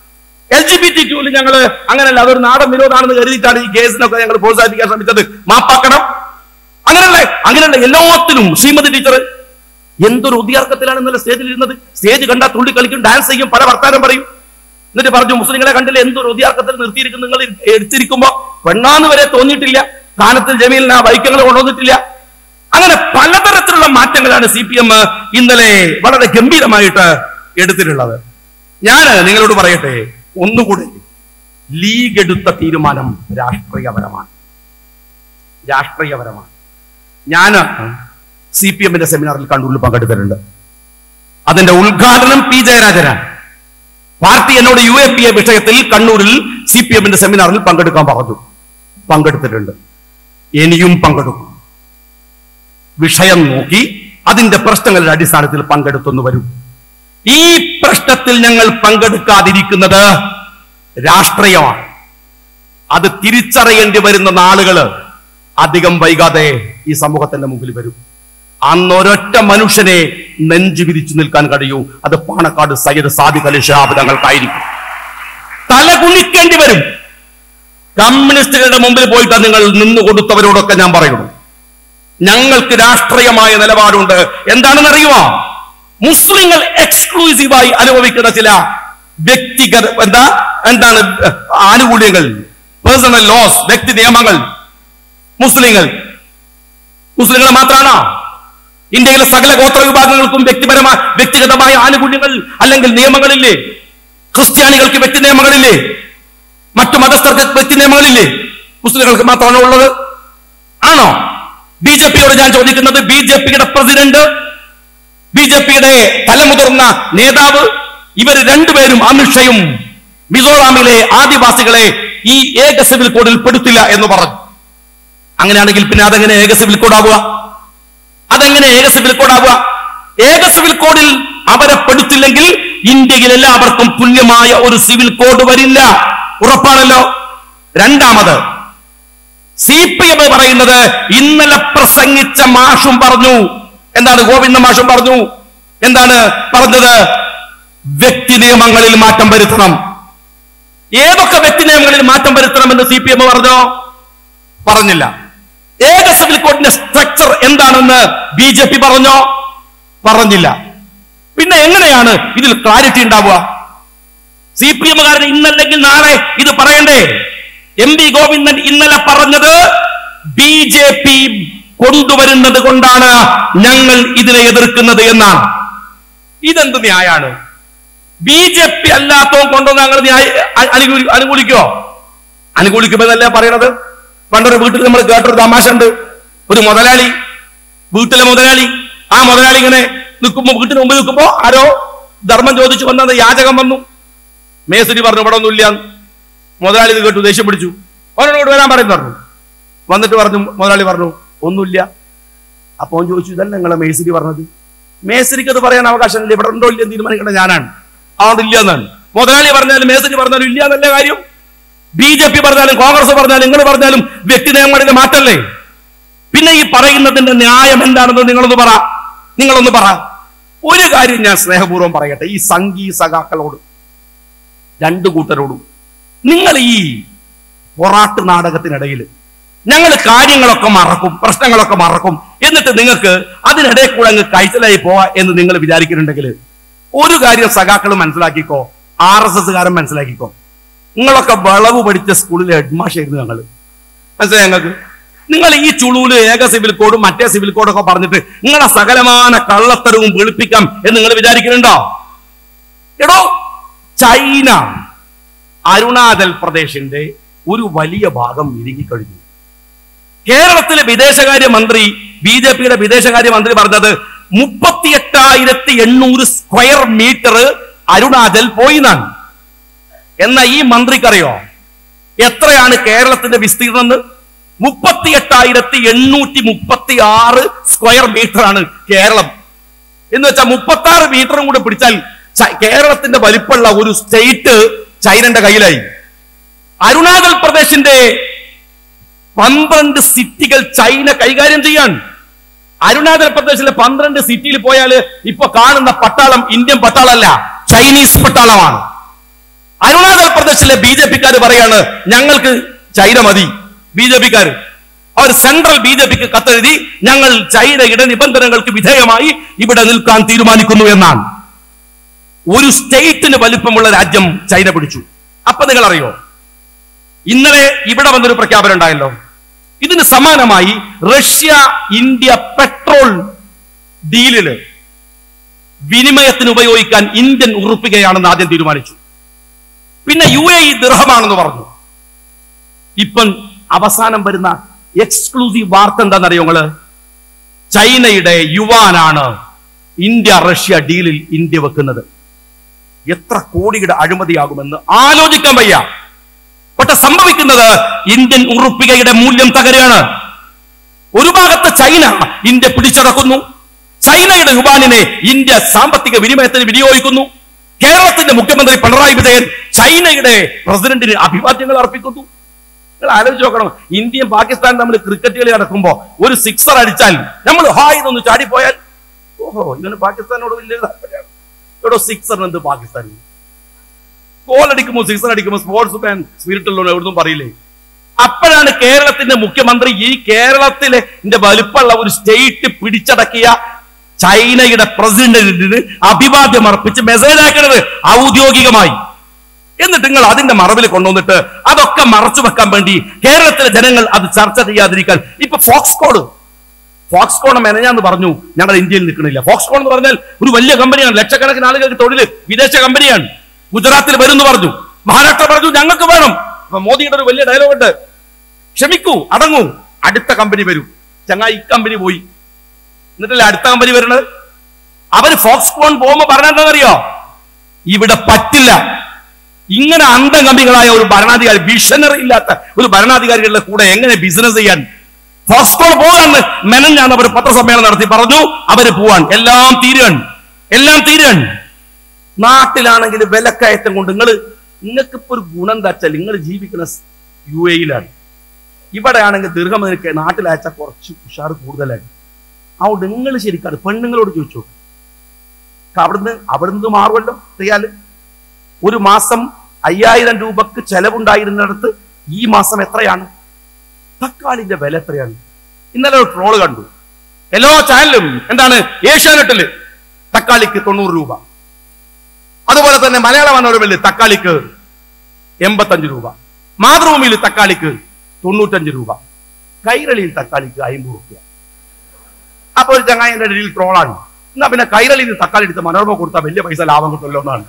എൽ ജി ബി ടി ക്യൂല് ഞങ്ങൾ അങ്ങനെയല്ല, അതൊരു നാടൻ വിനോദാണെന്ന് കരുതിയിട്ടാണ് ഈ കേസിനൊക്കെ ഞങ്ങൾ പ്രോത്സാഹിപ്പിക്കാൻ ശ്രമിച്ചത്. മാപ്പാക്കണം. അങ്ങനെയുള്ള അങ്ങനെയുള്ള എല്ലാത്തിനും ശ്രീമതി ടീച്ചർ എന്തൊരു ഉദ്യാർക്കത്തിലാണ് ഇന്നലെ സ്റ്റേജിൽ ഇരുന്നത്. സ്റ്റേജ് കണ്ടാൽ തുള്ളി കളിക്കും, ഡാൻസ് ചെയ്യും, പല വർത്താനം പറയും. എന്നിട്ട് പറഞ്ഞു മുസ്ലിങ്ങളെ കണ്ടില്ല എന്തൊരു ഉദ്യാർക്കത്തിൽ നിർത്തിയിരിക്കും നിങ്ങൾ എടുത്തിരിക്കുമ്പോ പെണ്ണാന്ന് വരെ തോന്നിയിട്ടില്ല, ഗാനത്തിൽ ജമീലിന് ആ വൈക്കങ്ങൾ കൊണ്ടുവന്നിട്ടില്ല. അങ്ങനെ പലതരത്തിലുള്ള മാറ്റങ്ങളാണ് സി പി എം ഇന്നലെ വളരെ ഗംഭീരമായിട്ട് എടുത്തിട്ടുള്ളത്. ഞാൻ നിങ്ങളോട് പറയട്ടെ, ഒന്നുകൂടെ ലീഗ് എടുത്ത തീരുമാനം രാഷ്ട്രീയപരമാണ്, രാഷ്ട്രീയപരമാണ്. ഞാൻ സി പി എമ്മിന്റെ സെമിനാറിൽ കണ്ണൂരിൽ പങ്കെടുത്തിട്ടുണ്ട്. അതിന്റെ ഉദ്ഘാടനം പി ജയരാജനാണ്. പാർട്ടി എന്നോട് യു എ പി എ വിഷയത്തിൽ കണ്ണൂരിൽ സി പി എമ്മിന്റെ സെമിനാറിൽ പങ്കെടുക്കാൻ പറഞ്ഞു. പങ്കെടുത്തിട്ടുണ്ട്, ഇനിയും പങ്കെടുക്കും. വിഷയം നോക്കി അതിന്റെ പ്രശ്നങ്ങളുടെ അടിസ്ഥാനത്തിൽ പങ്കെടുത്തെന്ന് വരും. ഈ പ്രശ്നത്തിൽ ഞങ്ങൾ പങ്കെടുക്കാതിരിക്കുന്നത് രാഷ്ട്രീയമാണ്. അത് തിരിച്ചറിയേണ്ടി വരുന്ന നാളുകള് അധികം വൈകാതെ ഈ സമൂഹത്തിന്റെ മുമ്പിൽ വരും. അന്നൊരൊറ്റ മനുഷ്യനെ നെഞ്ചു വിരിച്ചു നിൽക്കാൻ കഴിയൂ, അത് പാണക്കാട് സയ്യിദ് സാദിഖ് അലി ശിഹാബ് തങ്ങൾക്കായിരിക്കും. തല കുനിക്കേണ്ടി വരും. കമ്മ്യൂണിസ്റ്റുകളുടെ മുമ്പിൽ പോയിട്ട് നിങ്ങൾ നിന്നു കൊടുത്തവരോടൊക്കെ ഞാൻ പറയുന്നു, ഞങ്ങൾക്ക് രാഷ്ട്രീയമായ നിലപാടുണ്ട്. എന്താണെന്ന് അറിയുമോ? മുസ്ലിങ്ങൾ എക്സ്ക്ലൂസീവായി അനുഭവിക്കുന്ന ചില വ്യക്തിഗത എന്താ എന്താണ് ആനുകൂല്യങ്ങൾ, പേഴ്സണൽ ലോസ്, വ്യക്തി നിയമങ്ങൾ മുസ്ലിങ്ങൾ മുസ്ലിങ്ങൾ മാത്രമാണോ? ഇന്ത്യയിലെ സകല ഗോത്ര വിഭാഗങ്ങൾക്കും വ്യക്തിപരമായ വ്യക്തിഗതമായ ആനുകൂല്യങ്ങൾ അല്ലെങ്കിൽ നിയമങ്ങളില്ലേ? ക്രിസ്ത്യാനികൾക്ക് വ്യക്തി നിയമങ്ങളില്ലേ? മറ്റു മതസ്ഥർക്ക് വ്യക്തി നിയമങ്ങളില്ലേ? മുസ്ലിങ്ങൾക്ക് മാത്രമാണോ ഉള്ളത്? ആണോ? ബി ജെ പിയോട് ഞാൻ ചോദിക്കുന്നത്, ബി ജെ പിയുടെ പ്രസിഡന്റ്, ബി ജെ പിയുടെ തലമുതിർന്ന നേതാവ്, ഇവർ രണ്ടുപേരും അമിത്ഷയും മിസോറാമിലെ ആദിവാസികളെ ഈ ഏക സിവിൽ കോഡിൽ പെടുത്തില്ല എന്ന് പറഞ്ഞു. അങ്ങനെയാണെങ്കിൽ പിന്നെ അതെങ്ങനെ ഏക സിവിൽ കോഡാവുക? അതെങ്ങനെ ഏക സിവിൽ കോഡാവുക? ഏക സിവിൽ കോഡിൽ അവരെ പെടുത്തില്ലെങ്കിൽ ഇന്ത്യയിൽ എല്ലാവർക്കും തുല്യമായ ഒരു സിവിൽ കോഡ് വരില്ല. ഉറപ്പാണല്ലോ. രണ്ടാമത് സി പി എം പറയുന്നത്, ഇന്നലെ പ്രസംഗിച്ച മാഷും പറഞ്ഞു. എന്താണ് ഗോവിന്ദ മാഷും പറഞ്ഞു? എന്താണ് പറഞ്ഞത്? വ്യക്തി നിയമങ്ങളിൽ മാറ്റം വരുത്തണം. ഏതൊക്കെ വ്യക്തി നിയമങ്ങളിൽ മാറ്റം വരുത്തണമെന്ന് സി പി എം പറഞ്ഞോ? പറഞ്ഞില്ല. ഏക സിവിൽ കോഡിന്റെ സ്ട്രക്ചർ എന്താണെന്ന് ബി ജെ പി പറഞ്ഞോ? പറഞ്ഞില്ല. പിന്നെ എങ്ങനെയാണ് ഇതിൽ ക്ലാരിറ്റി ഉണ്ടാവുക? സി പി എമ്മുകാരൻ ഇന്നല്ലെങ്കിൽ നാളെ ഇത് പറയണ്ടേ? എം വി ഗോവിന്ദൻ ഇന്നലെ പറഞ്ഞത് ബി ജെ പി കൊണ്ടുവരുന്നത് കൊണ്ടാണ് ഞങ്ങൾ ഇതിനെ എതിർക്കുന്നത് എന്നാണ്. ഇതെന്ത് ന്യായാണ്? ബി ജെ പി അല്ലാത്തോ കൊണ്ടുവന്ന് ഞങ്ങൾ അനുകൂലിക്കോ? അനുകൂലിക്കുമ്പോഴല്ലേ പറയണത്? പണ്ടൊരു വീട്ടിൽ നമ്മൾ കേട്ടൊരു തമാശ ഉണ്ട്. ഒരു മുതലാളി, വീട്ടിലെ മുതലാളി, ആ മുതലാളി ഇങ്ങനെ നിൽക്കുമ്പോ, വീട്ടിന് മുമ്പ് നിൽക്കുമ്പോ ആരോ ധർമ്മം ചോദിച്ചു വന്നത് യാചകം വന്നു. മേസ്തിരി പറഞ്ഞു ഇവിടെ ഒന്നുമില്ല. മുതലാളി ഇത് കേട്ടു, ദേഷ്യം പിടിച്ചു. അവനോട് വരാൻ പറയുന്നു പറഞ്ഞു. വന്നിട്ട് പറഞ്ഞു, മുതലാളി പറഞ്ഞു ഒന്നുമില്ല. അപ്പൊ അവൻ ചോദിച്ചു, ഇതല്ല നിങ്ങളെ മേസ്തിരി പറഞ്ഞത്? മേസ്തിരിക്ക് അത് പറയാൻ അവകാശമില്ല, ഇവിടെ ഉണ്ടോ ഇല്ല തീരുമാനിക്കേണ്ട ഞാനാണ്, അതുകൊണ്ട് ഇല്ല എന്നാണ്. മുതലാളി പറഞ്ഞാലും മേസ്തിരി പറഞ്ഞാലും ഇല്ല എന്നല്ല കാര്യം. ബി ജെ പി പറഞ്ഞാലും കോൺഗ്രസ് പറഞ്ഞാലും നിങ്ങൾ പറഞ്ഞാലും വ്യക്തി നിയമങ്ങളിലെ മാറ്റല്ലേ? പിന്നെ ഈ പറയുന്നതിന്റെ ന്യായം എന്താണെന്ന് നിങ്ങളൊന്ന് പറ നിങ്ങളൊന്ന് പറ ഒരു കാര്യം ഞാൻ സ്നേഹപൂർവ്വം പറയട്ടെ, ഈ സംഘീയ സഖാക്കളോട്, രണ്ടു കൂട്ടരോടും. നിങ്ങൾ ഈ പൊറാട്ട് നാടകത്തിനിടയിൽ ഞങ്ങൾ കാര്യങ്ങളൊക്കെ മറക്കും, പ്രശ്നങ്ങളൊക്കെ മറക്കും, എന്നിട്ട് നിങ്ങൾക്ക് അതിനിടയിൽ കൂടെ അങ്ങ് കൈച്ചലായി പോവാ എന്ന് നിങ്ങൾ വിചാരിക്കുന്നുണ്ടെങ്കിൽ ഒരു കാര്യം സഖാക്കൾ മനസ്സിലാക്കിക്കോ, ആർ എസ് എസ് കാരൻ മനസ്സിലാക്കിക്കോ. നിങ്ങളൊക്കെ വളവ് പഠിച്ച സ്കൂളിലെ ഹെഡ്മാഷായിരുന്നു ഞങ്ങൾ. മനസ്സിലായി ഞങ്ങൾക്ക്? നിങ്ങൾ ഈ ചുളൂല് ഏക സിവിൽ കോഡും മറ്റേ സിവിൽ കോഡൊക്കെ പറഞ്ഞിട്ട് നിങ്ങളെ സകലമാന കള്ളത്തരവും വെളുപ്പിക്കാം എന്ന് നിങ്ങൾ വിചാരിക്കുന്നുണ്ടോ? എടോ, ചൈന അരുണാചൽ പ്രദേശിന്റെ ഒരു വലിയ ഭാഗം വിഴുങ്ങിക്കഴിഞ്ഞു. കേരളത്തിലെ വിദേശകാര്യ മന്ത്രി, ബി ജെ പിയുടെ വിദേശകാര്യ മന്ത്രി പറഞ്ഞത് മുപ്പത്തി എട്ടായിരത്തി എണ്ണൂറ് സ്ക്വയർ മീറ്റർ അരുണാചൽ പോയി എന്നാണ്. എന്നാ ഈ മന്ത്രിക്കറിയോ എത്രയാണ് കേരളത്തിന്റെ വിസ്തീർണം? മുപ്പത്തി എട്ടായിരത്തി എണ്ണൂറ്റി മുപ്പത്തി ആറ് സ്ക്വയർ മീറ്റർ ആണ് കേരളം. എന്ന് വെച്ചാൽ മുപ്പത്തി ആറ് മീറ്ററും കൂടെ പിടിച്ചാൽ കേരളത്തിന്റെ വലിപ്പമുള്ള ഒരു സ്റ്റേറ്റ് ചൈനന്റെ കയ്യിലായി. അരുണാചൽ പ്രദേശിന്റെ പന്ത്രണ്ട് സിറ്റികൾ ചൈന കൈകാര്യം ചെയ്യാൻ. അരുണാചൽ പ്രദേശിലെ പന്ത്രണ്ട് സിറ്റിയിൽ പോയാൽ ഇപ്പൊ കാണുന്ന പട്ടാളം ഇന്ത്യൻ പട്ടാളമല്ല, ചൈനീസ് പട്ടാളമാണ്. അരുണാചൽ പ്രദേശിലെ ബി ജെ പിക്കാർ പറയാണ് ഞങ്ങൾക്ക് ചൈന മതി. ബി ജെ പിക്കാർ അവർ സെൻട്രൽ ബി ജെ പിക്ക് കത്തെഴുതി ഞങ്ങൾ ചൈനയുടെ നിബന്ധനകൾക്ക് വിധേയമായി ഇവിടെ നിൽക്കാൻ തീരുമാനിക്കുന്നു എന്നാണ്. ഒരു സ്റ്റേറ്റിന് വലിപ്പമുള്ള രാജ്യം ചൈന പിടിച്ചു. അപ്പൊ നിങ്ങൾ അറിയോ, ഇന്നലെ ഇവിടെ വന്നൊരു പ്രഖ്യാപനം ഉണ്ടായല്ലോ. ഇതിന് സമാനമായി റഷ്യ ഇന്ത്യ പെട്രോൾ ഡീലില് വിനിമയത്തിന് ഉപയോഗിക്കാൻ ഇന്ത്യൻ ഉറുപ്പികയാണെന്ന് ആദ്യം തീരുമാനിച്ചു. പിന്നെ യു എ ഇ ദിർഹമാണെന്ന് പറഞ്ഞു. ഇപ്പം അവസാനം വരുന്ന എക്സ്ക്ലൂസീവ് വാർത്ത എന്താണെന്നറിയോ നിങ്ങള്? ചൈനയുടെ യുവാനാണ് ഇന്ത്യ റഷ്യ ഡീലിൽ ഇന്ത്യ വെക്കുന്നത്. എത്ര കോടിയുടെ അഴിമതിയാകുമെന്ന് ആലോചിക്കാൻ വയ്യ. പക്ഷെ സംഭവിക്കുന്നത് ഇന്ത്യൻ ഉറുപ്പികയുടെ മൂല്യം തകരുകയാണ്. ഒരു ഭാഗത്ത് ചൈന ഇന്ത്യ പിടിച്ചടക്കുന്നു, ചൈനയുടെ യുവാനിനെ ഇന്ത്യ സാമ്പത്തിക വിനിമയത്തിന് വിനിയോഗിക്കുന്നു. കേരളത്തിന്റെ മുഖ്യമന്ത്രി പിണറായി വിജയൻ ചൈനയുടെ പ്രസിഡന്റിന് അഭിവാദ്യങ്ങൾ അർപ്പിക്കുന്നു. നിങ്ങൾ ആലോചിച്ച് നോക്കണം, ഇന്ത്യയും പാകിസ്ഥാനും തമ്മിൽ ക്രിക്കറ്റ് കളി നടക്കുമ്പോ ഒരു സിക്സർ അടിച്ചാൽ നമ്മൾ ഹായ് എന്നൊന്ന് ചാടിപ്പോയാൽ ഓഹോ ഇവന് പാകിസ്ഥാനോട് വലിയ താല്പര്യമാണ്. ഇവിടെ സിക്സറിന് എന്ത് പാകിസ്ഥാൻ? ഗോൾ അടിക്കുമ്പോ സിക്സർ അടിക്കുമ്പോ സ്പോർട്സ് മാൻ സ്പിരിറ്റ് ഉള്ളൂ എവിടുന്നും പറയില്ലേ. അപ്പോഴാണ് കേരളത്തിന്റെ മുഖ്യമന്ത്രി ഈ കേരളത്തിലെ വലുപ്പമുള്ള ഒരു സ്റ്റേറ്റ് പിടിച്ചടക്കിയ ചൈനയുടെ പ്രസിഡന്റിന് അഭിവാദ്യം അർപ്പിച്ച് മെസ്സേജ് ആക്കുന്നത് ഔദ്യോഗികമായി. എന്നിട്ട് നിങ്ങൾ അതിന്റെ മറവിൽ കൊണ്ടുവന്നിട്ട് അതൊക്കെ മറച്ചു വെക്കാൻ വേണ്ടി കേരളത്തിലെ ജനങ്ങൾ അത് ചർച്ച ചെയ്യാതിരിക്കാൻ ഇപ്പൊ ഫോക്സ്കോൺ ഫോക്സ്കോൺ മെനഞ്ഞാന്ന് പറഞ്ഞു ഞങ്ങൾ ഇന്ത്യയിൽ നിൽക്കണില്ല. ഫോക്സ്കോൺ എന്ന് പറഞ്ഞാൽ ഒരു വലിയ കമ്പനിയാണ്, ലക്ഷക്കണക്കിന് ആളുകൾക്ക് തൊഴിൽ, വിദേശ കമ്പനിയാണ്. ഗുജറാത്തിൽ വരും എന്ന് പറഞ്ഞു, മഹാരാഷ്ട്ര പറഞ്ഞു ഞങ്ങൾക്ക് വേണം. അപ്പൊ മോദിയുടെ ഒരു വലിയ ഡയലോഗ് ഉണ്ട്, ക്ഷമിക്കൂ അടങ്ങൂ, അടുത്ത കമ്പനി വരും. ചങ്ങായി ഈ കമ്പനി പോയി, എന്നിട്ടല്ലേ അടുത്ത കമ്പനി വരുന്നത്. അവര് ഫോക്സ്കോൺ പോകുമ്പോ പറഞ്ഞെന്താണെന്നറിയോ, ഇവിടെ പറ്റില്ല. ഇങ്ങനെ അന്തംഗമികളായ ഒരു ഭരണാധികാരി, വിഷനറി ഇല്ലാത്ത ഒരു ഭരണാധികാരികളുടെ കൂടെ എങ്ങനെ ബിസിനസ് ചെയ്യാൻ? ഫോക്സ്കോൺ പോകാന്ന് മെനഞ്ഞാണ് അവർ പത്രസമ്മേളനം നടത്തി പറഞ്ഞു അവര് പോവാൻ. എല്ലാം തീരുകയാണ്, എല്ലാം തീരുകയാണ്. നാട്ടിലാണെങ്കിൽ വിലക്കയറ്റം കൊണ്ട് നിങ്ങൾ നിങ്ങൾക്ക് ഇപ്പൊ ഒരു ഗുണം എന്താ വെച്ചാൽ നിങ്ങൾ ജീവിക്കുന്ന യു എയിലാണ്. ഇവിടെ ആണെങ്കിൽ ദീർഘം നാട്ടിലയച്ചാൽ കുറച്ച് ഉഷാർ കൂടുതലാണ്. അതുകൊണ്ട് നിങ്ങൾ ശരിക്കാണ് പെണ്ണുങ്ങളോട് ചോദിച്ചു, അവിടുന്ന് അവിടുന്ന് മാറുമല്ലോ റിയാല്. ഒരു മാസം അയ്യായിരം രൂപക്ക് ചെലവുണ്ടായിരുന്നിടത്ത് ഈ മാസം എത്രയാണ്? തക്കാളിന്റെ വില എത്രയാണ്? ഇന്നലെ ഒരു ട്രോള് കണ്ടു എല്ലാ ചാനലും, എന്താണ് ഏഷ്യാനെറ്റില് തക്കാളിക്ക് തൊണ്ണൂറ് രൂപ, അതുപോലെ തന്നെ മലയാള മനോരമയില് തക്കാളിക്ക് എൺപത്തഞ്ച് രൂപ, മാതൃഭൂമിയിൽ തക്കാളിക്ക് തൊണ്ണൂറ്റഞ്ച് രൂപ, കൈരളിയിൽ തക്കാളിക്ക് അമ്പത് രൂപ. അപ്പൊ ഒരു ചങ്ങായിന്റെ ഇടയിൽ ട്രോളാണ്, എന്നാ പിന്നെ കൈരളിയിൽ തക്കാളി എടുത്ത് മനോരമ കൊടുത്താൽ വലിയ പൈസ ലാഭം കിട്ടുമല്ലോ എന്നാണ്.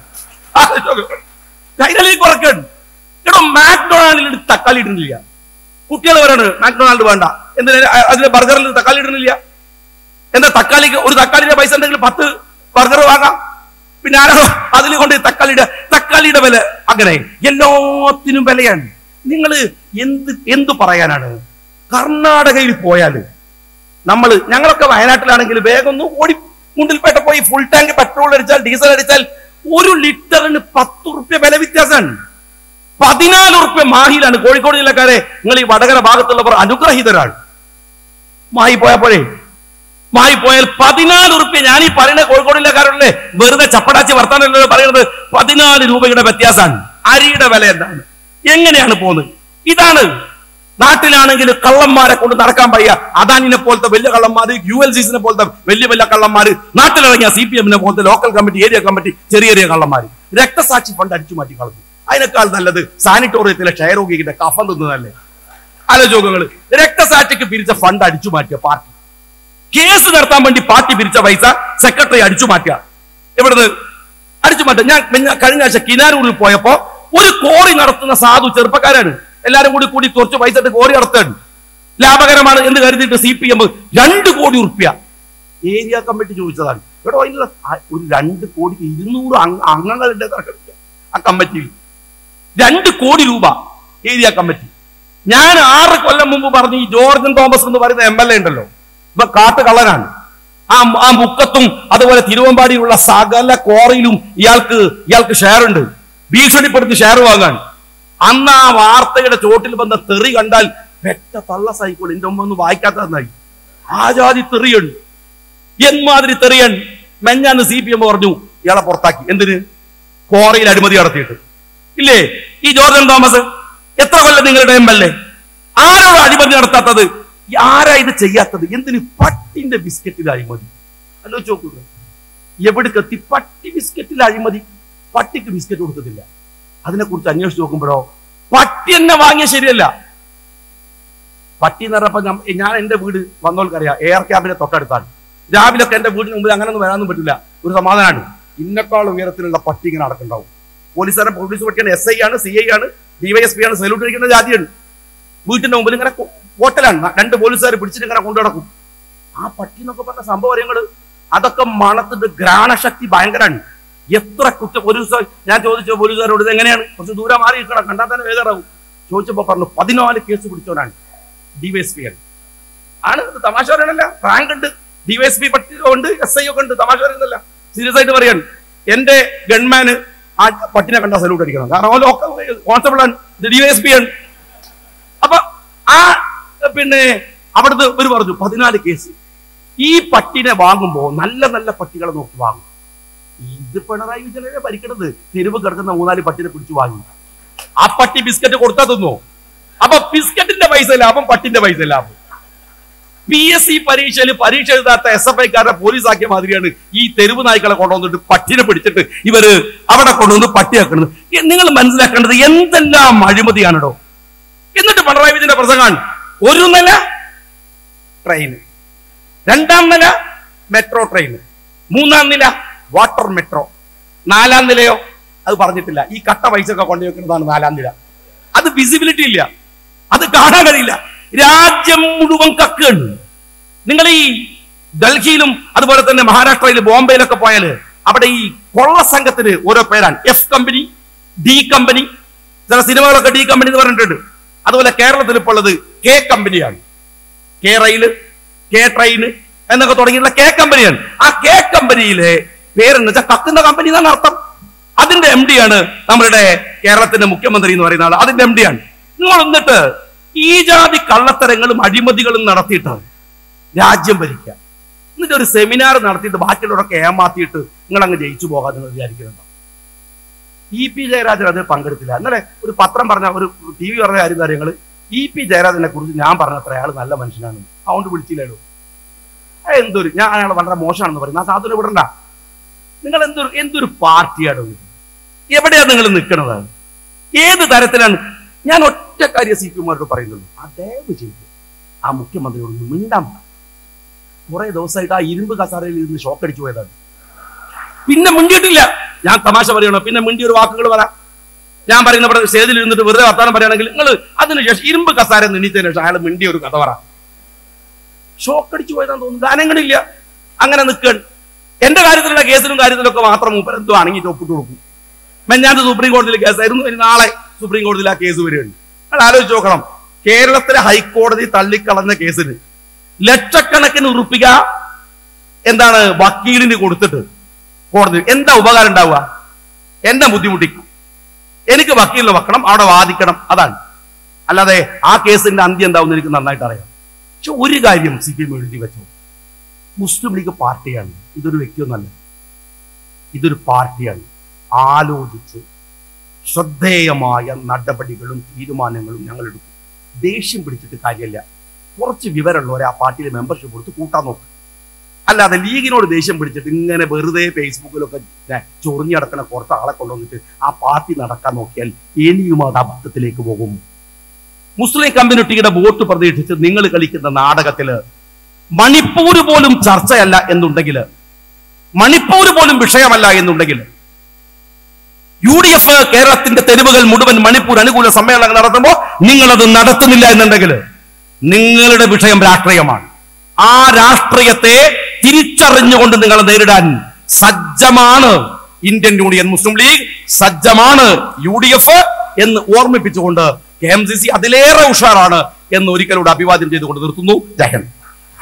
കൈരളി കുറയ്ക്കണം. ഇവിടെ മാക്ഡൊണാൾഡിൽ തക്കാളി ഇടുന്നില്ല. കുട്ടികൾ പറയാണ് മാക്ഡൊണാൾഡ് വേണ്ട, എന്തിനാ അതിലെ ബർഗറിൽ തക്കാളി ഇടുന്നില്ല? എന്താ തക്കാളിക്ക് ഒരു തക്കാളിയുടെ പൈസ ഉണ്ടെങ്കിൽ പത്ത് ബർഗർ വാങ്ങാം. പിന്നെ ആരോ അതിൽ കൊണ്ട് തക്കാളിയുടെ തക്കാളിയുടെ വില അങ്ങനെ എല്ലാത്തിനും വിലയാണ്. നിങ്ങൾ എന്ത് എന്തു പറയാനാണ്? കർണാടകയിൽ പോയാൽ നമ്മൾ ഞങ്ങളൊക്കെ വയനാട്ടിലാണെങ്കിൽ വേഗം ഒന്ന് ഓടി മുണ്ടിൽപേട്ട പോയി ഫുൾ ടാങ്ക് പെട്രോൾ അടിച്ചാൽ ഡീസൽ അടിച്ചാൽ ഒരു ലിറ്ററിന് പത്ത് റുപ്യ വില വ്യത്യാസമാണ്. പതിനാല് റുപ്യ മാഹിയിലാണ്. കോഴിക്കോട് ജില്ലക്കാരെ നിങ്ങൾ ഈ വടകര ഭാഗത്തുള്ളവർ അനുഗ്രഹീതരാണ്. മാഹി പോയപ്പോഴേ മായി പോയാൽ പതിനാല് റുപ്യ, ഞാൻ ഈ പറയുന്ന കോഴിക്കോട് ജില്ലക്കാരുടെ വെറുതെ ചപ്പടാച്ചി വർത്താനം പറയുന്നത് പതിനാല് രൂപയുടെ വ്യത്യാസമാണ്. അരിയുടെ വില എന്താണ്? എങ്ങനെയാണ് പോകുന്നത്? ഇതാണ്. നാട്ടിലാണെങ്കിൽ കള്ളന്മാരെ കൊണ്ട് നടക്കാൻ വയ്യ. അദാനിനെ പോലത്തെ വലിയ കള്ളന്മാര്, യു എൽ സിസിനെ പോലത്തെ വലിയ വലിയ കള്ളന്മാര്, നാട്ടിലിറങ്ങിയ സി പി എമ്മിനെ പോലത്തെ ലോക്കൽ കമ്മിറ്റി, ഏരിയ കമ്മിറ്റി ചെറിയ ചെറിയ കള്ളന്മാര്. രക്തസാക്ഷി ഫണ്ട് അടിച്ചു മാറ്റി കളഞ്ഞു. അതിനേക്കാൾ നല്ലത് സാനിറ്റോറിയത്തിലെ ക്ഷയരോഗിയുടെ കഫം തിന്നതല്ലേ. ആലോചോകങ്ങള് രക്തസാക്ഷിക്ക് പിരിച്ച ഫണ്ട് അടിച്ചു മാറ്റിയ പാർട്ടി, കേസ് നടത്താൻ വേണ്ടി പാർട്ടി പിരിച്ച പൈസ സെക്രട്ടറി അടിച്ചു മാറ്റുക. എവിടുന്ന് അടിച്ചു മാറ്റുക? ഞാൻ കഴിഞ്ഞ ആഴ്ച കിനാരൂരിൽ പോയപ്പോ ഒരു കോറി നടത്തുന്ന സാധു ചെറുപ്പക്കാരാണ്, എല്ലാരും കൂടി കൂടി കുറച്ച് പൈസ ഇട്ട് കോറി നടത്തുകയാണ്. ലാഭകരമാണ് എന്ന് കരുതിയിട്ട് സി പി എം രണ്ട് കോടി ഉറുപ്പ്യ ഏരിയ കമ്മിറ്റി ചോദിച്ചതാണ്. ഇവിടെ അതിനുള്ള ഒരു രണ്ട് കോടിക്ക് ഇരുന്നൂറ് അംഗങ്ങളുടെ ആ കമ്മിറ്റിയിൽ രണ്ട് കോടി രൂപ ഏരിയ കമ്മിറ്റി. ഞാൻ ആറ് കൊല്ലം മുമ്പ് പറഞ്ഞു ഈ ജോർജൻ തോമസ് എന്ന് പറയുന്ന എം എൽ എ ഉണ്ടല്ലോ, ഇപ്പൊ കാട്ടുകള്ളനാണ്. ആ ആ മുക്കത്തും അതുപോലെ തിരുവമ്പാടിയുള്ള സകല കോറിയിലും ഇയാൾക്ക് ഇയാൾക്ക് ഷെയർ ഉണ്ട്. ഭീഷണിപ്പെടുത്തി ഷെയർ വാങ്ങാൻ. അന്ന് ആ വാർത്തയുടെ ചോട്ടിൽ വന്ന തെറി കണ്ടാൽ പെറ്റ തള്ള സൈക്കോൾ എന്റെ ഒന്നും ഒന്നും വായിക്കാത്ത നന്നായി. ആജാതി തെറിയുണ്ട്, എന്മാതിരി തെറിയൻ. മെഞ്ഞാന്ന് സി പി എം പറഞ്ഞു ഇയാളെ പുറത്താക്കി. എന്തിന്? കോറയിൽ അഴിമതി നടത്തിയിട്ട് ഇല്ലേ? ഈ ജോർജൻ തോമസ് എത്ര കൊല്ലം നിങ്ങളുടെ എം എൽ എ? ആരോട് അഴിമതി നടത്താത്തത്? ആരാ ഇത് ചെയ്യാത്തത്? എന്തിന്? പട്ടിന്റെ ബിസ്ക്കറ്റിൽ അഴിമതി. ആലോചിച്ച് നോക്കുക, എവിടേക്കെത്തി? പട്ടി ബിസ്ക്കറ്റിൽ അഴിമതി. പട്ടിക്ക് ബിസ്ക്കറ്റ് കൊടുക്കത്തില്ല. അതിനെക്കുറിച്ച് അന്വേഷിച്ച് നോക്കുമ്പോഴോ പട്ടി എന്നെ വാങ്ങിയ ശരിയല്ല. പട്ടി എന്ന് പറഞ്ഞപ്പോ ഞാൻ എന്റെ വീട് വന്നോൾക്കറിയാം, എയർ ക്യാമ്പിന്റെ തൊട്ടടുത്താണ്. രാവിലൊക്കെ എന്റെ വീടിന് മുമ്പിൽ അങ്ങനെയൊന്നും വരാനൊന്നും പറ്റില്ല. ഒരു സമാധാനമാണ്. ഇന്നെക്കാൾ ഉയരത്തിലുള്ള പട്ടി ഇങ്ങനെ നടക്കുന്നുണ്ടാവും. പോലീസുകാരൻ പോലീസ് പട്ടിയാണ്, എസ് ഐ ആണ്, സി ഐ ആണ്, ഡിവൈഎസ് പി ആണ്, സല്യൂട്ട് അടിക്കുന്ന ജാതിയാണ്. വീട്ടിന്റെ മുമ്പിൽ ഇങ്ങനെ ഹോട്ടലാണ്, രണ്ട് പോലീസുകാർ പിടിച്ചിട്ട് ഇങ്ങനെ കൊണ്ടു നടക്കും. ആ പട്ടി എന്നൊക്കെ പറഞ്ഞ സംഭവം അറിയങ്ങള് അതൊക്കെ മണത്തിന്റെ ഘ്രാണശക്തി ഭയങ്കരമാണ്. എത്ര കുറ്റം. ഒരു ദിവസം ഞാൻ ചോദിച്ചു പോലീസുകാരോട് ഇത് എങ്ങനെയാണ്, കുറച്ച് ദൂരം മാറി നിൽക്കണം, കണ്ടാൽ തന്നെ വേദറാവും. ചോദിച്ചപ്പോൾ പറഞ്ഞു പതിനാല് കേസ് പിടിച്ചവനാണ്, ഡിവൈഎസ്പി ആണ്. ആണ് ഇത് തമാശ പറയണല്ല, റാങ്ക് ഉണ്ട്, ഡിവൈഎസ്പി ഉണ്ട്, എസ് ഐ ഒക്കെ ഉണ്ട്, തമാശ പറയുന്നല്ല, സീരിയസ് ആയിട്ട് പറയാണ്. എന്റെ ഗൺമാന് ആ പട്ടിനെ കണ്ടാൽ സല്യൂട്ട് അടിക്കണം, കാരണം ഓ കോൺസ്റ്റബിൾ ആണ്, ഇത് ഡിവൈഎസ്പി ആണ്. അപ്പൊ ആ പിന്നെ അവിടുന്ന് ഇവർ പറഞ്ഞു പതിനാല് കേസ്. ഈ പട്ടിനെ വാങ്ങുമ്പോ നല്ല നല്ല പട്ടികളെ നോക്കി വാങ്ങും. ഇത് പിണറായി വിജയനെ ഭരിക്കണത് തെരുവ് കിടക്കുന്ന മൂന്നാല് പട്ടിനെ പിടിച്ചു വാങ്ങി. ആ പട്ടി ബിസ്ക്കറ്റ് കൊടുത്താ തിന്നോ? അപ്പൊ ബിസ്ക്കറ്റിന്റെ പൈസ ലാഭം, പട്ടിന്റെ പൈസ ലാഭം. പി എസ് സി പരീക്ഷയിൽ പരീക്ഷ എഴുതാത്ത എസ് എഫ് ഐക്കാരെ പോലീസ് ആക്കിയ മാതിരിയാണ് ഈ തെരുവ് നായ്ക്കളെ കൊണ്ടുവന്നിട്ട് പട്ടിനെ പിടിച്ചിട്ട് ഇവര് അവിടെ കൊണ്ടുവന്ന് പട്ടിയാക്കുന്നത്. നിങ്ങൾ മനസ്സിലാക്കേണ്ടത് എന്തെല്ലാം അഴിമതിയാണോ. എന്നിട്ട് പിണറായി വിജയന്റെ പ്രസംഗമാണ് ഒരു നില ട്രെയിന്, രണ്ടാം നില മെട്രോ ട്രെയിന്, മൂന്നാം നില വാട്ടർ മെട്രോ, നാലാം നിലയോ അത് പറഞ്ഞിട്ടില്ല. ഈ കട്ട പൈസ ഒക്കെ കൊണ്ടുവെക്കുന്നതാണ് നാലാം നില. അത് വിസിബിലിറ്റി ഇല്ല, അത് കാണാൻ കഴിയില്ല. രാജ്യം മുഴുവൻ കക്കുണ്ട്. നിങ്ങൾ ഈ ഡൽഹിയിലും അതുപോലെ തന്നെ മഹാരാഷ്ട്രയിലും ബോംബെയിലൊക്കെ പോയാൽ അവിടെ ഈ കൊള്ള സംഘത്തിന് ഓരോ പേരാണ്. എഫ് കമ്പനി, ഡി കമ്പനി, ചില സിനിമകളൊക്കെ ഡി കമ്പനി എന്ന് പറഞ്ഞിട്ടുണ്ട്. അതുപോലെ കേരളത്തിൽ ഇപ്പോൾ ഉള്ളത് കെ കമ്പനിയാണ്. കെ റെയില്, കെ ട്രെയിന് എന്നൊക്കെ തുടങ്ങിയിട്ടുള്ള കെ കമ്പനിയാണ്. ആ കെ കമ്പനിയിലെ പേരെന്ന് വെച്ചാൽ കക്കുന്ന കമ്പനി എന്നാണ് അർത്ഥം. അതിന്റെ എം ഡി ആണ് നമ്മളുടെ കേരളത്തിന്റെ മുഖ്യമന്ത്രി എന്ന് പറയുന്ന ആൾ. അതിന്റെ എം ഡി ആണ്. നിങ്ങൾ എന്നിട്ട് ഈ ജാതി കള്ളത്തരങ്ങളും അഴിമതികളും നടത്തിയിട്ടാണ് രാജ്യം ഭരിക്കുക. എന്നിട്ട് ഒരു സെമിനാർ നടത്തിയിട്ട് ബാക്കിയുള്ളവരൊക്കെ ഏമാത്തിയിട്ട് നിങ്ങൾ അങ്ങ് ജയിച്ചു പോകാൻ നിങ്ങൾ വിചാരിക്കുന്നുണ്ടോ? ഇ പി ജയരാജൻ അതിൽ പങ്കെടുത്തില്ല. ഇന്നലെ ഒരു പത്രം പറഞ്ഞ ഒരു ടി വി പറഞ്ഞ കാര്യം കാര്യങ്ങൾ ഇ പി ജയരാജനെ കുറിച്ച് ഞാൻ പറഞ്ഞത്ര അയാൾ നല്ല മനുഷ്യനാണ്, അതുകൊണ്ട് വിളിച്ചില്ലല്ലോ. എന്തൊരു ഞാൻ അയാൾ വളരെ മോശമാണെന്ന് പറയും. ആ സാധനം വിടണ്ട. നിങ്ങൾ എന്തൊരു എന്തൊരു പാർട്ടിയാണ് ഇത്? എവിടെയാണ് നിങ്ങൾ നിൽക്കുന്നത്? ഏത് തരത്തിലാണ്? ഞാൻ ഒറ്റ കാര്യം സി പി എമാരോട് പറയുന്നുള്ളൂ, അതേവ് ചെയ്ത് ആ മുഖ്യമന്ത്രിയോട് മിണ്ടാൻ. കുറെ ദിവസമായിട്ട് ആ ഇരുമ്പ് കസാരയിൽ ഇരുന്ന് ഷോക്കടിച്ചു പോയതാണ്, പിന്നെ മിണ്ടിയിട്ടില്ല. ഞാൻ തമാശ പറയണോ? പിന്നെ മിണ്ടി ഒരു വാക്കുകൾ പറയാം. ഞാൻ പറയുന്ന ഇവിടെ സ്റ്റേജിൽ ഇരുന്നിട്ട് വെറുതെ വർത്താനം പറയുകയാണെങ്കിൽ നിങ്ങൾ അതിനുശേഷം ഇരുമ്പ് കസാര നിന്നതിന് ശേഷം അയാൾ മിണ്ടിയ ഒരു കഥ പറ. ഷോക്കടിച്ചു പോയതാന്ന് തോന്നുന്നു, ഗാനങ്ങളില്ല, അങ്ങനെ നിൽക്കാൻ. എന്റെ കാര്യത്തിലുള്ള കേസിലും കാര്യത്തിലൊക്കെ മാത്രം മൂപ്പർ എന്തോ ആണെങ്കിൽ ഒപ്പിട്ട് കൊടുക്കും. മെഞ്ഞാന്ന് സുപ്രീം കോടതിയിൽ കേസായിരുന്നു, ഇനി നാളെ സുപ്രീം കോടതിയിൽ ആ കേസ് വരികയാണ്. നിങ്ങൾ ആലോചിച്ച് നോക്കണം, കേരളത്തിലെ ഹൈക്കോടതി തള്ളിക്കളഞ്ഞ കേസിന് ലക്ഷക്കണക്കിന് ഉറുപ്പിക എന്താണ് വക്കീലിന് കൊടുത്തിട്ട് കോടതി എന്താ ഉപകാരം ഉണ്ടാവുക? എന്നെ ബുദ്ധിമുട്ടിക്കും, എനിക്ക് വക്കീലിനെ വെക്കണം, അവിടെ വാദിക്കണം, അതാണ്. അല്ലാതെ ആ കേസിന്റെ അന്ത്യം എന്താവുന്ന എനിക്ക് നന്നായിട്ട് അറിയാം. പക്ഷെ ഒരു കാര്യം സി പി എം എഴുതി വെച്ചു, മുസ്ലിം ലീഗ് പാർട്ടിയാണ്, ഇതൊരു വ്യക്തിയൊന്നല്ല, ഇതൊരു പാർട്ടിയാണ്. ആലോചിച്ച് ശ്രദ്ധേയമായ നടപടികളും തീരുമാനങ്ങളും ഞങ്ങൾ എടുക്കും. ദേഷ്യം പിടിച്ചിട്ട് കാര്യമില്ല. കുറച്ച് വിവരമുള്ളവരെ ആ പാർട്ടിയിൽ മെമ്പർഷിപ്പ് കൊടുത്ത് കൂട്ടാൻ നോക്കും. അല്ലാതെ ലീഗിനോട് ദേഷ്യം പിടിച്ചിട്ട് ഇങ്ങനെ വെറുതെ ഫേസ്ബുക്കിലൊക്കെ ചൊറിഞ്ഞു കിടക്കുന്ന കുറച്ച് ആളെ കൊണ്ടുവന്നിട്ട് ആ പാർട്ടി നടക്കാൻ നോക്കിയാൽ ഇനിയും അത് അബദ്ധത്തിലേക്ക് പോകും. മുസ്ലിം കമ്മ്യൂണിറ്റിയുടെ വോട്ട് പ്രതീക്ഷിച്ച് നിങ്ങൾ കളിക്കുന്ന നാടകത്തില് മണിപ്പൂർ പോലും ചർച്ചയല്ല എന്നുണ്ടെങ്കിൽ, മണിപ്പൂർ പോലും വിഷയമല്ല എന്നുണ്ടെങ്കിൽ, യു ഡി എഫ് കേരളത്തിന്റെ തെരുവുകൾ മുഴുവൻ മണിപ്പൂർ അനുകൂല സമ്മേളനങ്ങൾ നടത്തുമ്പോൾ നിങ്ങളത് നടത്തുന്നില്ല എന്നുണ്ടെങ്കിൽ നിങ്ങളുടെ വിഷയം രാഷ്ട്രീയമാണ്. ആ രാഷ്ട്രീയത്തെ തിരിച്ചറിഞ്ഞുകൊണ്ട് നിങ്ങളെ നേരിടാൻ സജ്ജമാണ് ഇന്ത്യൻ യൂണിയൻ മുസ്ലിം ലീഗ്, സജ്ജമാണ് യു ഡി എഫ് എന്ന് ഓർമ്മിപ്പിച്ചുകൊണ്ട് കെ എം സി സി അതിലേറെ ഉഷാറാണ് എന്ന് ഒരിക്കലൂടെ അഭിവാദ്യം ചെയ്തുകൊണ്ട് നിർത്തുന്നു. Jai Hind.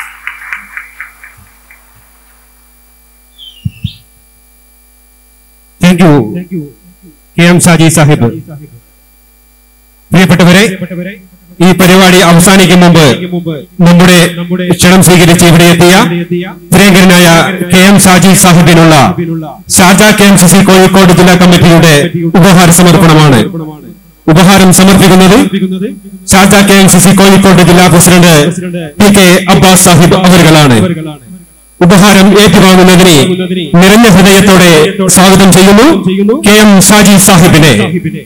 Thank you K M Shaji Sahib. പ്രിയപ്പെട്ടവരെ, ഈ പരിപാടി അവസാനിക്കും മുമ്പ് നമ്മുടെ ക്ഷണം സ്വീകരിച്ച് ഇവിടെ എത്തിയ പ്രിയങ്കരനായ കെ എം ഷാജി സാഹിബിനുള്ള Sharjah K M C C Kozhikode ജില്ലാ കമ്മിറ്റിയുടെ ഉപഹാര സമർപ്പണമാണ്. ഉപഹാരം സമർപ്പിക്കുന്നത് Sharjah K M C C Kozhikode ജില്ലാ president P K Abbas Sahib അവരുകളാണ്. ഉപഹാരം ഏറ്റുവാങ്ങുന്നതിന് നിറഞ്ഞ ഹൃദയത്തോടെ സ്വാഗതം ചെയ്യുന്നു കെ എം ഷാജി സാഹിബിനെ.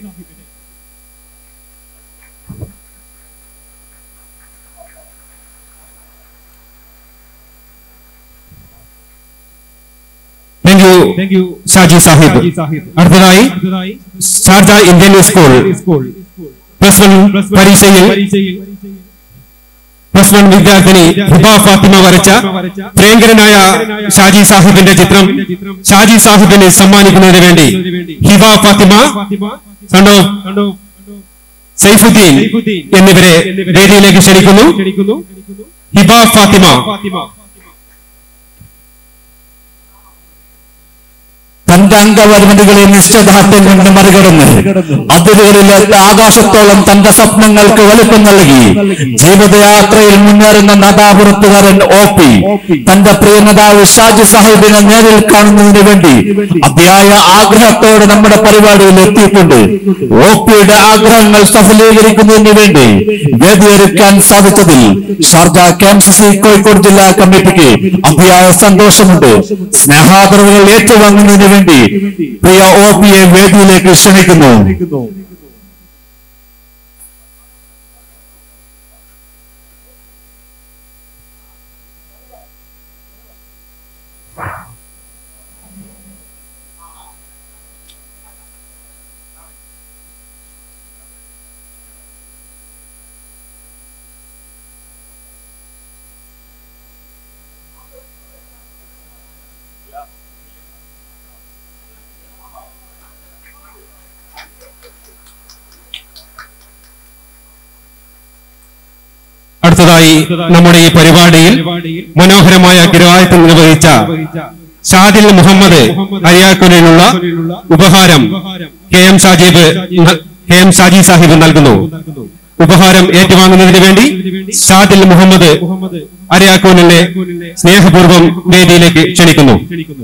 Thank you Shaji Sahib. അടുത്തതായി Sharjah Indian school plus one പരീക്ഷയിൽ പ്ലസ് വൺ വിദ്യാർത്ഥിനി ഹിബ ഫാത്തിമ വരച്ച പ്രിയങ്കരനായ ഷാജി സാഹിബിന്റെ ചിത്രം ഷാജി സാഹിബിന് സമ്മാനിക്കുന്നതിന് വേണ്ടി ഹിബ ഫാത്തിമ സൺ ഓഫ് സൈഫുദ്ദീൻ എന്നിവരെ വേദിയിലേക്ക് ക്ഷണിക്കുന്നു. ഹിബ ഫാത്തിമ തന്റെ അംഗപരിമിതികളെ നിശ്ചയദാർഢ്യം കൊണ്ട് മറികടന്ന് അതിരുകളിലേക്ക് ആകാശത്തോളം തന്റെ സ്വപ്നങ്ങൾക്ക് വലിപ്പം നൽകി ജീവിതയാത്രയിൽ മുന്നേറുന്ന നദാപുരത്തുകാരൻ ഒ പി തന്റെ പ്രിയ നേതാവ് ഷാജി സാഹിബിനെ നേരിൽ കാണുന്നതിന് വേണ്ടി അതിയായ ആഗ്രഹത്തോടെ നമ്മുടെ പരിപാടിയിൽ എത്തിയിട്ടുണ്ട്. ഒ പിയുടെ ആഗ്രഹങ്ങൾ സഫലീകരിക്കുന്നതിന് വേണ്ടി വേദിയൊരുക്കാൻ സാധിച്ചതിൽ Sharjah K M C C Kozhikode ജില്ലാ കമ്മിറ്റിക്ക് അതിയായ സന്തോഷമുണ്ട്. സ്നേഹാദരവുകൾ ഏറ്റുവാങ്ങുന്നതിന് വേണ്ടി പ്രിയ ഒ പിയെ വേദിയിലേക്ക് ക്ഷണിക്കുന്നു. അടുത്തതായി നമ്മുടെ ഈ പരിപാടിയിൽ മനോഹരമായ ഗിരായത്ത് നിർവഹിച്ച ഷാദിൽ മുഹമ്മദ് അരിയാക്കുലിനുള്ള ഉപഹാരം K M Shajeeb K M Shaji Sahib നൽകുന്നു. ഉപഹാരം ഏറ്റുവാങ്ങുന്നതിന് വേണ്ടി ഷാദിൽ മുഹമ്മദ് അരിയാക്കുലിനെ സ്നേഹപൂർവ്വം വേദിയിലേക്ക് ക്ഷണിക്കുന്നു.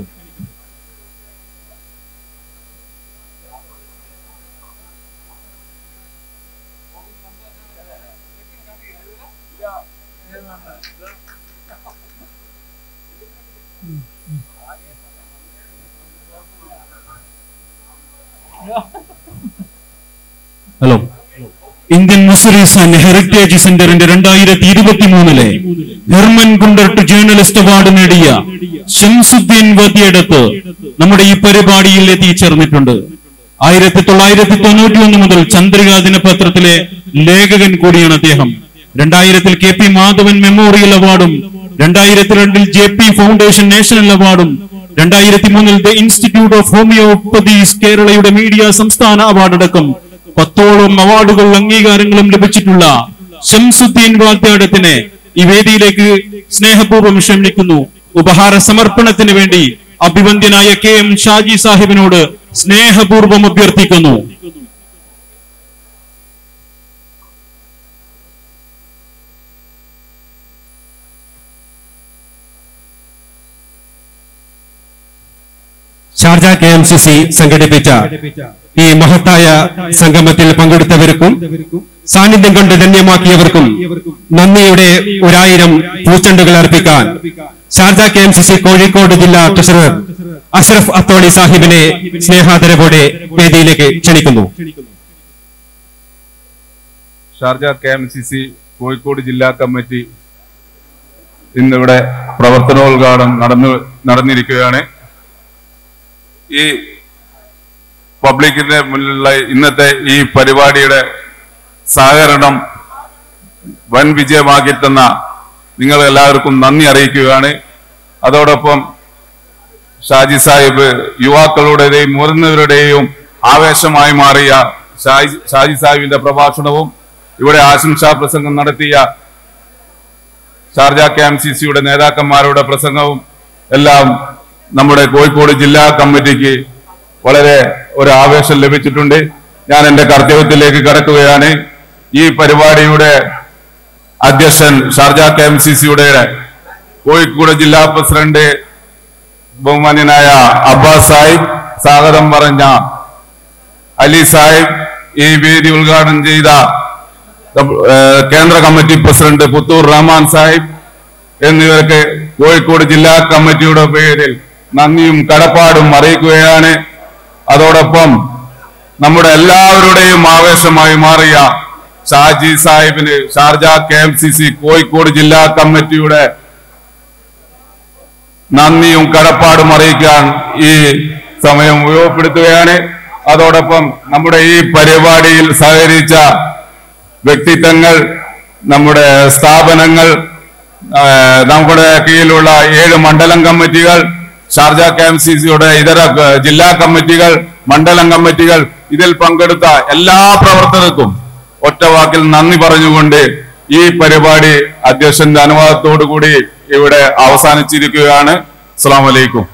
Hello, Indian Muslims and heritage സെന്ററിന്റെ രണ്ടായിരത്തി ഇരുപത്തി മൂന്നിലെ ഹെർമൻ ഗുണ്ടർട്ട് ജേർണലിസ്റ്റ് അവാർഡ് നേടിയ ഷംസുദ്ദീൻ വദിയടത്ത് നമ്മുടെ ഈ പരിപാടിയിൽ എത്തിച്ചേർന്നിട്ടുണ്ട്. ആയിരത്തി തൊള്ളായിരത്തി തൊണ്ണൂറ്റി ഒന്ന് മുതൽ ചന്ദ്രിക ദിനപത്രത്തിലെ ലേഖകൻ കൂടിയാണ് അദ്ദേഹം. രണ്ടായിരത്തിൽ കെ പി മാധവൻ മെമ്മോറിയൽ അവാർഡും രണ്ടായിരത്തി രണ്ടിൽ ജെ പി ഫൗണ്ടേഷൻ നാഷണൽ അവാർഡും രണ്ടായിരത്തി മൂന്നിൽ ദ ഇൻസ്റ്റിറ്റ്യൂട്ട് ഓഫ് ഹോമിയോപ്പതീസ് കേരളയുടെ മീഡിയ സംസ്ഥാന അവാർഡ് അടക്കം പത്തോളം അവാർഡുകൾ അംഗീകാരങ്ങളും ലഭിച്ചിട്ടുള്ള ഷംസുദ്ദീൻ വാദ്യാടത്തിനെ ഈ വേദിയിലേക്ക് സ്നേഹപൂർവ്വം ക്ഷണിക്കുന്നു. ഉപഹാര സമർപ്പണത്തിന് വേണ്ടി അഭിവന്ദ്യനായ കെ എം ഷാജി സാഹിബിനോട് സ്നേഹപൂർവ്വം അഭ്യർത്ഥിക്കുന്നു. Sharjah K M C C സംഘടിപ്പിച്ച ഈ മഹത്തായ സംഗമത്തിൽ പങ്കെടുത്തവർക്കും സാന്നിധ്യം കൊണ്ട് ധന്യമാക്കിയവർക്കും നന്ദിയുടെ ഒരായിരം പൂച്ചെണ്ടുകൾ അർപ്പിക്കാൻ Sharjah K M C C Kozhikode ജില്ലാ ട്രഷറർ അഷ്റഫ് അത്തോളി സാഹിബിനെ സ്നേഹാദരവോടെ വേദിയിലേക്ക് ക്ഷണിക്കുന്നു. Sharjah K M C C Kozhikode ജില്ലാ കമ്മിറ്റി ഇന്നിവിടെ പ്രവർത്തനോദ്ഘാടനം നടന്നു നടന്നിരിക്കുകയാണ്. ഈ പബ്ലിക്കിന്റെ മുന്നിലുള്ള ഇന്നത്തെ ഈ പരിപാടിയുടെ സഹകരണം വൻ വിജയമാക്കി തന്ന നിങ്ങൾ എല്ലാവർക്കും നന്ദി അറിയിക്കുകയാണ്. അതോടൊപ്പം ഷാജി സാഹിബ് യുവാക്കളുടെയും മുതിർന്നവരുടെയും ആവേശമായി മാറിയ ഷാജി ഷാജി സാഹിബിന്റെ പ്രഭാഷണവും ഇവിടെ ആശംസാ പ്രസംഗം നടത്തിയ ഷാർജ കെ എം സി സിയുടെ നേതാക്കന്മാരുടെ പ്രസംഗവും എല്ലാം നമ്മുടെ കോഴിക്കോട് ജില്ലാ കമ്മിറ്റിക്ക് വളരെ ഒരു ആവേശം ലഭിച്ചിട്ടുണ്ട്. ഞാൻ എന്റെ കർത്തവ്യത്തിലേക്ക് കടക്കുകയാണ്. ഈ പരിപാടിയുടെ അധ്യക്ഷൻ ഷാർജ കെ എം സി സിയുടെ കോഴിക്കോട് ജില്ലാ പ്രസിഡന്റ് ബഹുമാന്യനായ അബ്ബാസ് സാഹിബ്, സ്വാഗതം പറഞ്ഞ അലി സാഹിബ്, ഈ വേദി ഉദ്ഘാടനം ചെയ്ത കേന്ദ്ര കമ്മിറ്റി പ്രസിഡന്റ് പുത്തൂർ റഹ്മാൻ സാഹിബ് എന്നിവർക്ക് കോഴിക്കോട് ജില്ലാ കമ്മിറ്റിയുടെ പേരിൽ നന്ദിയും കടപ്പാടും അറിയിക്കുകയാണ്. അതോടൊപ്പം നമ്മുടെ എല്ലാവരുടെയും ആവേശമായി മാറിയ ഷാജി സാഹിബിന് Sharjah K M C C Kozhikode ജില്ലാ കമ്മിറ്റിയുടെ നന്ദിയും കടപ്പാടും അറിയിക്കാൻ ഈ സമയം ഉപയോഗപ്പെടുത്തുകയാണ്. അതോടൊപ്പം നമ്മുടെ ഈ പരിപാടിയിൽ സഹകരിച്ച വ്യക്തിത്വങ്ങൾ നമ്മുടെ സ്ഥാപനങ്ങൾ, നമ്മുടെ കീഴിലുള്ള ഏഴ് മണ്ഡലം കമ്മിറ്റികൾ, ഷാർജ കെ എം സി സിയുടെ ഇതര ജില്ലാ കമ്മിറ്റികൾ, മണ്ഡലം കമ്മിറ്റികൾ, ഇതിൽ പങ്കെടുത്ത എല്ലാ പ്രവർത്തകർക്കും ഒറ്റ വാക്കിൽ നന്ദി പറഞ്ഞുകൊണ്ട് ഈ പരിപാടി അധ്യക്ഷന്റെ അനുവാദത്തോടു കൂടി ഇവിടെ അവസാനിച്ചിരിക്കുകയാണ്. അസ്സലാമു അലൈക്കും.